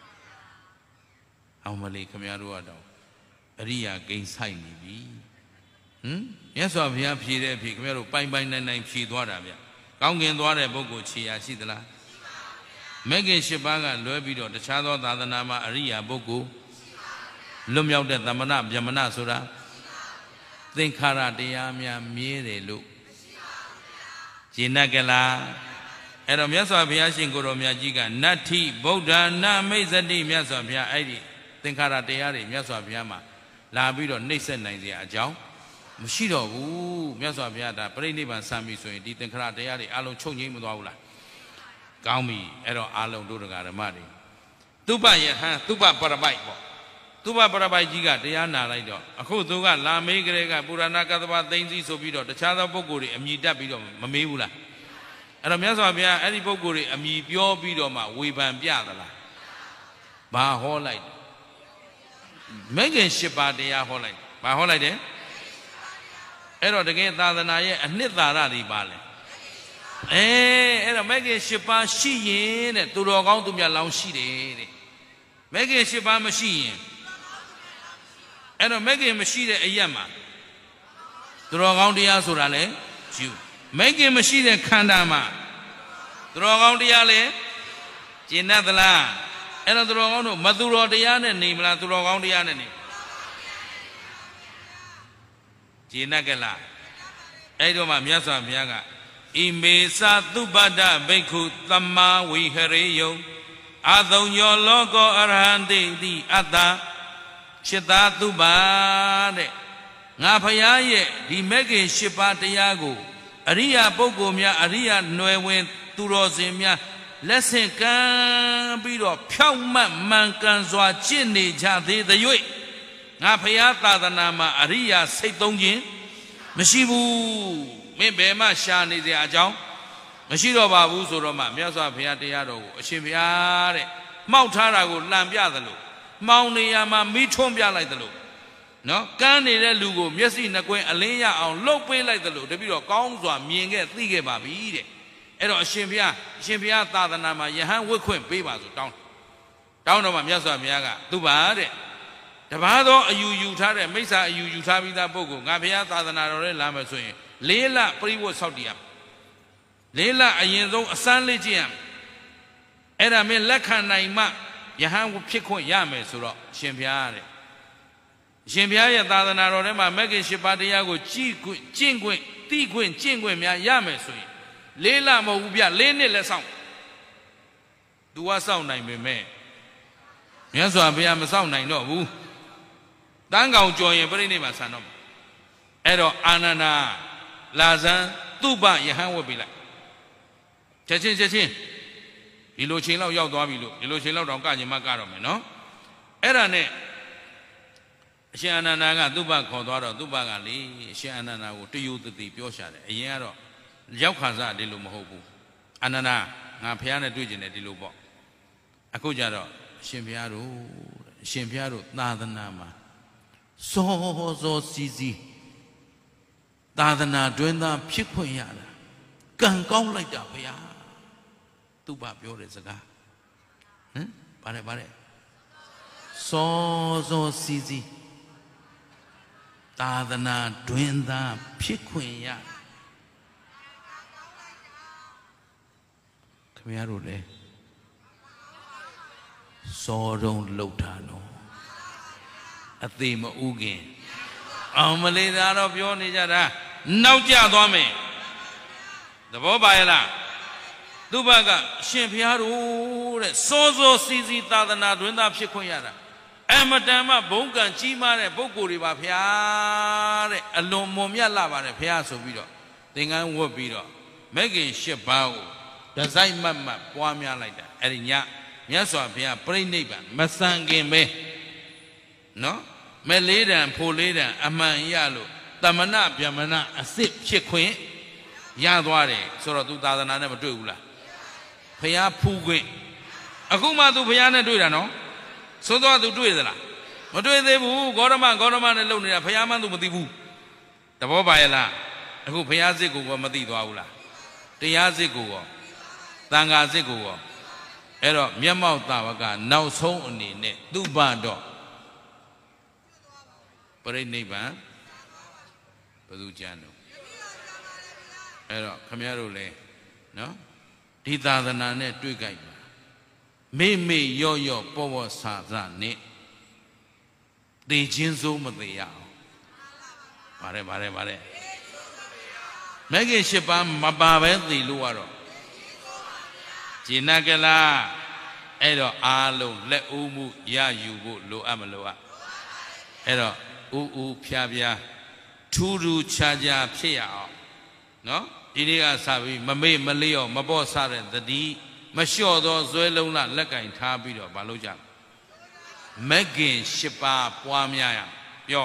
အောင်မလေးခမရတို့ကတော့အရိယာဂိမ်းဆိုင်နေပြီဟမ်မြတ်စွာဘုရားဖြေတဲ့အဖြေခမရတို့ပိုင်ပိုင်နိုင်နိုင်ဖြေသွားတာဗျကောင်းကင်သွားတဲ့ပုဂ္ဂိုလ်ခြေရာရှိသလားမဂ္ဂင်၈ပါးကလွဲပြီးတော့တခြားသောသာသနာမှာအရိယာပုဂ္ဂိုလ်လွတ်မြောက်တဲ့သမဏဗျမဏဆိုတာသင်္ခါရတရားများမြဲတယ်လို့ရှင်းတတ်ကြလားအဲ့တော့မြတ်စွာဘုရားရှင်ကိုယ်တော်မြတ်ကြီးကနတ္ထိဗုဒ္ဓနာမိစ္ဆတိမြတ်စွာဘုရားအဲ့ဒီသင်္ခါရတရားတွေမြတ်စွာဘုရားမှာလာပြီးတော့နှိမ့်ဆက်နိုင်စရာအကြောင်းမရှိတော့ဘူးမြတ်စွာဘုရားဒါပြိဋိဘံစံပြီဆိုရင်ဒီသင်္ခါရတရားတွေအလုံးချုပ်ငြိမ်းမသွားဘူးလားကောင်းပြီအဲ့တော့အလုံးတို့တရားဓမ္မတွေသုဘယဟန်သုဘပရပိုက်ပေါ့သုဘပရပိုက်ကြီးကတရားနာလိုက်တော့အခုသူကလာမေးကြတဲ့ကပုရဏကသဗ္ဗသိမ့်စီဆိုပြီးတော့တခြားသောပုဂ္ဂိုလ်တွေအမြည်တက်ပြီးတော့မမေးဘူးလားအဲ့တော့မြတ်စွာဘုရားအဲ့ဒီပုဂ္ဂိုလ်တွေအမြည်ပြောပြီးတော့မှဝေဖန်ပြသလားဘာဟောလိုက်မဂ္ဂင်၈ပါးတရားဟောလိုက်ဘာဟောလိုက်တယ်အဲ့တော့တကယ်သာသနာရဲ့အနှစ်သာရတွေပါလဲအဲအဲ့တော့မဂ္ဂင်၈ပါးရှိရင်တဲ့သူတော်ကောင်းသူမြတ်လောင်းရှိတယ်တဲ့မဂ္ဂင်၈ပါးမရှိရင်အဲ့တော့မဂ္ဂင်မရှိတဲ့အရက်မှာသူတော်ကောင်းတရားဆိုတာလဲယူမဂ္ဂင်မရှိတဲ့ခန္ဓာမှာသူတော်ကောင်းတရားလဲကျင့်တတ်သလားအဲ့တော့သူတော်ကောင်းတို့မသူတော်တရားနဲ့နေမလားသူတော်ကောင်းတရားနဲ့နေကျင့်တတ်ကြလားအဲ့တော့မှမြတ်စွာဘုရားကဣမေသသုပတ္တဘိက္ခုသမ္မာဝိဟရေယုံအာသုံညောလောကောအရဟံတိတိအတ္တจิตာသုပါတဲ့ငါဖယားရဲ့ဒီမဂ္ဂင်၈ပါးတရားကိုအရိယာပုဂ္ဂိုလ်များအရိယာຫນွယ်ဝင်သူတော်စင်များလက်ဆင့်ကမ်းပြီးတော့ဖြောင့်မတ်မှန်ကန်စွာကျင့်နေကြသေးသရွေ့ငါဖယားသာသနာမှာအရိယာစိတ်သုံးခြင်းမရှိဘူးမင်းဘယ်မှရှာနေစရာအကြောင်းမရှိတော့ပါဘူးဆိုတော့မှမြတ်စွာဘုရားတရားတော်ကိုအရှင်ဘုရားတဲ့မှောက်ထားတာကိုလှန်ပြသလိုမှောင်နေရမှာမိထွန်းပြလိုက်သလိုနော်ကန်းနေတဲ့လူကိုမျက်စိနှကွင်းအလင်းရအောင်လှုပ်ပေးလိုက်သလိုတပြီးတော့ကောင်းစွာမြင်ခဲ့သိခဲ့ပါပြီတဲ့အဲ့တော့အရှင်ဘုရားအရှင်ဘုရားသာသနာမှာယဟန်ဝတ်ခွင့်ပေးပါဆိုတောင်းတောင်းတော့မှမြတ်စွာဘုရားကသူပါတဲ့တပါးသောအယူယူထားတဲ့မိစ္ဆာအယူယူထားပြီးသားပုဂ္ဂိုလ်ငါဘုရားသာသနာတော်နဲ့လာမယ်ဆိုရင်လေးလပရိဝတ်ဆောက်တည်ရလေးလအရင်ဆုံးအစမ်းလေးကျင့်ရအဲ့ဒါမင်းလက်ခံနိုင်မှယဟန်ဖြစ်ခွင့်ရမယ်ဆိုတော့အရှင်ဘုရားတဲ့အရှင်ဘုရားရဲ့သာသနာတော်ထဲမှာမဂ္ဂင်၈ပါးတရားကိုကြည်ခွင့်ကျင့်ခွင့်သိခွင့်ကျင့်ခွင့်များရမယ်ဆိုရင်လေးလမဟုတ်ဘူးဗျလေးနှစ်လည်းစောင့်သူကစောင့်နိုင်ပေမဲ့မြတ်စွာဘုရားမစောင့်နိုင်တော့ဘူးတန်းကောင်ကြော်ရင်ပြိဋိနိဗ္ဗာန်ဆံတော့အဲ့တော့အာနန္ဒာလာဇန်သူပယဟန်ဝတ်ပေးလိုက်ချက်ချင်းချက်ချင်းဒီလိုချိန်လောက်ရောက်သွားပြီလို့ဒီလိုချိန်လောက်တောင်ကကျင်မကတော့မယ်နော်အဲ့ဒါနဲ့အရှင်အာနန္ဒာကသူပခေါ်သွားတော့သူပကလေအရှင်အာနန္ဒာကိုတယုတတိပြောရှာတယ်အရင်ကတော့ရောက်ခါစားဒီလိုမဟုတ်ဘူးအာနန္ဒာငါဖះနဲ့တွေ့ကျင်တယ်ဒီလိုပေါ့အခုကြတော့အရှင်ဘုရားတို့အရှင်ဘုရားတို့သာသနာမှာစောစောစီစီသာသနာတွင်သားဖြစ်ခွင့်ရတာကံကောင်းလိုက်တာဘုရားသူပါပြောတဲ့စကားဟမ်ဗါတယ်ဗါတယ်စောစောစီစီသာသနာတွင်သားဖြစ်ခွင့်ရခင်ဗျားတို့လေစောတုံးလှုပ်တာနော်အသေးမဥခင်အောင်မလေးသားတော့ပြောနေကြတာနောက်ကျသွားမယ်သဘောပါရဲ့လားသူ့ဘက်ကအရှင်ဘုရားတို့တဲ့စောစောစီစီသာသနာတွင်သားဖြစ်ခွင့်ရတာအမတန်မှဘုံကံကြီးမားတဲ့ပုဂ္ဂိုလ်တွေပါဘုရားတဲ့အလွန်မွန်မြတ်လာပါတယ်ဘုရားဆိုပြီးတော့သင်္ကန်းဝတ်ပြီးတော့မဂ္ဂင်၈ပါးကိုဒဇိုက်မတ်မတ်ပွားများလိုက်တာအဲ့ဒီညမြတ်စွာဘုရားပြိဋိနိဗ္ဗာန်မဆန်ခင်ပဲနော်မဲလေးတန်ဖိုလေးတန်အမှန်ရလို့တမနာဗျမနာအစ်စ်ဖြစ်ခွင့်ရသွားတယ်ဆိုတော့ तू သာသနာနဲ့မတွေ့ဘူးလားဖျားဖူးခွင့်အခုမှ तू ဖျားနဲ့တွေ့တာနော်သို့တော့ तू တွေ့သလားမတွေ့သေးဘူးဂေါတမဂေါတမနဲ့လုံနေတာဖျားမှန်း तू မသိဘူးတဘောပါရဲ့လားအခုဖျားစစ်ကိုကမသိသွားဘူးလားတရားစစ်ကိုရောသံဃာစစ်ကိုရောအဲ့တော့မျက်မှောက်သာဝကနောက်ဆုံးအနေနဲ့သူ့ဘတော့ပရိနိဗ္ဗာန်ဘယ်သူကြံတော့အဲ့တော့ခမရတို့လဲနော်ဒီသာသနာနဲ့တွေ့ကြိုက်ပါမေ့မေ့ရော့ရော့ပေါ့ပေါ့ဆာဆာနဲ့သိချင်းစိုးမသိရအောင်ဗါတယ်ဗါတယ်ဗါတယ်မဂ္ဂင်၈ပါးမပါပဲသိလို့ရတော့ဂျိနကလားအဲ့တော့အားလုံးလက်ဦးမှုရယူဖို့လိုအပ်မလိုအပ်အဲ့တော့ဥဥဖြားဖြားထူးထူးခြားခြားဖြစ်ရအောင်နော်ဒီနေ့ကစပြီးမမေ့မလျော့မပေါ့ဆတဲ့သတိမလျှော့သောဇွဲလုံးလားလက်ကင်ထားပြီးတော့မလုပ်ကြမဂ္ဂင်၈ပါးပွားများရပြော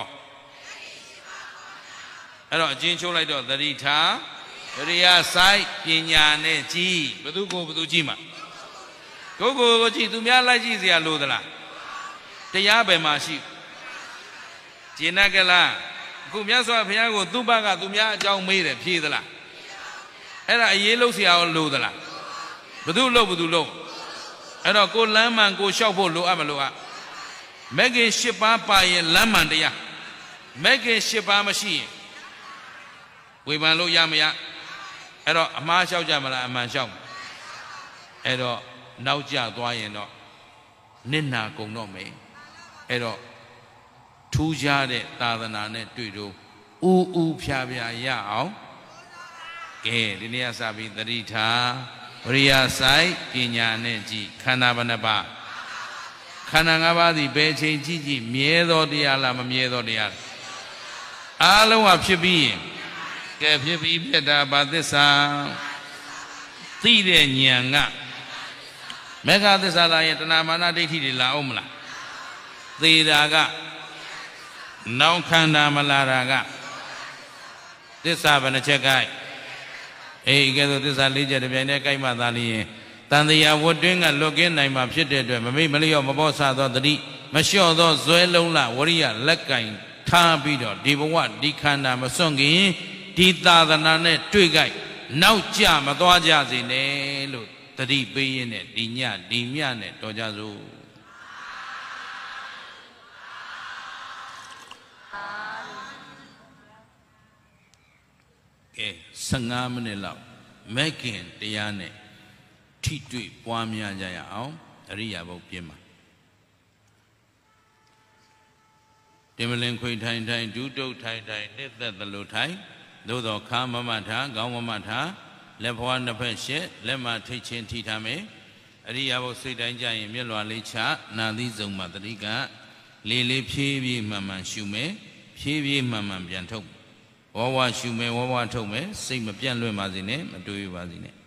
အဲ့တော့အချင်းချိုးလိုက်တော့သတိထားဝိရိယစိုက်ပညာနဲ့ကြည်ဘသူကိုဘသူကြည့်မှာကိုကိုကိုကြည့်သူများလိုက်ကြည့်เสียလို့သလားတရားပဲမှာရှိဂျိနကလားအခုမြတ်စွာဘုရားကိုသူ့ဘက်ကသူများအကြောင်းမေးတယ်ဖြေသလားအဲ့ဒါအရေးလို့เสียအောင်လို့သလားဘသူလို့ဘသူလို့အဲ့တော့ကိုလမ်းမှန်ကိုလျှောက်ဖို့လိုအပ်မလို့อ่ะမဂ္ဂင်၈ပါးပါရင်လမ်းမှန်တရားမဂ္ဂင်၈ပါးမရှိရင်ဝေဖန်လို့ရမရအဲ့တော့အမှားလျှောက်ကြမလားအမှန်လျှောက်အဲ့တော့နောက်ကျသွားရင်တော့နစ်နာကုန်တော့မယ်အဲ့တော့ထူးခြားတဲ့သာသနာနဲ့တွေ့တော့ဥဥဖြာဖြာရအောင်ကဲဒီနေ့ကစပြီးသတိထားဝိရိယဆိုင်ပညာနဲ့ကြည်ခန္ဓာဘယ်နှပါခန္ဓာ၅ပါးသည်ဘယ်ချိန်ကြည့်ကြည့်မြဲသောတရားလားမမြဲသောတရားလားအားလုံးကဖြစ်ပြီးရင်ကဲဖြစ်ပြီးဖြစ်တာဘာသစ္စာသိတဲ့ဉာဏ်ကမေဃသစ္စာလာရင်တဏမာနဒိဋ္ဌိတွေလာအောင်မလားသေတာကနောက်ခန္ဓာမလာတာကသစ္စာဘယ်နှချက်ကြိုက်အေးကဲဆိုသစ္စာ၄ချက်တစ်ပြိုင်တည်းကြိုက်မှသာလျင်တန်တရားဝတ်တွင်းကလွတ်ကင်းနိုင်မှာဖြစ်တဲ့အတွက်မမေ့မလျော့မပေါ့ဆသောတတိမလျှော့သောဇွဲလုံးလဝရိယလက်ကင်ထားပြီးတော့ဒီဘဝဒီခန္ဓာမစွန့်ခင်ဒီသာသနာနဲ့တွေ့ကြိုက်နောက်ကျမသွားကြစေနဲ့လို့တတိပေးရင်းနဲ့ဒီညဒီမြနဲ့တော်ကြစို့ကဲ၁၅မိနစ်လောက်မဲ့ခင်တရားနဲ့ထိတွေ့ပွားများကြရအောင်အရိယာဘုတ်ပြင်းပါတင်မလင်ခွေထိုင်ထိုင်ဒုတုတ်ထိုင်ထိုင်နှစ်သက်သလိုထိုင်သို့သောခါမမထာခေါင်းမမထာလက်ဖွားနှစ်ဖက်ရှက်လက်မထိတ်ချင်းထိထားမယ်အရိယာဘုတ်စိတ်တိုင်းကြရင်မျက်လွှာလေးချနာသီးစုံမှာတတိကလေးလေးဖြည်းဖြည်းမှန်မှန်ရှုမယ်ဖြည်းဖြည်းမှန်မှန်ပြန်ထုတ်ဝဝရှုမယ်ဝဝထုတ်မယ်စိတ်မပြန့်လွင့်ပါစေနဲ့မတွေးပါစေနဲ့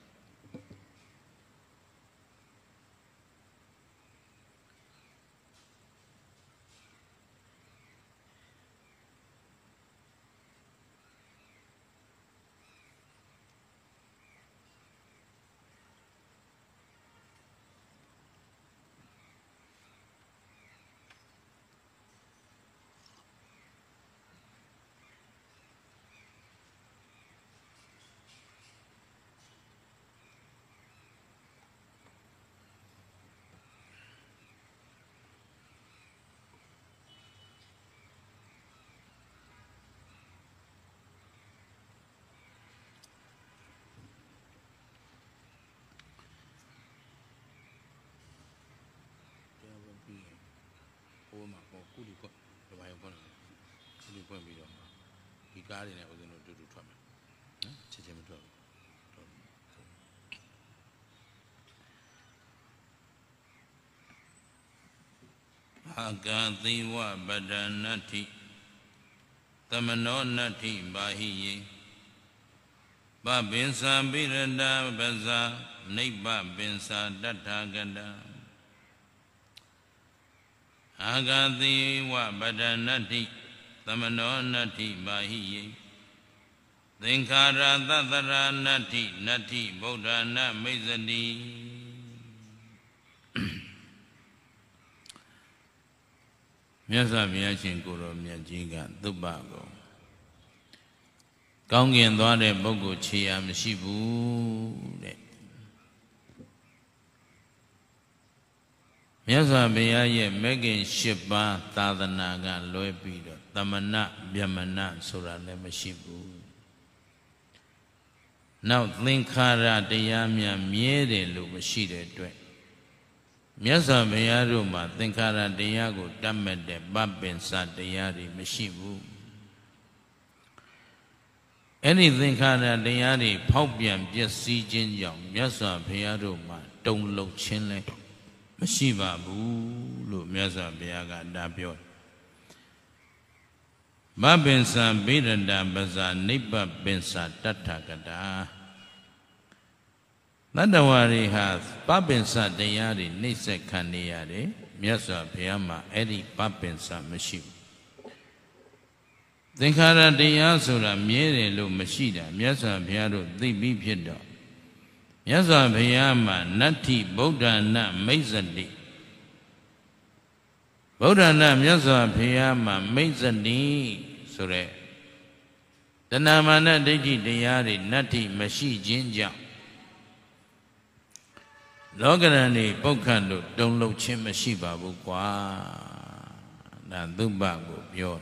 ကားတွေနဲ့ဦးဇင်းတို့တူတူထွက်မယ်နော်ချက်ချင်းမထွက်ဘူးအာဂံသီဝပဒနတ္ထိသမနောနတ္ထိဘာဟိယေပပင်္စာပိရဒာပဇာနိဗ္ဗပင်္စာတတ္ထာဂတအာဂတိဝပဒနတ္တိသမနောနတ္တိပါဟိယေသင်္ခါရသတ္တရာနတ္တိနတ္တိဗုဒ္ဓနာမိစ္ဆတိမြတ်စွာဘုရားရှင်ကိုယ်တော်မြတ်ကြီးကသုဘကိုကောင်းကင်သွားတဲ့ပုဂ္ဂိုလ်ခြေရာမရှိဘူးတဲ့မြတ်စွာဘုရားရဲ့မဂ္ဂင်၈ပါးသာသနာကလွဲပြီးတော့သမဏဗျမဏဆိုတာလည်းမရှိဘူးနောက်သင်္ခါရတရားများမြဲတယ်လို့မရှိတဲ့အတွက်မြတ်စွာဘုရားတို့မှာသင်္ခါရတရားကိုတတ်မှတ်တဲ့ပပင်စတရားတွေမရှိဘူးအဲ့ဒီသင်္ခါရတရားတွေဖောက်ပြန်ပျက်စီးခြင်းကြောင့်မြတ်စွာဘုရားတို့မှာတုံ့လုံခြင်းလဲမရှိပါဘူးလို့မြတ်စွာဘုရားကဒါပြောပပင်စဗိရဒပဇာနိဗ္ဗပင်စတတ္ထကတာတတ္တဝါတွေဟာပပင်စတရားတွေနှိမ့်ဆက်ခံနေရတယ်မြတ်စွာဘုရားမှာအဲ့ဒီပပင်စမရှိဘူးသင်္ခါရတရားဆိုတာမြဲတယ်လို့မရှိတာမြတ်စွာဘုရားတို့သိပြီးဖြစ်တော့မြတ်စွာဘုရားမှာနတ္ထိဗုဒ္ဓနာမိစ္ဆတိဗုဒ္ဓနာမြတ်စွာဘုရားမှာမိစ္ဆတိဆိုတဲ့တဏမာနဒိဋ္ဌိတရားတွေနတ္ထိမရှိခြင်းကြောင့်လောကရန်တွေပုတ်ခတ်လို့တုံ့လုံခြင်းမရှိပါဘူးကွာဒါသုဘကိုပြော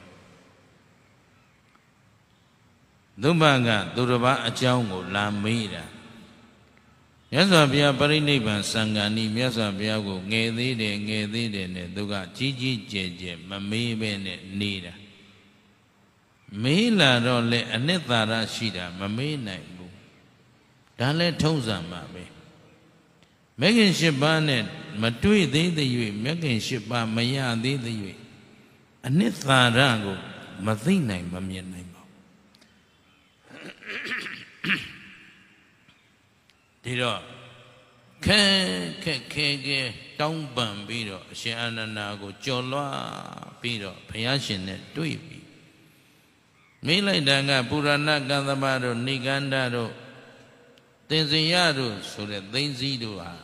သုဘကသူတစ်ပါးအကြောင်းကိုလာမေးတာမြတ်စွာဘုရားပရိနိဗ္ဗာန်စံဃာနိမြတ်စွာဘုရားကိုငယ်သေးတယ်ငယ်သေးတယ်နဲ့သူကကြီးကြီးကျယ်ကျယ်မမေးပဲနဲ့နေတာမေးလာတော့လေအနှစ်သာရရှိတာမမေးနိုင်ဘူးဒါလည်းထုံးစံပါပဲမဂ္ဂင်၈ပါးနဲ့မတွေ့သေးတဲ့၍မဂ္ဂင်၈ပါးမရသေးတဲ့၍အနှစ်သာရကိုမသိနိုင်မမြင်နိုင်ပါဒီတော့ခဲခက်ခဲခဲတောင်းပန်ပြီးတော့အရှင်အာနန္ဒာကိုကြော်လွှားပြီးတော့ဘုရားရှင်နဲ့တွေ့ပြီမိလိုက်တာကပုရဏကသမတို့နိကန္ဒတို့သင်္ဇယတို့ဆိုတဲ့သိန်းစည်းတို့ဟာ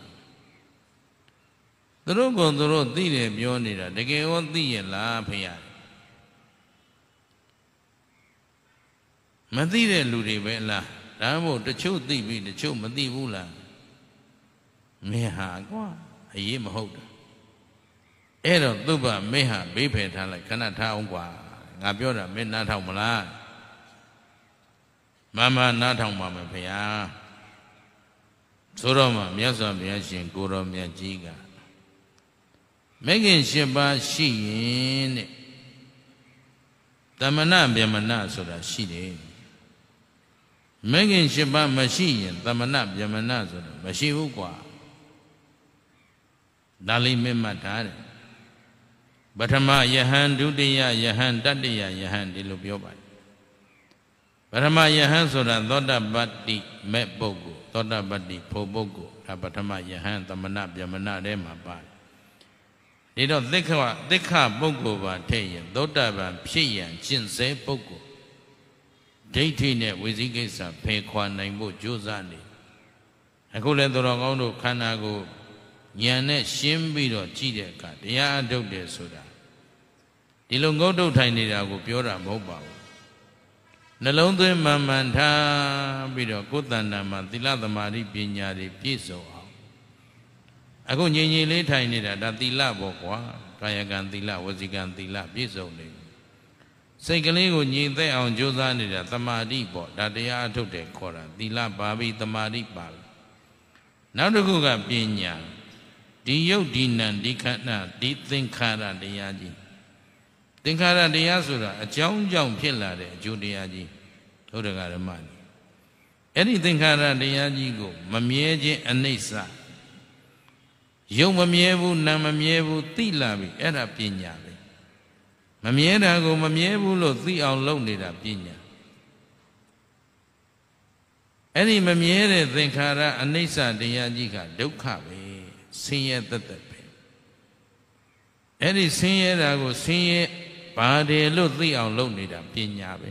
သူတို့ကသူတို့သိတယ်ပြောနေတာတကယ်ရောသိရလားဘုရားမသိတဲ့လူတွေပဲလားဒါမှမဟုတ်တချို့သိပြီတချို့မသိဘူးလားမေဟာကွာအရေးမဟုတ်တာအဲ့တော့သုဘမေဟာဘေးဖယ်ထားလိုက်ခဏထားအောင်ကွာငါပြောတာမင်းနားထောင်မလားမမနားထောင်ပါမယ်ဘုရားဆိုတော့မှမြတ်စွာဘုရားရှင်ကိုရောမြတ်ကြီးကမဂ္ဂင်၈ပါးရှိရင်တဲ့သမဏဗျမဏဆိုတာရှိတယ်မဂ္ဂင်၈ပါးမရှိရင်သမဏဗျမဏဆိုတာမရှိဘူးကွာဒါလေးမမှတ်ထားတယ်ပထမယဟန်ဒုတိယယဟန်တတိယယဟန်ဒီလိုပြောပါတယ်ပထမယဟန်ဆိုတာသောတပတ္တိမဲ့ပုဂ္ဂိုလ်သောတပတ္တိဖို့ပုဂ္ဂိုလ်ဒါပထမယဟန်သမဏဗျမဏထဲမှာပါတယ်ဒီတော့သက္ခဝသက္ခပုဂ္ဂိုလ်ပါထည့်ရင်သောတပန်ဖြစ်ရန်ကျင့်စေပုဂ္ဂိုလ်ဒိဋ္ဌိနဲ့ဝိသိကိစ္စဖယ်ခွာနိုင်ဖို့ကြိုးစားနေအခုလည်းသူတော်ကောင်းတို့ခန္ဓာကိုဉာဏ်နဲ့ရှင်းပြီးတော့ကြည့်တဲ့အခါတရားအထုတ်တယ်ဆိုတာဒီလိုငုတ်တုတ်ထိုင်နေတာကိုပြောတာမဟုတ်ပါဘူးနှလုံးသွင်းမှန်မှန်ထားပြီးတော့ကိုယ်တဏ္ဍာမှာသီလသမာဓိပညာတွေပြည့်စုံအောင်အခုငြိမ်ငြိမ်လေးထိုင်နေတာဒါသီလပေါ့ကွာကာယကံသီလဝစီကံသီလပြည့်စုံနေစိတ်ကလေးကိုငြိမ်သက်အောင်ကြိုးစားနေတာသမာဓိပေါ့ဒါတရားအထုတ်တယ်ခေါ်တာသီလပါပြီသမာဓိပါပြီနောက်တစ်ခုကပညာဒီယုတ်ဒီနံဒီခန္ဓာဒီသင်္ခါရတရားကြီးသင်္ခါရတရားဆိုတာအကြောင်းကြောင့်ဖြစ်လာတဲ့အကျိုးတရားကြီးသုဒ္ဓဂရမကြီးအဲ့ဒီသင်္ခါရတရားကြီးကိုမမြဲခြင်းအနိစ္စယုတ်မမြဲဘူးနာမမြဲဘူးသိလာပြီအဲ့ဒါပညာပဲမမြဲတာကိုမမြဲဘူးလို့သိအောင်လုပ်နေတာပညာအဲ့ဒီမမြဲတဲ့သင်္ခါရအနိစ္စတရားကြီးကဒုက္ခပဲဆင်းရဲသက်သက်ပဲအဲ့ဒီဆင်းရဲတာကိုဆင်းရဲပါတယ်လို့သိအောင်လုပ်နေတာပညာပဲ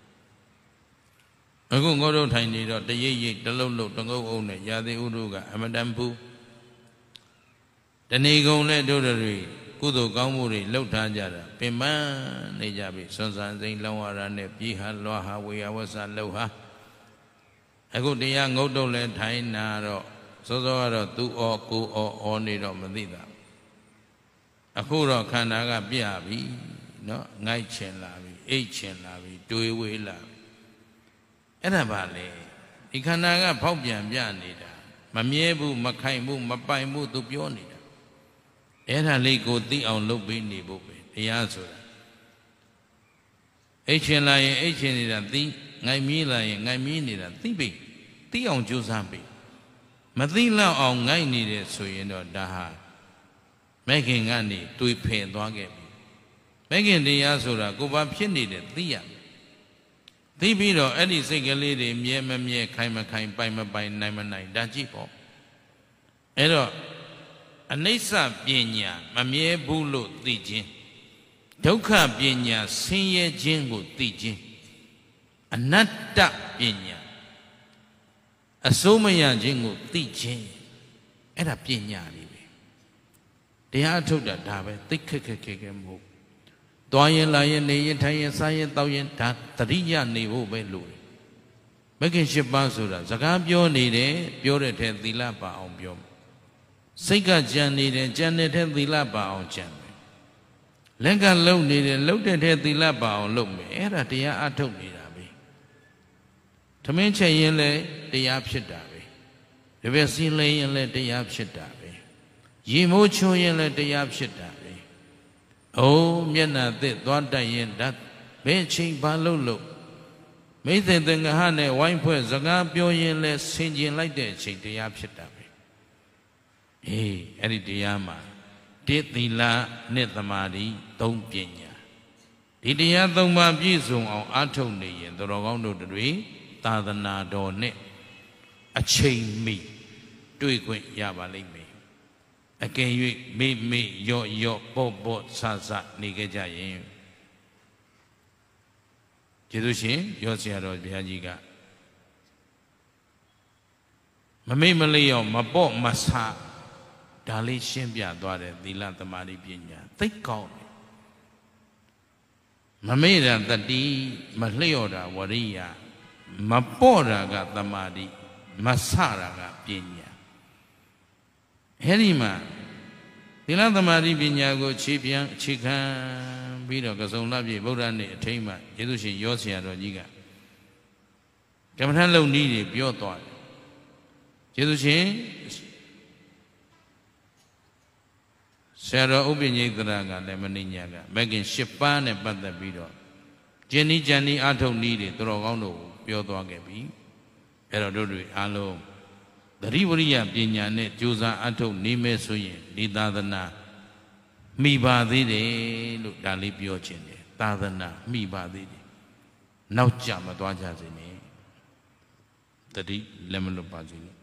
အခုငေါတို့ထိုင်နေတော့တရိပ်ရိပ်တလုံးလုံးတငုပ်အုပ်နဲ့ရာသီဥတုကအမတန်ဘူးတဏီကုံနဲ့တို့တွေကုသိုလ်ကောင်းမှုတွေလှုပ်ထားကြတာပင်ပန်းနေကြပြီစွန်ဆန်စိမ့်လောင်းရတာနဲ့ပြီးဟာလွားဟာဝေယဝဆလှုပ်ဟာအခုတရားငုတ်တုတ်လဲထိုင်နာတော့စောစောကတော့သူ့ဩကိုဩဩနေတော့မသိတာအခုတော့ခန္ဓာကပြပြီနော်ငိုက်ချင်လာပြီအိတ်ချင်လာပြီတွေးဝေးလာပြီအဲ့ဒါပါလေဒီခန္ဓာကဖောက်ပြန်ပြနေတာမမြဲဘူးမခိုင်ဘူးမပိုင်ဘူးသူပြောနေတာအဲ့ဒါလေးကိုသိအောင်လုပ်ပေးနေဖို့ပဲတရားဆိုတာအိတ်ချင်လာရင်အိတ်ချင်နေတာသိငိုက်မီးလာရင်ငိုက်မီးနေတာသိပြီသိအောင်ကြိုးစားပြီမသိလောက်အောင်ငိုက်နေတယ်ဆိုရင်တော့ဒါဟာမဲ့ခင်ကနေတွေးဖယ်သွားခဲ့ပြီမဲ့ခင်တရားဆိုတာကိုယ်ဘာဖြစ်နေတယ်သိရသိပြီးတော့အဲ့ဒီစိတ်ကလေးတွေမြဲမမြဲခိုင်မခိုင်ပိုင်မပိုင်နိုင်မနိုင်ဒါကြည့်ပေါ့အဲ့တော့အနိစ္စပညာမမြဲဘူးလို့သိခြင်းဒုက္ခပညာဆင်းရဲခြင်းကိုသိခြင်းအနတ္တပညာအစိုးမရခြင်းကိုသိခြင်းအဲ့ဒါပညာတွေပဲတရားအထုတ်တာဒါပဲသိခက်ခက်ခဲခဲမဟုတ်သွားရင်လာရင်နေရင်ထိုင်ရင်စားရင်တောက်ရင်ဒါတတိယနေဖို့ပဲလို့မဂ္ဂင်၈ပါးဆိုတာစကားပြောနေတယ်ပြောတဲ့ထဲသီလပါအောင်ပြောစိတ်ကကြံနေတယ်ကြံတဲ့ထဲသီလပါအောင်ကြံမယ်လက်ကလှုပ်နေတယ်လှုပ်တဲ့ထဲသီလပါအောင်လုပ်မယ်အဲ့ဒါတရားအထုတ်နေတာပဲထမင်းချက်ရင်လည်းတရားဖြစ်တာပဲဒီဘက်စီးလဲရင်လည်းတရားဖြစ်တာပဲရေမိုးချုံရင်လည်းတရားဖြစ်တာပဲအိုးမျက်နှာသစ်သွားတိုက်ရင်ဓာတ်ဘယ်ချိန်ဘာလို့လို့မိစ္ဆေသင်္ဃဟနဲ့ဝိုင်းဖွဲ့စကားပြောရင်လည်းဆင်ကျင်လိုက်တဲ့အချိန်တရားဖြစ်တာပဲအေးအဲ့ဒီတရားမှာတိသီလနဲ့သမာဓိသုံးပညာဒီတရားသုံးပါးပြည့်စုံအောင်အားထုတ်နေရင်တော်ကောင်းတို့တွေသာသနာတော်နဲ့အချိန်မီတွေ့ခွင့်ရပါလိမ့်မယ်အကယ်၍မေ့မေ့ရော့ရော့ပေါ့ပေါ့ဆဆနေကြကြရင်ကျေးဇူးရှင်ရောဆရာတော်ဘုရားကြီးကမမေ့မလျော့မပေါ့မဆဒါလေးရှင်းပြသွားတယ်သီလသမာဓိပညာသိကောင်းတယ်မမေ့တာတတိမလျော့တာဝရိယမပေါ့တာကသမာဓိမဆတာကပညာအဲ့ဒီမှာသီလသမာဓိပညာကိုခြေပြန်အခြေခံပြီးတော့ကစုံလပြည့်ဗုဒ္ဓနဲ့အထိမ့်မှယေရှုရှင်ရောဆရာတော်ကြီးကကမ္မထလုံနည်းတွေပြောသွားတယ်ယေရှုရှင်ဆရာတော်ဥပ္ပညိတရကလည်းမနိညာကမဂ္ဂင်၈ပါးနဲ့ပတ်သက်ပြီးတော့ကျင့်ဤကြံဤအထုတ်နည်းတွေတော်ကောင်းတို့ပြောသွားခဲ့ပြီအဲ့တော့တို့တွေအားလုံးသတိဝရိယပညာနဲ့ကြိုးစားအထုတ်နေမယ်ဆိုရင်ဒီသာသနာမိပါသေးတယ်လို့ဒါလေးပြောခြင်းတယ်သာသနာမိပါသေးတယ်နောက်ကြမသွားကြစေနဲ့တတိလက်မလွတ်ပါစေနဲ့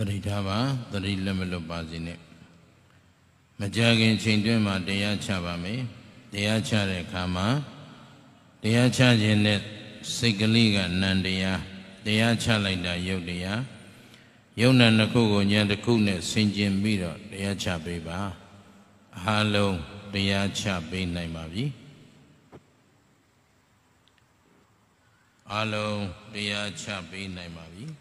ရိထာပါသတိလက်မလွတ်ပါစေနဲ့မကြခင်ချိန်တွင်းမှာတရားချပါမယ်တရားချတဲ့အခါမှာတရားချခြင်းနဲ့စိတ်ကလေးကနံတရားတရားချလိုက်တာယုတ်တရားယုံနာနှစ်ခုကိုဉာဏ်တစ်ခုနဲ့ဆင်ခြင်ပြီးတော့တရားချပေးပါအားလုံးတရားချပေးနိုင်ပါပြီအားလုံးတရားချပေးနိုင်ပါပြီ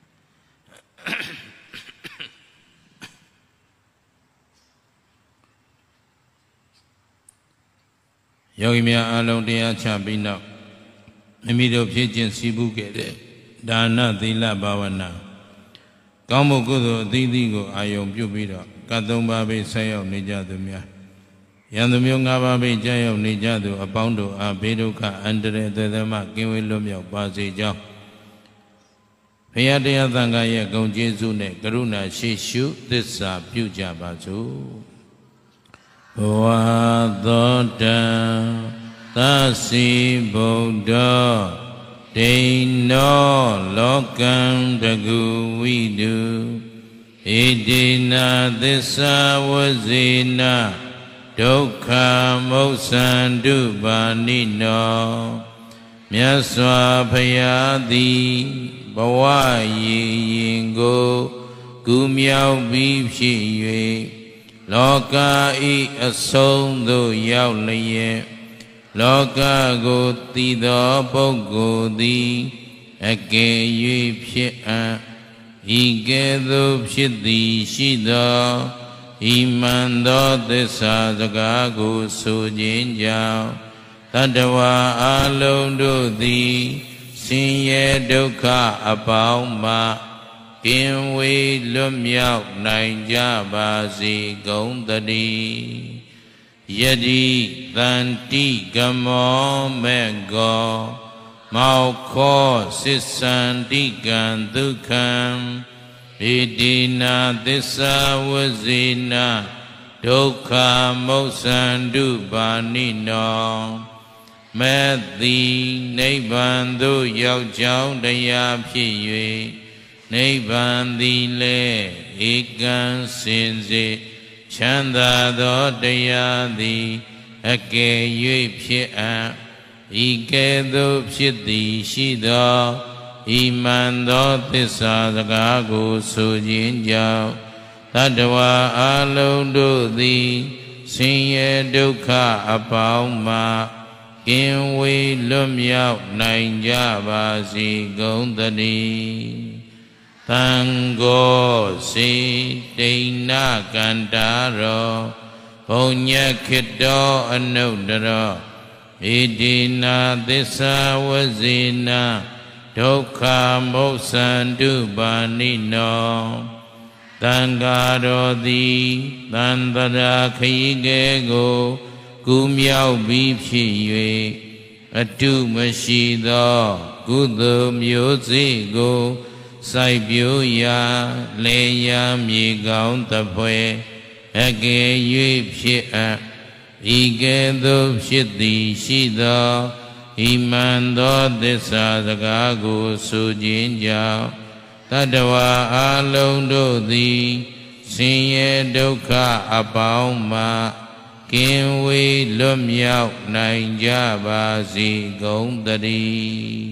ယောဂီများအားလုံးတရားချပြီးနောက်မိမိတို့ဖြည့်ကျင့်စည်းပူးခဲ့တဲ့ဒါနသီလဘာဝနာကောင်းမှုကုသိုလ်အသီးသီးကိုအာယုံပြုပြီးတော့ကတ်သုံးပါးပဲဆက်ရောက်နေကြသူများယံသူမျိုး၅ပါးပဲကြာရောက်နေကြသူအပေါင်းတို့အားဘေးဒုက္ခအန္တရာယ်သေသမကင်းဝေးလွတ်မြောက်ပါစေကြောင်းဘုရားတရားသံဃာရဲ့ဂုဏ်ကျေးဇူးနဲ့ကရုဏာရှိရှုသစ္စာပြုကြပါစို့ဘဝသောတံသစီဗုဒ္ဓဒိဏောလောကံတကုဝိတုဣတိနာသစ္စာဝဇေနဒုက္ခမုစ္ဆန္တုပါဏိနောမြတ်စွာဘုရားသည်ဘဝရည်ရင်ကိုကူးမြောက်ပြီးဖြစ်၍လောကဤအဆုံးသို့ရောက်လျက်လောကကိုသိသောပုဂ္ဂိုလ်သည်အကယ်၍ဖြစ်အံ့ဤကဲ့သို့ဖြစ်သည်ရှိသောဤမှန်သောသစ္စာစကားကိုဆိုခြင်းကြောင့်တတ္တဝါအလုံးတို့သည်ဆင်းရဲဒုက္ခအပေါင်းမှကင်းဝေးလွတ်မြောက်နိုင်ကြပါစေကုန်သတည်းယတိတန္တိကမောမေကောမောခောစစ်စန္တိကံဒုက္ခံဣတိနာသစ္စာဝဇေနဒုက္ခမုစ္ဆန္တုပါဏိနောမေတ္တိနိဗ္ဗာန်သို့ရောက်ကြောင်းတရားဖြစ်၍နိဗ္ဗာန်သည်လည်းဧကံစင်စစ်ချမ်းသာသောတရားသည်အကယ်၍ဖြစ်အံ့ဤကဲ့သို့ဖြစ်သည်ရှိသောဤမှန်သောသစ္စာစကားကိုဆိုခြင်းကြောင့်တတ္တဝါအလုံးတို့သည်ဆင်းရဲဒုက္ခအပေါင်းမှကင်းဝေးလွတ်မြောက်နိုင်ကြပါစေကုန်သတည်းသံဃောစေတိဏကန္တာရောဘုံညခိတောအနုတ္တရောဣတိနာသစ္စာဝဇေနဒုက္ခမုစ္ဆန္တုပါဏိနောသံဃာတော်သည်သန္တရာခရီးကဲကိုကူးမြောက်ပြီးဖြစ်၍အတုမရှိသောကုသိုလ်မျိုးစေ့ကိုစိုက်ပျိုးရာလေယာမြေကောင်းသဖွယ်အကယ်၍ဖြစ်အပ်ဤကဲ့သို့ဖြစ်သည်ရှိသောဤမှန်သောသစ္စာစကားကိုဆိုခြင်းကြောင့်တတ္တဝါအလုံးတို့သည်ဆင်းရဲဒုက္ခအပေါင်းမှကင်းဝေးလွတ်မြောက်နိုင်ကြပါစေကုန်သတည်း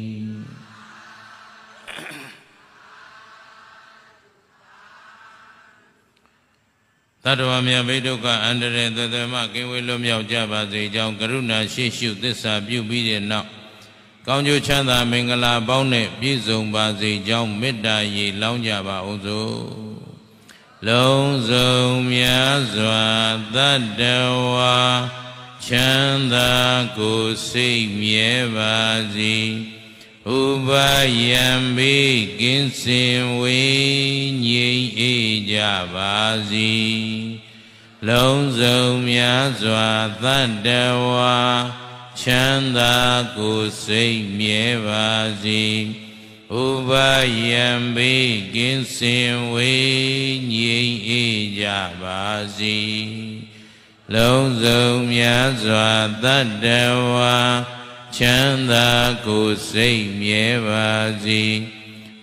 တတ္တဝါများဘိဒုက္ခအန္တရာယ်သတ္တမကင်းဝေးလွတ်မြောက်ကြပါစေကြောင်းကရုဏာရှိရှုသစ္စာပြုပြီးတဲ့နောက်ကောင်းကျိုးချမ်းသာမင်္ဂလာပေါင်းနဲ့ပြည့်စုံပါစေကြောင်းမေတ္တာရေလောင်းကြပါအောင်စို့လုံးစုံမြတ်စွာတတ္တဝါချမ်းသာကိုစိတ်မြဲပါစေဥပယံပိကင်းစင်ဝေငြိမ်အေးကြပါစေလုံးစုံမြတ်စွာတတ္တဝါချမ်းသာကိုစိတ်မြဲပါစေဥပယံပိကင်းစင်ဝေငြိမ်အေးကြပါစေလုံးစုံမြတ်စွာတတ္တဝါချမ်းသာကိုစိတ်မြဲပါစေဥ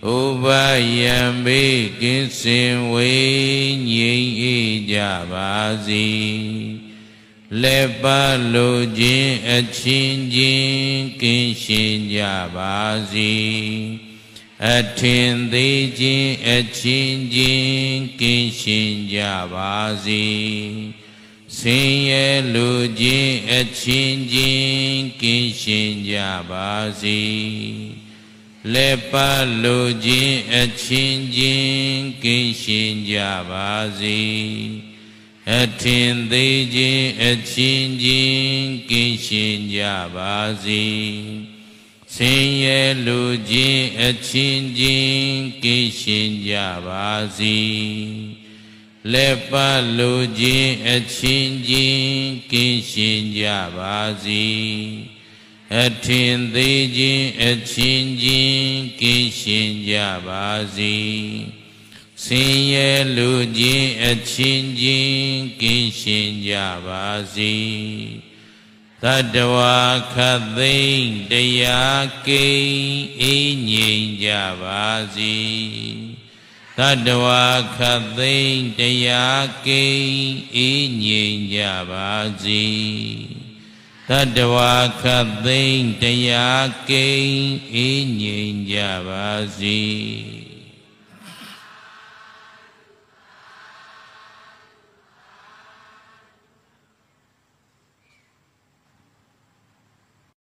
ဥပယံဘေကင်းစင်ဝေငြိမ်အေးကြပါစေလက်ပတ်လိုခြင်းအချင်းချင်းကင်းရှင်းကြပါစေအထင်သေးခြင်းအချင်းချင်းကင်းရှင်းကြပါစေဆင်းရဲလိုခြင်းအချင်းချင်းကင်းရှင်းကြပါစေလက်ပတ်လိုခြင်းအချင်းချင်းကင်းရှင်းကြပါစေအထင်သေးခြင်းအချင်းချင်းကင်းရှင်းကြပါစေဆင်းရဲလိုခြင်းအချင်းချင်းကင်းရှင်းကြပါစေလက်ပတ်လိုခြင်းအချင်းချင်းကင်းရှင်းကြပါစေအထင်သေးခြင်းအချင်းချင်းကင်းရှင်းကြပါစေဆင်းရဲလိုခြင်းအချင်းချင်းကင်းရှင်းကြပါစေသတ္တဝါခတ်သိမ်းတရားကိန်းအေးငြိမ်ကြပါစေသတ္တဝါခတ်သိမ်းတရားကိန်းအေးငြိမ်ကြပါစေသတ္တဝါခတ်သိမ်းတရားကိန်းအေးငြိမ်ကြပါစေ